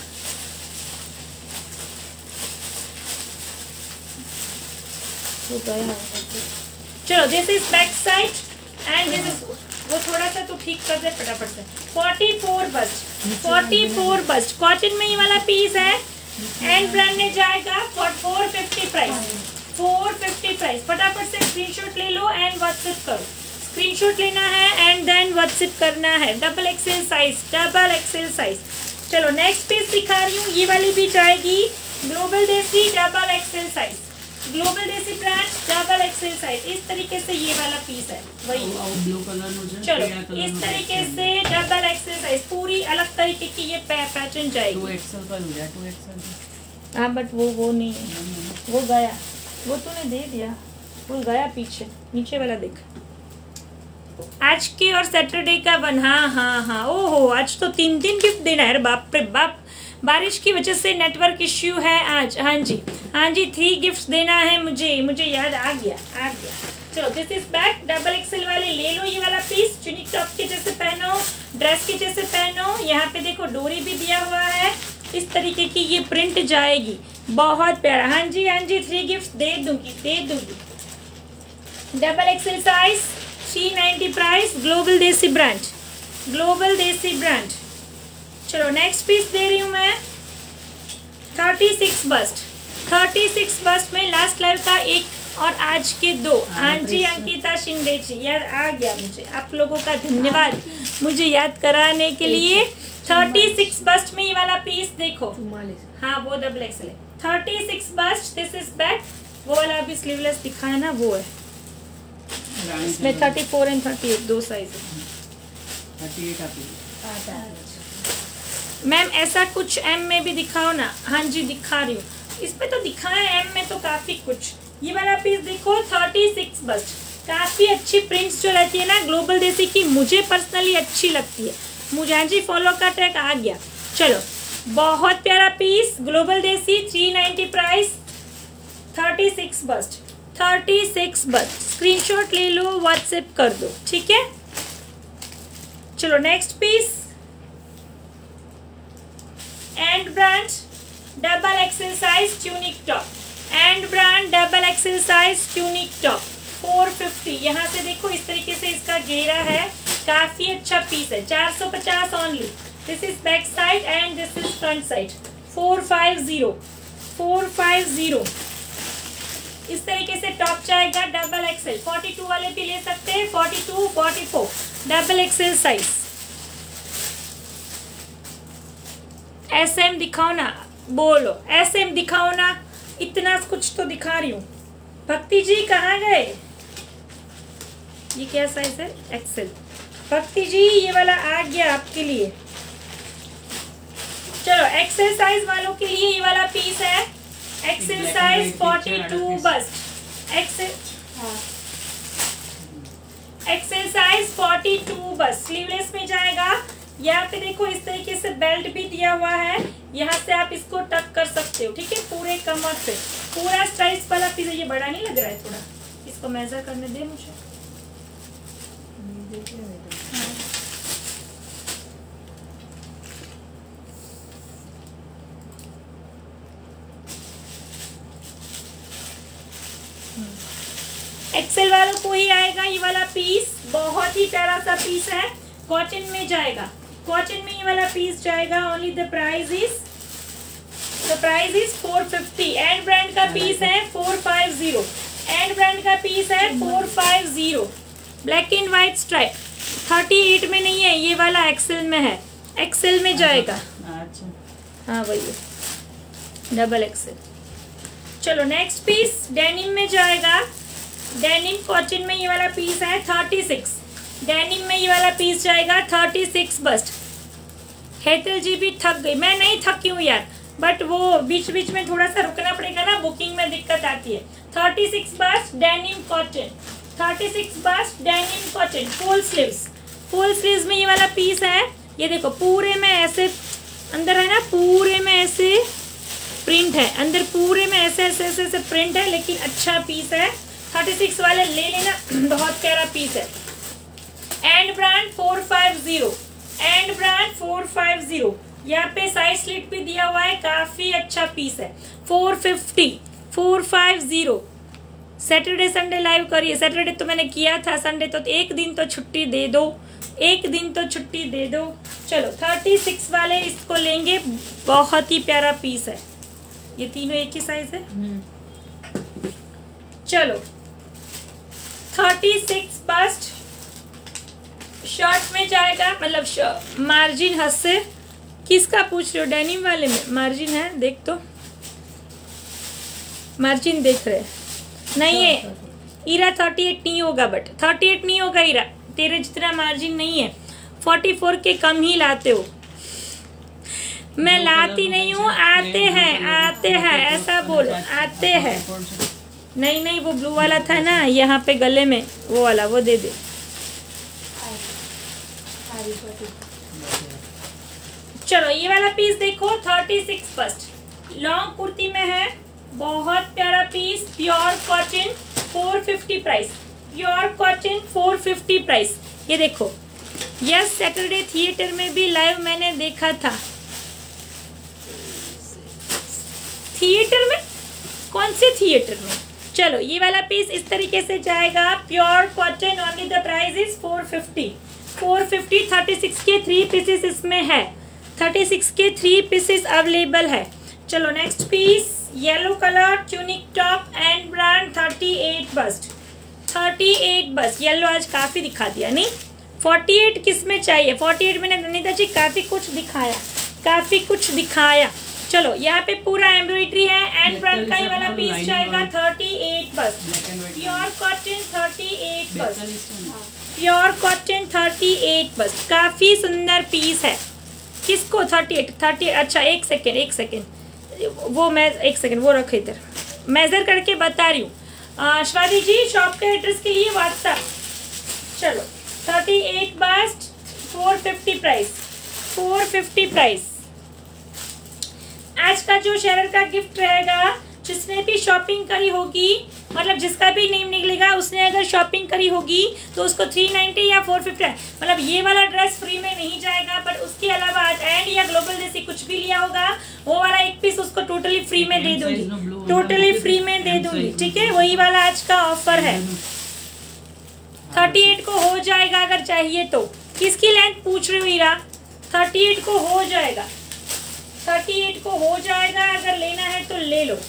चलो this is back side and this is, वो थोड़ा सा तो ठीक कर दे फटाफट से। 44 बस्ट, 44 बस्ट कॉटन में ये वाला पीस है एंड ब्रांड में जाएगा 450 प्राइस, 450 प्राइस। फटाफट से स्क्रीनशॉट ले लो एंड व्हाट्सएप करो। स्क्रीनशॉट लेना है एंड देन व्हाट्सएप करना है। Double XL size, double XL size. चलो नेक्स्ट पीस दिखा रही हूँ, ये वाली भी जाएगी Global Desi double XL size, global Desi brand double XL size. इस तरीके से ये वाला पीस है वही ब्लू कलर मुझे। चलो इस तरीके से डबल एक्सेल साइज, पूरी अलग तरीके की ये पैटर्न जाएगी। 2XL का हो गया, 2XL। हाँ बट वो नहीं है, वो गया, वो तूने दे दिया, वो गया पीछे, नीचे वाला देख। आज के और सैटरडे का वन, हाँ ओहो आज तो 3 गिफ्ट देना है, बाप रे बाप। बारिश की वजह से नेटवर्क इश्यू है आज। हाँ जी 3 गिफ्ट्स देना है मुझे याद आ गया। चलो this is back, double XL वाले ले लो ये वाला पीस, चुनिक टॉप के जैसे पहनो, ड्रेस के जैसे पहनो। यहाँ पे देखो डोरी भी दिया हुआ है, इस तरीके की ये प्रिंट जाएगी, बहुत प्यारा। हाँ जी 3 गिफ्ट्स दे दूंगी। Double XL size 390 price, Global Desi brand. चलो नेक्स्ट पीस दे रही हूँ मैं 36 बस्ट में लास्ट लाइव का 1 और आज के 2। हाँ जी अंकिता शिंदे जी, यार आ गया मुझे, आप लोगों का धन्यवाद मुझे याद कराने के लिए। 36 बस्ट में ये वाला पीस देखो, हाँ वो डबल एक्सेल है। 36 बस्ट, दिस इज बैक। वो वाला अभी स्लीवलेस दिखाया ना, वो है। इसमें 34 एंड 38 2 साइज है। 38 मैम ऐसा कुछ एम में भी दिखाओ ना। हाँ जी दिखा रही हूँ, इस पे तो दिखा है, एम में तो काफी कुछ। ये वाला पीस देखो 36 बस्ट, काफी अच्छी प्रिंट्स जो रहती है ना ग्लोबल देसी की, मुझे पर्सनली अच्छी लगती है। मुझे हाँ जी फॉलो का ट्रैक आ गया। चलो बहुत प्यारा piece, Global Desi 390 price, 36 bast. Screenshot ले लो, व्हाट्सएप कर दो, ठीक है। चलो next piece and brand double XL size tunic top, and brand double XL size tunic top 450। यहाँ से देखो इस तरीके से इसका घेरा है, काफी अच्छा पीस है। 450 only. This is back side and this is front side. 450 इस तरीके से टॉप जाएगा डबल एक्सेल। 42 वाले भी ले सकते हैं, 42 44 डबल एक्सेल साइज। SM दिखाओ ना, बोलो SM दिखाओ ना, इतना कुछ तो दिखा रही हूँ। भक्ति जी कहाँ गए? ये क्या साइज है? एक्सेल। भक्ति जी ये वाला आ गया आपके लिए। चलो एक्सेल साइज वालों के लिए ये वाला पीस है। XL size 42 bust. XL size 42 bust, sleeveless में जाएगा। यहाँ पे देखो इस तरीके से बेल्ट भी दिया हुआ है, यहाँ से आप इसको टक कर सकते हो, ठीक है। पूरे कमर पे पूरा स्ट्राइप्स वाला पीस है। ये बड़ा नहीं लग रहा है? थोड़ा इसको मेजर करने दे मुझे। एक्सेल वालों को ही आएगा ये वाला पीस, बहुत ही प्यारा सा पीस है। कॉटन में जाएगा, कॉटन में ये वाला पीस जाएगा। Only the price is the price is 450। And brand का पीस है 450। एंड ब्रांड का पीस है 450। ब्लैक एंड व्हाइट स्ट्राइप 38 में नहीं है, ये वाला एक्सेल में है, एक्सेल में जाएगा। अच्छा हाँ वही डबल एक्सेल। चलो नेक्स्ट पीस डेनिम में जाएगा। डेनिम कॉटन में ये वाला पीस है 36। डेनिम में ये वाला पीस जाएगा 36 बस्ट। हेतल जी भी थक गई, मैं नहीं थकी हूँ यार, बट वो बीच बीच में थोड़ा सा रुकना पड़ेगा ना, बुकिंग में दिक्कत आती है। 36 bust denim cotton, 36 bust denim cotton full sleeves. Full sleeves में ये वाला पीस है। ये देखो पूरे में ऐसे अंदर है ना, पूरे में ऐसे प्रिंट है, अंदर पूरे में ऐसे ऐसे ऐसे ऐसे प्रिंट है, लेकिन अच्छा पीस है। 36 वाले ले लेना, बहुत प्यारा पीस है। And brand 450। And brand 450। यहाँ पे साइड स्लिट भी दिया हुआ है, काफी अच्छा पीस है। 450 450। सैटरडे संडे लाइव करिए। सैटरडे तो मैंने किया था, संडे तो एक दिन तो छुट्टी दे दो, एक दिन तो छुट्टी दे दो। चलो 36 वाले इसको लेंगे, बहुत ही प्यारा पीस है। ये तीनों एक ही साइज है। चलो 36 बस्ट शर्ट में जाएगा, मतलब मार्जिन हद से। किसका पूछ रहे हो? डेनिम वाले में मार्जिन है, देख तो मार्जिन देख रहे नहीं है। ईरा 38 नहीं होगा, बट 38 नहीं होगा ईरा, तेरे जितना मार्जिन नहीं है। 44 के कम ही लाते हो। मैं लाती नहीं हूँ, आते हैं आते हैं, ऐसा बोलो, आते हैं। नहीं नहीं, वो ब्लू वाला था ना यहाँ पे गले में, वो वाला, वो दे दे। चलो ये वाला पीस देखो, 36 बस्ट लॉन्ग कुर्ती में है, बहुत प्यारा piece. Pure cotton 450 price, pure cotton 450 price. ये देखो, यस सैटरडे थिएटर में भी लाइव मैंने देखा था। थिएटर में? कौन से थिएटर में? चलो ये वाला पीस इस तरीके से जाएगा, pure cotton. Only the price is 450। 450। 36 के 3 पीसेस इसमें है, 36 के 3 पीसेस अवेलेबल है। चलो next piece, yellow colour tunic top and brand 38 bust. 38 bust yellow आज काफी दिखा दिया नहीं? 48 किस में चाहिए? 48 मैंने ननीता जी काफी कुछ दिखाया, काफी कुछ दिखाया। चलो यहाँ पे पूरा एम्ब्रॉयडरी है। एंड ब्रांड का ये वाला पीस जाएगा 38 bust. Pure cotton 38 bust, pure cotton 38 bust, काफी सुंदर पीस है। किसको 38? अच्छा एक सेकेंड, वो मैं एक सेकेंड वो रखे इधर, मेजर करके बता रही हूँ। स्वाति जी शॉप के एड्रेस के लिए व्हाट्सएप। चलो 38 बस्ट 450 प्राइस, 450 प्राइस। आज का जो शेयर का गिफ्ट रहेगा, जिसने भी शॉपिंग करी होगी, मतलब जिसका भी नेम निकलेगा, उसने अगर शॉपिंग करी होगी तो उसको 390 या 450, मतलब ये वाला ड्रेस फ्री में नहीं जाएगा, बट उसके अलावा आज एंड या ग्लोबल जैसी कुछ भी लिया होगा, वो वाला एक पीस उसको टोटली फ्री में दे दूंगी, टोटली फ्री में दे दूंगी। ठीक है, वही वाला आज का ऑफर है। 38 को हो जाएगा अगर चाहिए तो। किसकी लेंथ पूछ रही हो हीरा? 38 को हो जाएगा, 38 को हो जाएगा, अगर लेना है तो ले लो।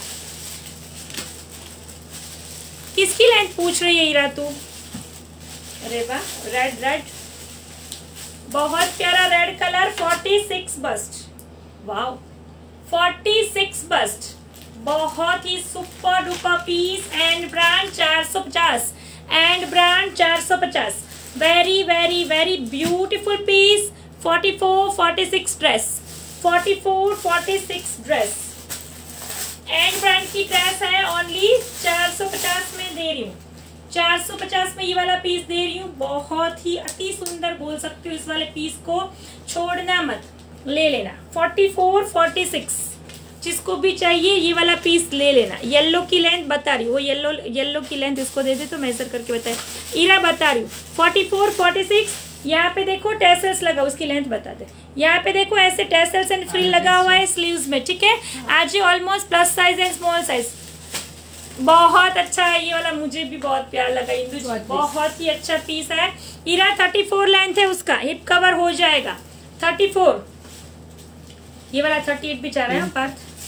किसकी लेंथ पूछ रही है हीरा तू? अरे वाह, रेड रेड, बहुत प्यारा red colour. 46 bust, wow 46 bust, बहुत ही super duper piece. And brand 450, and brand 450, very very very beautiful piece. 44 46 dress, 44 46 dress, and brand की ड्रेस है। ओनली 450 में दे रही हूँ, 450 में ये वाला पीस दे रही हूँ। बहुत ही अति सुंदर बोल सकती हूँ, इस वाले पीस को छोड़ना मत, ले लेना। 44 46 जिसको भी चाहिए ये वाला पीस ले लेना। येलो की लेंथ बता रही हूँ, वो येलो की लेंथ इसको दे दे तो मेजर करके बताए। ईरा बता रही हूँ 44 46। यहाँ पे देखो टेसल्स लगा, उसकी लेंथ बता दे। यहाँ पे देखो ऐसे टेसल्स एंड फ्रिल लगा हुआ है स्लीव्स में। ठीक है, आज ये almost plus size and small size, बहुत अच्छा है ये वाला, मुझे भी बहुत प्यारा लगा। इंदु बहुत ही अच्छा पीस है। ईरा 34 लेंथ है उसका, हिप कवर हो जाएगा 34। ये वाला 38 भी चाह रहे हैं पार्थ।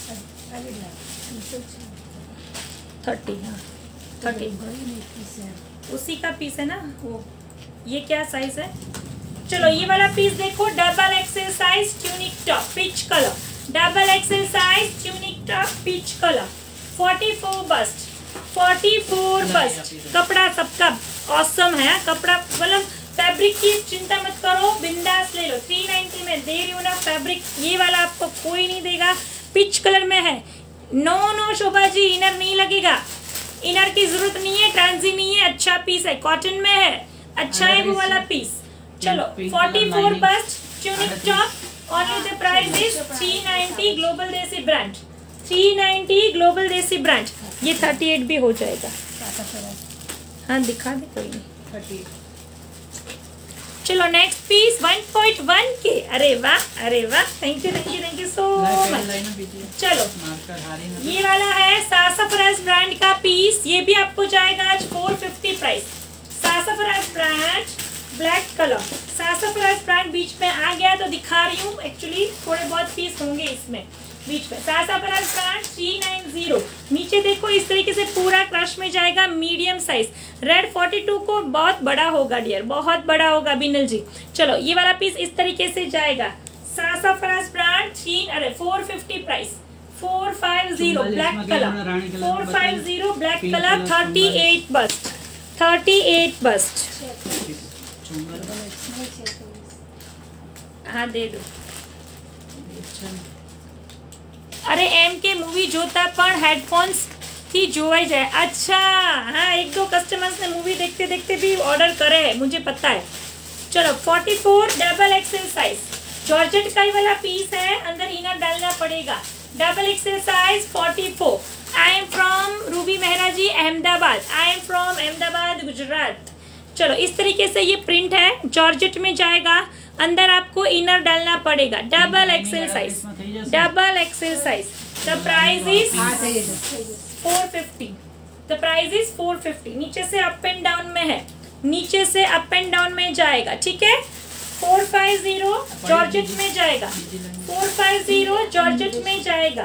30, हाँ 30 उसी का पीस है ना वो। ये क्या साइज है? चलो ये वाला पीस देखो, double XL size tunic top peach colour, double XL size tunic top peach colour, 44 bust, 44 bust. कपड़ा सबका ऑसम है, कपड़ा मतलब फैब्रिक की चिंता मत करो, बिंदास ले लो। 390 में दे रही हूँ ना फैब्रिक, ये वाला आपको कोई नहीं देगा। पिच कलर में है। नो शोभा जी, इनर नहीं लगेगा, इनर की जरूरत नहीं है, ट्रांजी नहीं है, अच्छा पीस है, कॉटन में है, अच्छा है वो वाला पीस। चलो 44 bust tunic top, only the price is 390 global Desi brand, 390 global Desi brand. ये 38 भी हो जाएगा। हाँ दिखा दे, कोई नहीं। 38। चलो नेक्स्ट पीस 1.1 के। अरे वाह, थैंक यू सो मच। चलो ये वाला है सासाफ्राज ब्रांड का पीस, ये भी आपको जाएगा आज 450 price. Sassafras brand black colour, Sassafras brand बीच में आ गया तो दिखा रही हूँ, एक्चुअली थोड़े बहुत पीस होंगे इसमें बीच में। Sassafras brand 390। नीचे देखो इस तरीके से पूरा क्रश में जाएगा, मीडियम साइज। रेड 42 को बहुत बड़ा होगा डियर, बहुत बड़ा होगा बिनल जी। चलो ये वाला पीस इस तरीके से जाएगा। Sassafras brand 450 price, 450 black colour, 450 black colour, 38 bust, 38 bust. हाँ दे दो। अरे एम के मूवी जोता पण हेडफोन्स थी जोवाई जाए। अच्छा हाँ, एक दो कस्टमर्स ने मूवी देखते देखते भी ऑर्डर करे है, मुझे पता है। चलो 44 डबल एक्सेल साइज, जॉर्जेट का ही वाला पीस है, अंदर इनर डालना पड़ेगा। Double XL size 44। I am from Ruby Mehra ji Ahmedabad, I am from Ahmedabad Gujarat. चलो इस तरीके से ये प्रिंट है, जॉर्जेट में जाएगा, अंदर आपको इनर डालना पड़ेगा। Double XL size, double XL size. The price is 450, the price is 450। नीचे से अप एंड डाउन में है, नीचे से अप एंड डाउन में जाएगा, ठीक है। 450 जॉर्जेट में जाएगा, 450 जॉर्जेट में जाएगा।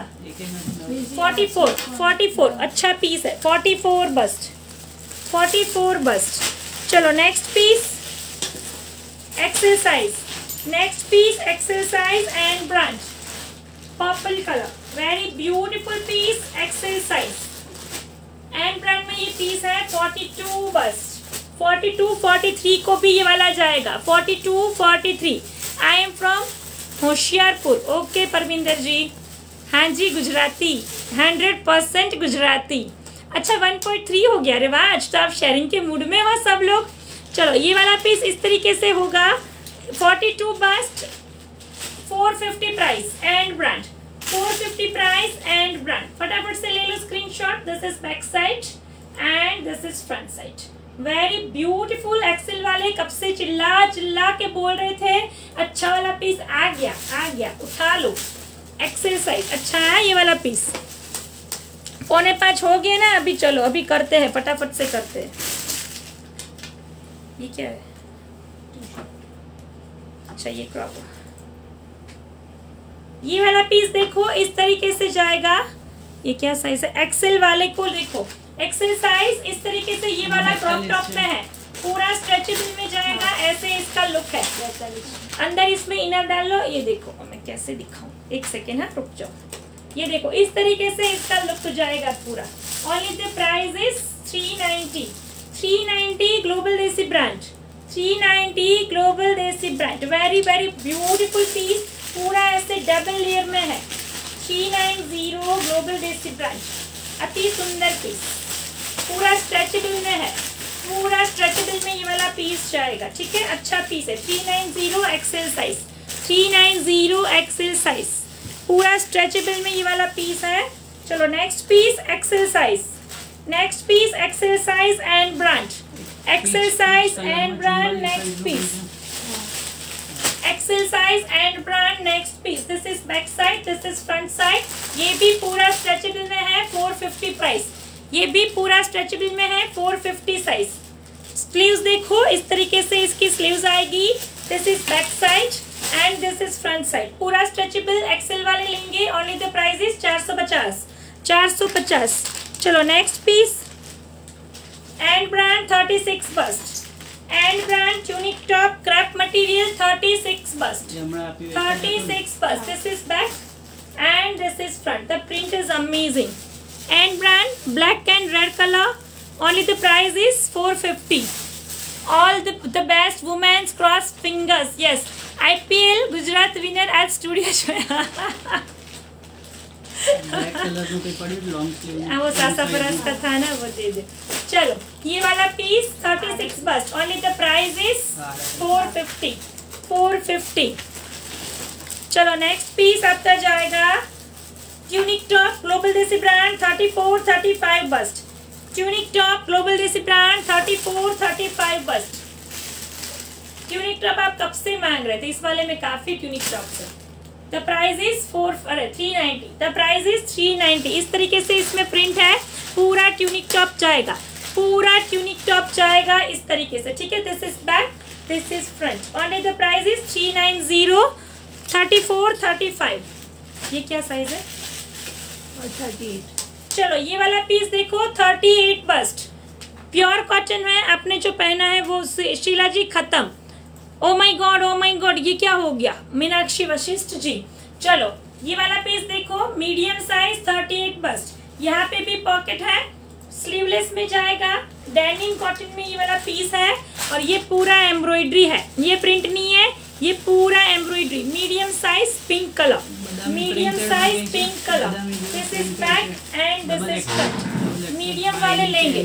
44 अच्छा पीस है, 44 बस्ट, 44 बस्ट। चलो next piece XL size, next piece XL size and brand, purple colour, very beautiful piece, XL size and brand में ये पीस है। 42 बस्ट, 42 43 को भी ये वाला जाएगा। 42 43। I am from Hoshiarpur. Okay Parvinder ji, हाँ जी गुजराती, 100% गुजराती। अच्छा 1.3 हो गया। अरे वाह, आज तो आप शेयरिंग के मूड में हो सब लोग। चलो ये वाला पीस इस तरीके से होगा। 42 bust, 450 price and brand, 450 price and brand. फटाफट से ले लो screenshot. This is back side and this is front side. Very beautiful. XL वाले कब से चिल्ला चिल्ला के बोल रहे थे, अच्छा वाला पीस आ गया, उठा लो। एक्सेल साइज अच्छा है ये वाला पीस। 4:45 हो गया ना अभी। चलो अभी करते हैं, फटाफट से करते हैं। ये क्या है? अच्छा ये क्रॉप, ये वाला पीस देखो इस तरीके से जाएगा। ये क्या साइज है? एक्सेल वाले को देखो, एक्सेल साइज इस तरीके से ये वाला क्रॉप टॉप में है, पूरा स्ट्रेचेबल में जाएगा। ऐसे इसका लुक है। अंदर इसमें इनर डाल लो। ये देखो मैं कैसे दिखाऊं, एक सेकेंड है, रुक जाओ। ये देखो इस तरीके से इसका लुक जाएगा पूरा। Only the price is 390, 390 global Desi brand, 390 global Desi brand. Very very beautiful piece, पूरा ऐसे डबल लेयर में है। 390 ग्लोबल देसी ब्रांड, अति सुंदर पीस, पूरा स्ट्रेचेबल में है, पूरा स्ट्रेचेबल में ये वाला पीस जाएगा, ठीक है। अच्छा पीस है। 390 एक्सेल साइज, 390 एक्सेल साइज, पूरा स्ट्रेचेबल में ये वाला पीस है। चलो next piece XL size, next piece XL size and brand, XL size and brand. Next piece XL size and brand, next piece. This is back side, this is front side. ये भी पूरा स्ट्रेचेबल में है, 450 प्राइस। ये भी पूरा स्ट्रेचेबल में है, 450 साइज। स्लीव्स देखो इस तरीके से इसकी स्लीव्स आएगी। This is back side and this is front side, पूरा स्ट्रेचेबल एक्सेल वाले लेंगे, ओनली द प्राइस इज 450। चलो next piece, and brand 36 bust, and brand tunic top crepe material 36 bust, 36 bust, this is back and this is front. The print is amazing. And brand black and red color, only the price is 450. All the best, women's cross fingers. Yes, IPL Gujarat winner at studio show. Black colour में कोई पड़ी लॉन्ग स्लीव, वो सासाफरस का था ना, वो दे दे। चलो ये वाला piece 36 bust, only the price is 450। चलो नेक्स्ट पीस आपका जाएगा tunic top Global Desi brand 34-35 bust, tunic top Global Desi brand 34-35 bust. Tunic top आप कब से मांग रहे थे, इस वाले में काफी ट्यूनिक टॉप है। The price is 390, the price is 390। इस तरीके से इसमें प्रिंट है, पूरा ट्यूनिक टॉप जाएगा, पूरा ट्यूनिक टॉप जाएगा इस तरीके से, ठीक है। This is back, this is front, only the price is 390, 34-35। ये क्या साइज है, 38। चलो ये वाला पीस देखो 38 बस्ट, प्योर कॉटन है। आपने जो पहना है वो शीला जी खत्म। Oh my God, oh my God, ये क्या हो गया मीनाक्षी वशिष्ठ जी। चलो ये वाला पीस देखो, मीडियम साइज 38 बस्ट, यहाँ पे भी पॉकेट है, स्लीवलेस में जाएगा, डेनिम कॉटन में ये वाला पीस है, और ये पूरा एम्ब्रॉयडरी है, ये प्रिंट नहीं है, ये पूरा embroidery. Medium size pink colour, medium size pink colour, this is back and this is front. Medium वाले लेंगे।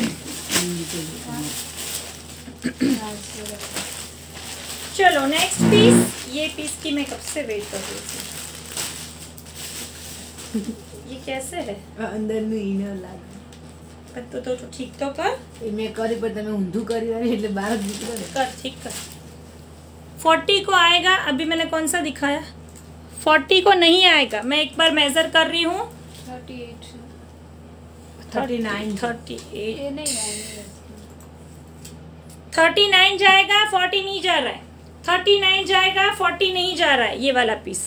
चलो नेक्स्ट पीस, ये पीस की मैं कब से वेट कर रही थी। ये कैसे है, અંદર નું ઇનર લાગે तो ठीक तो कर, મેં કરી પણ તમે ઊંધું કરી એટલે બહાર જ નીકળો ને। कर ठीक कर। 40 को आएगा, अभी मैंने कौन सा दिखाया, 40 को नहीं आएगा। मैं एक बार मेजर कर रही हूँ, 39 जाएगा, 40 नहीं जा रहा है, 39 जाएगा, 40 नहीं जा रहा है ये वाला पीस।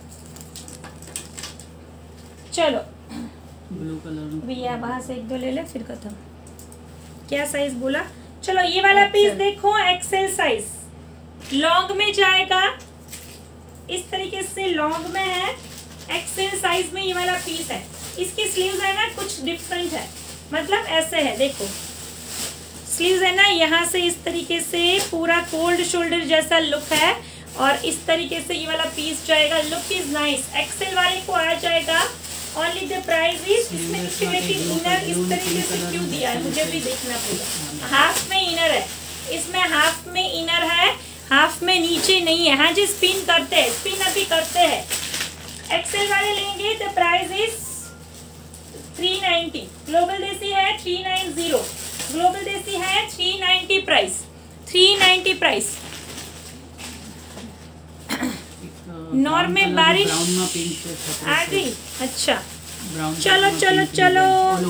चलो ब्लू कलर भैया वहां से एक दो ले ले फिर खत्म। क्या साइज बोला, चलो ये वाला पीस देखो, एक्सेल साइज, लॉन्ग में जाएगा, इस तरीके से लॉन्ग में है, एक्सेल साइज में ये वाला पीस है। इसकी स्लीव्स है ना कुछ डिफरेंट है, मतलब ऐसे है, देखो स्लीव्स है ना, यहाँ से इस तरीके से पूरा कोल्ड शोल्डर जैसा लुक है, और इस तरीके से ये वाला पीस जाएगा। Look is nice. एक्सेल वाले को आ जाएगा, ओनली द प्राइस इज, इसमें इंटीग्रेटेड इनर इस तरीके से क्यों दिया है मुझे भी देखना पड़ेगा। हाफ में इनर है, इसमें हाफ में इनर है, हाफ में नीचे नहीं है। हाँ जी, स्पिन करते हैं, स्पिन अभी करते हैं। एक्सेल वाले लेंगे द प्राइस इज 390, ग्लोबल देसी है 390, ग्लोबल देसी है 390 प्राइस, 390 प्राइस। नॉर्म में बारिश आ गई, अच्छा चलो चलो चलो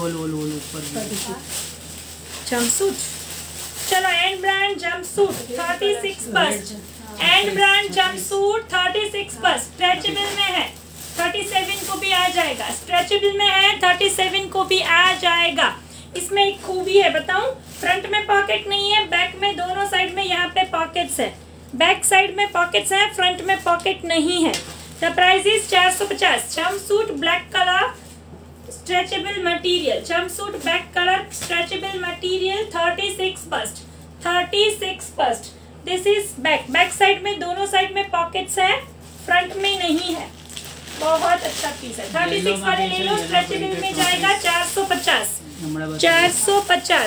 जंपसूट, चलो and brand jumpsuit 36 bust, and brand jumpsuit 36 bust, stretchable में है, 37 को भी आ जाएगा, स्ट्रेचेबल में है, 37 को भी आ जाएगा। इसमें एक खूबी है बताऊं, फ्रंट में पॉकेट नहीं है, बैक में दोनों साइड में यहाँ पे पॉकेट्स है, बैक साइड में पॉकेट्स है, फ्रंट में पॉकेट नहीं है। The price is 450। Jumpsuit black colour stretchable material, jumpsuit black colour stretchable material 36 bust, 36 bust. This is back, back side में दोनों साइड में पॉकेट्स है, फ्रंट में नहीं है। बहुत अच्छा पीस है, 36 वाले ले लो, स्ट्रेचेबल में जाएगा 450, 450।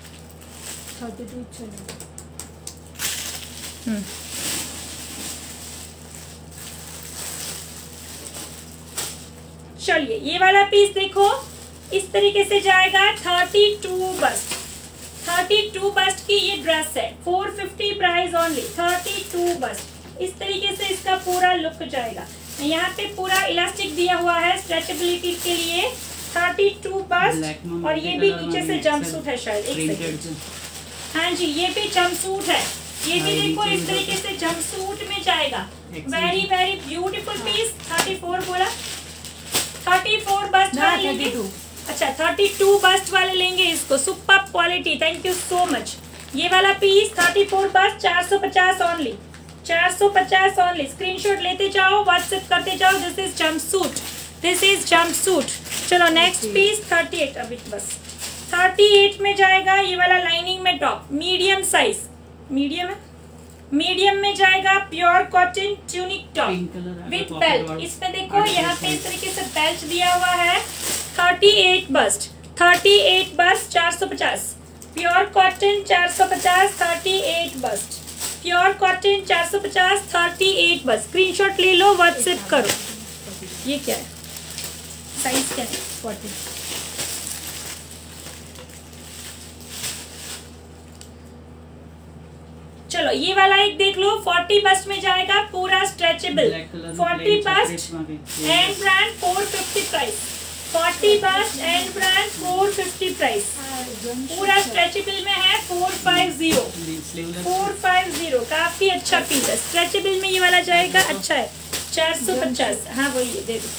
चलिए ये वाला पीस देखो, इस तरीके से जाएगा 32 बस्ट, 32 बस्ट की ये ड्रेस है, 450 प्राइस ओनली, 32 बस्ट। इस तरीके से इसका पूरा लुक जाएगा। यहाँ पे पूरा इलास्टिक दिया हुआ है स्ट्रेचेबिलिटी के लिए, 32 बस्ट, और ये भी नीचे से जंपसूट है शायद, एक सेकंड, हाँ जी ये भी जंपसूट है, ये भी देखो इस तरीके से जंपसूट में जाएगा, वेरी वेरी ब्यूटीफुल पीस। 34 बोला, 34 बस्ट वाले लेंगे। अच्छा 32 बस्ट वाले लेंगे इसको, super quality, thank you so much. ये वाला piece 34 bust 450 only, 450 only. Screenshot लेते जाओ, व्हाट्सएप करते जाओ। This is jumpsuit, this is jumpsuit. चलो नेक्स्ट पीस 38, अभी बस 38 में जाएगा ये वाला लाइनिंग में टॉप, मीडियम साइज, मीडियम है, मीडियम में जाएगा pure cotton tunic top with belt. इसमें देखो यहाँ पे इस तरीके से बेल्ट दिया हुआ है। 38 bust, 38 bust 450, pure cotton 450, 38 bust, pure cotton 450, 38 bust. Screenshot ले लो, व्हाट्सएप करो। ये क्या है, साइज क्या है? 40। चलो ये वाला एक देख लो, 40 बस्ट में जाएगा, पूरा stretchable, 40 bust and brand 450 price, 40 bust and brand 450 price, पूरा स्ट्रेचेबल में है। 450, 450 काफी अच्छा पीस है, स्ट्रेचेबल में ये वाला जाएगा, अच्छा है। 450, हाँ वही दे दो।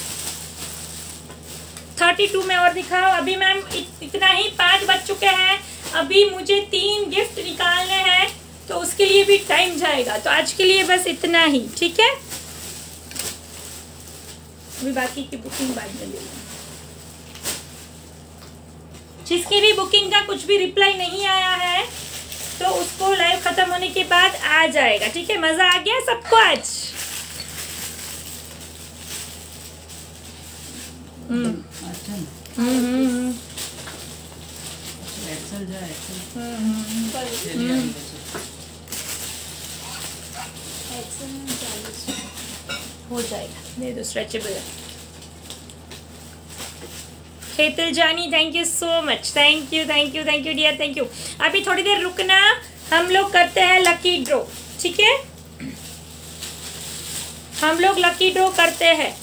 32 में और दिखाओ। अभी मैम इतना ही, 5 बज चुके हैं, अभी मुझे 3 गिफ्ट निकालने हैं, तो उसके लिए भी टाइम जाएगा, तो आज के लिए बस इतना ही, ठीक है। अभी बाकी की बुकिंग बाद में ले लेंगे। जिसकी भी बुकिंग का कुछ भी रिप्लाई नहीं आया है तो उसको लाइव खत्म होने के बाद आ जाएगा, ठीक है। मजा आ गया सबको आज? हो जाएगा, दे दो, स्ट्रेचेबल है। खेतिल Jani, thank you so much, thank you thank you thank you dear, thank you. अभी थोड़ी देर रुकना, हम लोग करते हैं लकी ड्रॉ, ठीक है। हम लोग लकी ड्रॉ करते हैं।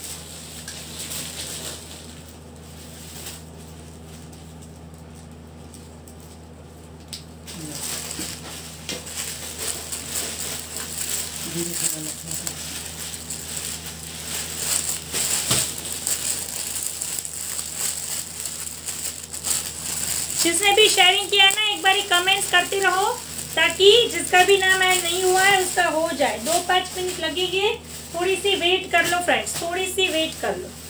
जिसने भी शेयरिंग किया ना, एक बारी कमेंट्स करते रहो, ताकि जिसका भी नाम ऐड नहीं हुआ है उसका हो जाए। 2-5 मिनट लगेंगे, थोड़ी सी वेट कर लो फ्रेंड्स, थोड़ी सी वेट कर लो।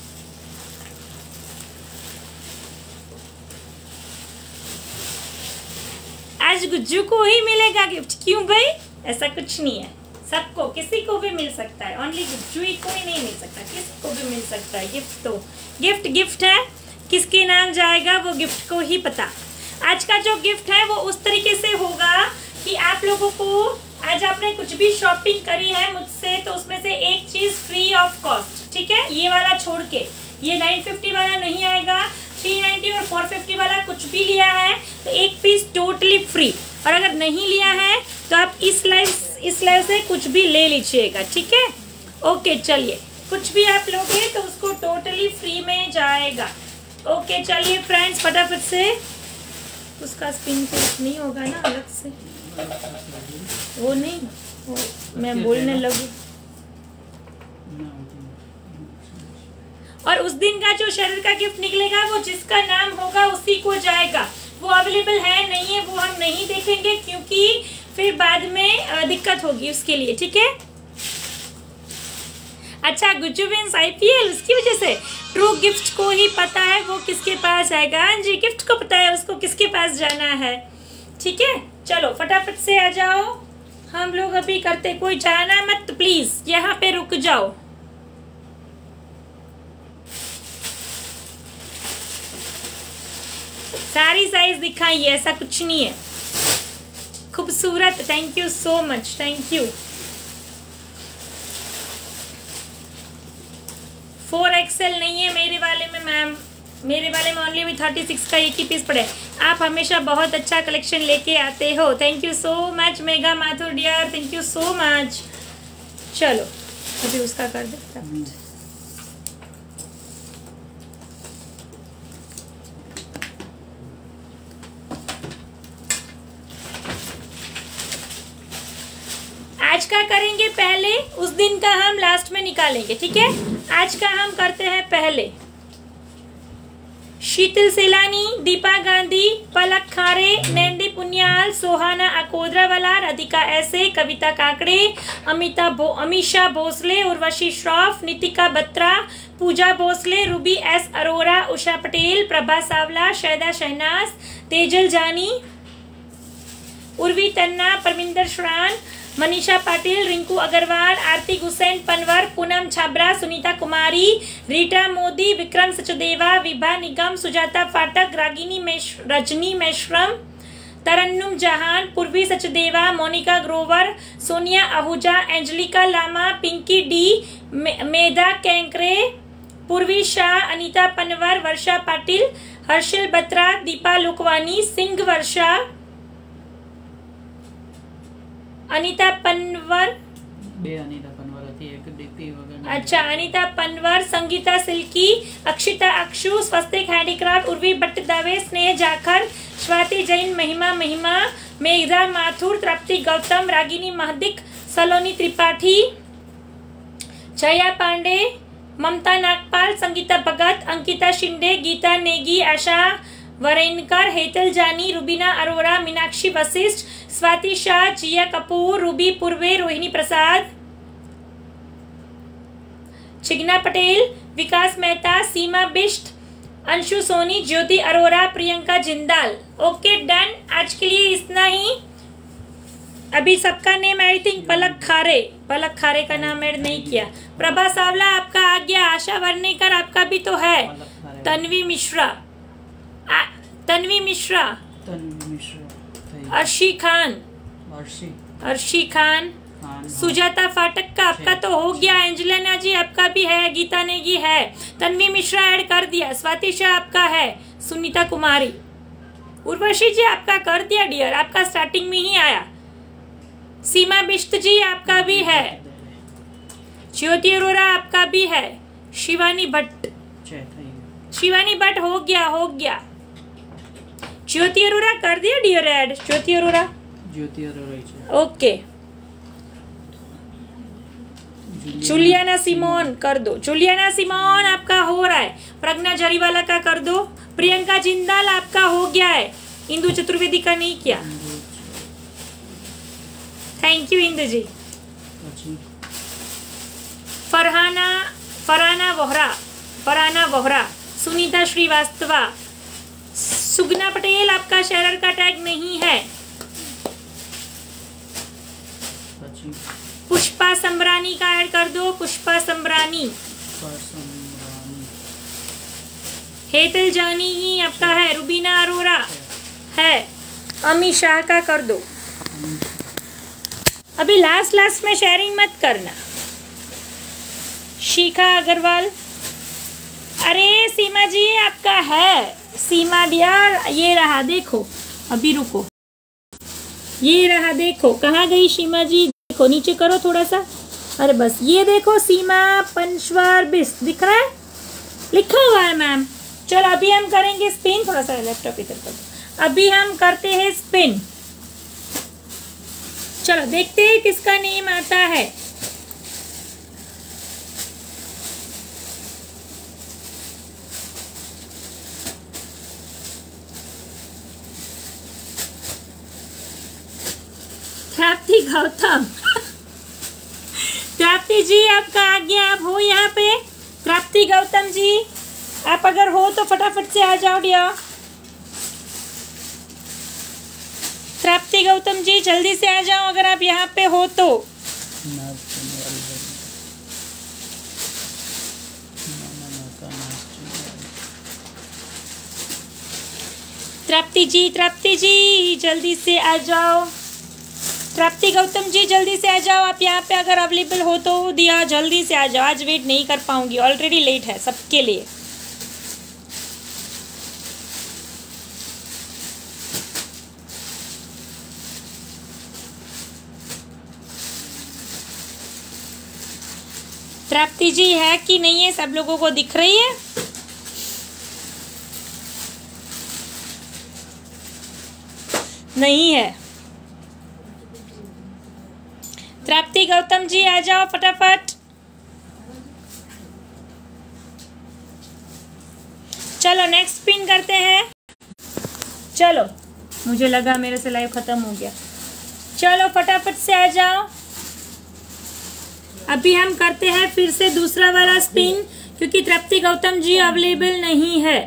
आज गुज्जू को ही मिलेगा गिफ्ट, क्यों भाई? ऐसा कुछ नहीं है, सबको, किसी को भी मिल सकता है, ओनली गुज्जू ही को ही नहीं मिल सकता, किसी को भी मिल सकता है गिफ्ट। तो गिफ्ट गिफ्ट है, किसके नाम जाएगा वो गिफ्ट को ही पता। आज का जो गिफ्ट है वो उस तरीके से होगा कि आप लोगों को, आज आपने कुछ भी शॉपिंग करी है मुझसे, तो उसमें से एक चीज फ्री ऑफ कॉस्ट, ठीक है। ये वाला छोड़ के, ये 950 वाला नहीं आएगा, 390 और 450 वाला कुछ भी लिया है तो एक पीस टोटली फ्री। और अगर नहीं लिया है तो आप इस लाइव से कुछ भी ले लीजिएगा, ठीक है। ओके चलिए, कुछ भी आप लोगे तो उसको टोटली फ्री में जाएगा। ओके चलिए फ्रेंड्स, फटाफट से, उसका स्पिन फिनिश नहीं होगा ना अलग से, वो नहीं, वो मैं बोलने लगूँ। और उस दिन का जो शरीर का गिफ्ट निकलेगा वो जिसका नाम होगा उसी को जाएगा। वो अवेलेबल है नहीं है वो हम नहीं देखेंगे, क्योंकि फिर बाद में दिक्कत होगी उसके लिए, ठीक है। अच्छा, गुज्जू विंस IPL, उसकी वजह से ट्रू गिफ्ट को ही पता है वो किसके पास आएगा। हाँ जी, गिफ्ट को पता है उसको किसके पास जाना है, ठीक है। चलो फटाफट से आ जाओ, हम लोग अभी करते, कोई जाना मत प्लीज, यहाँ पे रुक जाओ। सारी साइज दिखाइए, ऐसा कुछ नहीं है। खूबसूरत, thank you so much, thank you. 4XL नहीं है मेरे वाले में मैम, मेरे वाले में ओनली भी 36 का एक ही पीस पड़े। आप हमेशा बहुत अच्छा कलेक्शन लेके आते हो, thank you so much Megha Mathur dear, thank you so much. चलो अभी उसका कर दे। आज का करेंगे पहले, उस दिन का हम लास्ट में निकालेंगे, ठीक है। आज का हम करते हैं पहले। शीतल सेलानी, दीपा गांधी, पलक खारे, नैंदी पुन्याल, सोहाना अकोद्रावाला, राधिका ऐसे, कविता काकड़े, अमीशा भोसले, उर्वशी श्रॉफ, नितिका बत्रा, पूजा भोसले, रूबी एस अरोरा, उषा पटेल, प्रभा सावला, शैदा शहनाज, तेजल जानी, उर्वी तन्ना, परमिंदर श्रान, मनीषा पाटिल, रिंकू अग्रवाल, आरती हुसैन पनवर, पूनम छाबरा, सुनीता कुमारी, रीटा मोदी, विक्रम सचदेवा, विभा निगम, सुजाता फाटक, Rajni Meshram, Tarannum Jahan, Purvi Sachdeva, Monika Grover, Sonia Ahuja, Angelica Lama, Pinky D, Medha Kainkare, Purvi Shah, Anita Panwar, वर्षा पाटिल, हर्षिल बत्रा, दीपा लुकवानी, सिंह वर्षा, अनीता पनवर, अच्छा अनीता पनवर, संगीता सिल्की, अक्षिता अक्षु, स्वस्तिक हैंडीक्राफ्ट, उर्वी भट्ट दवे, स्नेह जाखर, स्वाति जैन, महिमा, मेघा माथुर, तृप्ति गौतम, रागिनी महदिक, सलोनी त्रिपाठी, छया पांडे, ममता नागपाल, संगीता भगत, अंकिता शिंदे, गीता नेगी, आशा Varenkar, Hetal Jani, Rubina Arora, Meenakshi Vashishth, Swati Shah, Jiya Kapoor, Ruby Purve, Rohini Prasad, Chigna Patel, Vikas Mehta, Seema Bisht, Anshu Soni, Jyoti Arora, Priyanka Jindal. Okay done, आज के लिए इतना ही। अभी सबका नेम आई थिंक पलक खारे का नाम ऐड नहीं किया। प्रभा सावला आपका आ गया, आशा वर्णेकर आपका भी तो है, तन्वी मिश्रा, अर्शी खान, सुजाता फाटक का आपका तो हो गया, एंजेलिना जी आपका भी है, गीता नेगी है, तन्वी मिश्रा ऐड कर दिया, स्वाति शाह आपका है, सुनीता कुमारी, उर्वशी जी आपका कर दिया डियर, आपका स्टार्टिंग में ही आया, सीमा बिष्ट जी आपका भी है, ज्योति अरोरा आपका भी है, शिवानी भट्ट हो गया, ज्योति अरोरा कर दिया dear add, Jyoti Arora okay, Juliana Simone कर दो, जुलियाना सिमोन आपका हो रहा है, प्रज्ञा जरीवाला का कर दो, प्रियंका जिंदाल आपका हो गया है, इंदु चतुर्वेदी का नहीं किया, थैंक यू इंदु जी, फरहाना वोहरा, सुनीता श्रीवास्तवा, सुगना पटेल आपका शेरर का टैग नहीं है, पुष्पा सम्रानी का ऐड कर दो, पुष्पा सम्रानी, हेतल जानी ही आपका है, रुबीना अरोरा है, अमी शाह का कर दो। अभी लास्ट में शेयरिंग मत करना। शिखा अग्रवाल, अरे सीमा जी आपका है, सीमा डियर ये रहा देखो, अभी रुको, ये रहा देखो, कहाँ गई सीमा जी, देखो नीचे करो थोड़ा सा, अरे बस ये देखो, सीमा पंचवार बिस दिख रहा है, लिखा हुआ है मैम। चलो अभी हम करेंगे स्पिन, थोड़ा सा लैपटॉप इधर कर दो, अभी हम करते हैं स्पिन। चलो देखते हैं किसका नेम आता है। प्राप्ति गौतम प्राप्ति जी आपका आ गया, आप हो यहाँ पे, प्राप्ति गौतम जी आप अगर हो तो फटाफट से आ जाओ डियर, प्राप्ति गौतम जी जल्दी से आ जाओ अगर आप यहाँ पे हो तो। प्राप्ति जी जल्दी से आ जाओ, प्राप्ति गौतम जी जल्दी से आ जाओ, आप यहाँ पे अगर अवेलेबल हो तो दिया, जल्दी से आ जाओ, आज वेट नहीं कर पाऊंगी, ऑलरेडी लेट है सबके लिए। प्राप्ति जी है कि नहीं है, सब लोगों को दिख रही है? नहीं है। तृप्ति गौतम जी आ जाओ फटाफट। चलो नेक्स्ट पिन करते हैं। चलो मुझे लगा मेरे से लाइव खत्म हो गया। चलो फटाफट से आ जाओ। अभी हम करते हैं फिर से दूसरा वाला स्पिन, क्योंकि तृप्ति गौतम जी अवेलेबल नहीं है।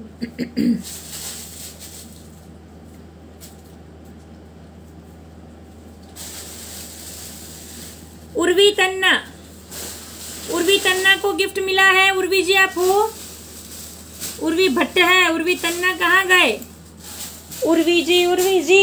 उर्वी तन्ना, उर्वी तन्ना को गिफ्ट मिला है। उर्वी जी आप हो? उर्वी भट्ट है। उर्वी तन्ना कहाँ गए? उर्वी जी, उर्वी जी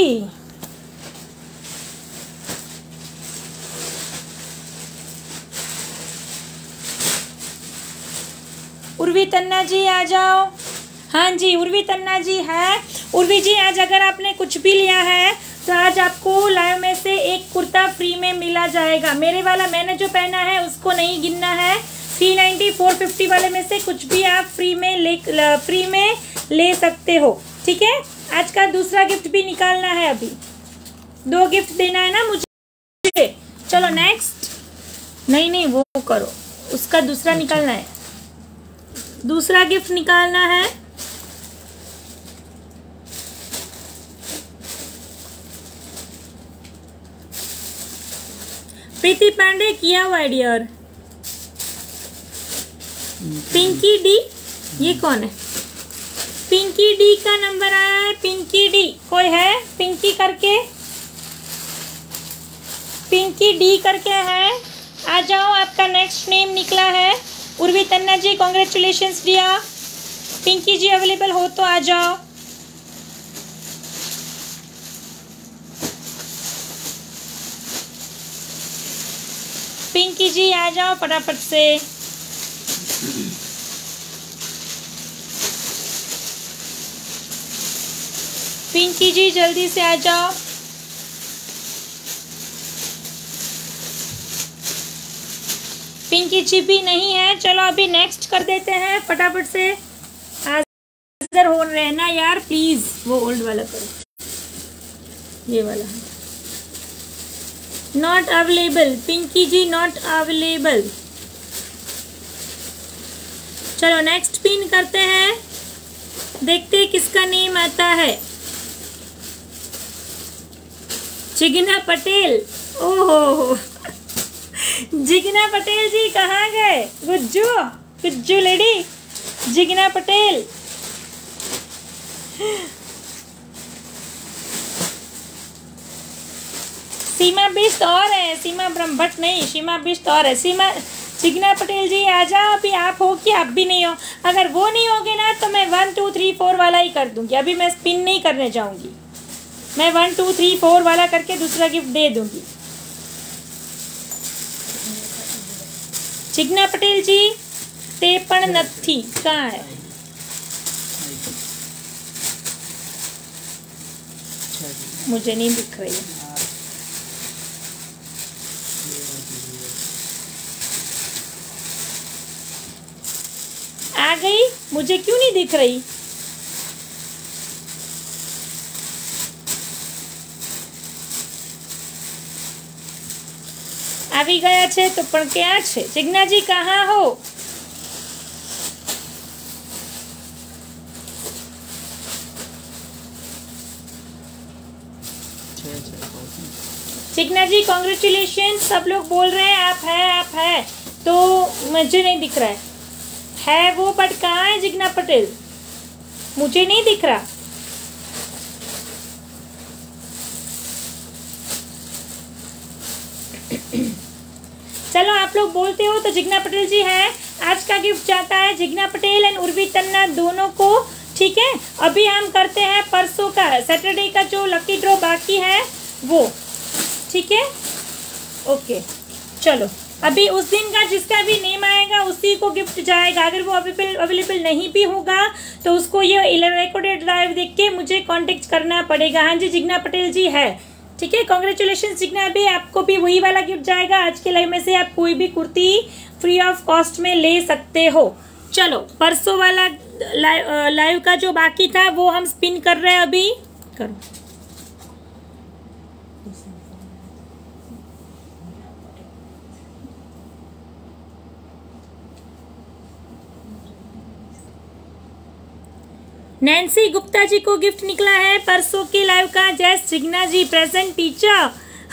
उर्वी तन्ना जी आ जाओ। हाँ जी उर्वी तन्ना जी है। उर्वी जी आज अगर आपने कुछ भी लिया है तो आज आपको लाइव में से एक कुर्ता फ्री में मिला जाएगा। मेरे वाला मैंने जो पहना है उसको नहीं गिनना है। 390 450 वाले में से कुछ भी आप फ्री में ले सकते हो। ठीक है, आज का दूसरा गिफ्ट भी निकालना है। अभी 2 गिफ्ट देना है ना मुझे। चलो नेक्स्ट। नहीं वो करो, उसका दूसरा निकालना है। दूसरा गिफ्ट निकालना है। प्रीति पांडे किया हुआ डियर। पिंकी डी, ये कौन है? पिंकी डी का नंबर आया है। पिंकी डी कोई है? पिंकी करके, पिंकी डी करके है। आ जाओ, आपका नेक्स्ट नेम निकला है। Urvi Tanna ji congratulations dear. Pinky ji available हो तो आ जाओ। पिंकी जी आ जाओ फटाफट से। पिंकी जी जल्दी से आ जाओ। पिंकी जी भी नहीं है। चलो अभी नेक्स्ट कर देते हैं फटाफट से। हाजिर हो रहना यार प्लीज। वो ओल्ड वाला करो, ये वाला है। Not available Pinky ji, not available. चलो नेक्स्ट पिन करते हैं, देखते हैं किसका नेम आता है। जिग्ना पटेल। ओहो जिग्ना पटेल जी कहाँ गए? गुज्जू, गुज्जू लेडी, जिग्ना पटेल। सीमा बिष्ट और है, सीमा ब्रह्मभट्ट नहीं, सीमा बिष्ट और है। सीमा जिग्ना पटेल जी आ जाओ। अभी आप हो कि आप भी नहीं हो? अगर वो नहीं होगे ना तो मैं 1 2 3 4 वाला ही कर दूंगी। अभी मैं स्पिन नहीं करने जाऊंगी। मैं 1 2 3 4 वाला करके दूसरा गिफ्ट दे दूंगी। जिग्ना पटेल जी ते पण नथी कहाँ है? मुझे नहीं दिख रही है। आ गई, मुझे क्यों नहीं दिख रही? આવી ગયા છે તો પણ ક્યાં છે? જિજ્ઞાજી कहाँ हो? जिग्ना जी कॉन्ग्रेचुलेशन। सब लोग बोल रहे हैं आप है तो मुझे नहीं दिख रहा है वो। बट कहाँ है जिग्ना पटेल? मुझे नहीं दिख रहा। चलो आप लोग बोलते हो तो जिग्ना पटेल जी है। आज का गिफ्ट जाता है जिग्ना पटेल एंड उर्वी तन्ना दोनों को। ठीक है, अभी हम करते हैं परसों का, सैटरडे का जो लकी ड्रॉ बाकी है वो। ठीक है, ओके। चलो अभी उस दिन का जिसका भी नेम आएगा उसी को गिफ्ट जाएगा। अगर वो अवेलेबल नहीं भी होगा तो उसको ये रिकॉर्डेड लाइव देख के मुझे कांटेक्ट करना पड़ेगा। हाँ जी जिग्ना पटेल जी है। ठीक है, कॉन्ग्रेचुलेशन जिग्ना। भी आपको भी वही वाला गिफ्ट जाएगा। आज के लाइव में से आप कोई भी कुर्ती फ्री ऑफ कॉस्ट में ले सकते हो। चलो परसों वाला लाइव का जो बाकी था वो हम स्पिन कर रहे हैं। अभी करो। नैन्सी गुप्ता जी को गिफ्ट निकला है परसों के लाइव का। जय सिग्ना ji present teacher.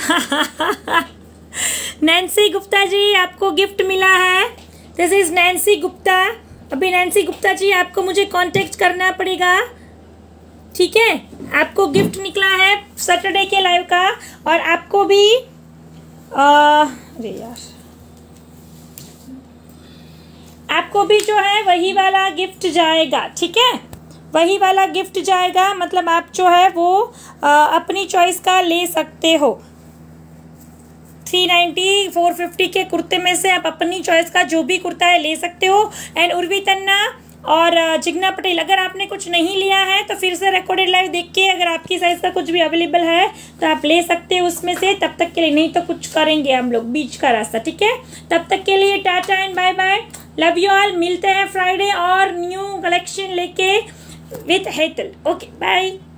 Nancy Gupta ji आपको गिफ्ट मिला है। This is Nancy Gupta. अभी नैन्सी गुप्ता जी आपको मुझे कांटेक्ट करना पड़ेगा, ठीक है। आपको गिफ्ट निकला है सैटरडे के लाइव का, और आपको भी अरे यार, आपको भी जो है वही वाला गिफ्ट जाएगा, ठीक है। वही वाला गिफ्ट जाएगा, मतलब आप जो है वो अपनी चॉइस का ले सकते हो। 390 450 के कुर्ते में से आप अपनी चॉइस का जो भी कुर्ता है ले सकते हो। एंड उर्वी तन्ना और जिग्ना पटेल, अगर आपने कुछ नहीं लिया है तो फिर से रिकॉर्डेड लाइव देख के अगर आपकी साइज का कुछ भी अवेलेबल है तो आप ले सकते हो उसमें से। तब तक के लिए, नहीं तो कुछ करेंगे हम लोग बीच का रास्ता, ठीक है। तब तक के लिए tata and bye bye, love you all. मिलते हैं फ्राइडे और न्यू कलेक्शन लेके विथ हेतल। Okay bye.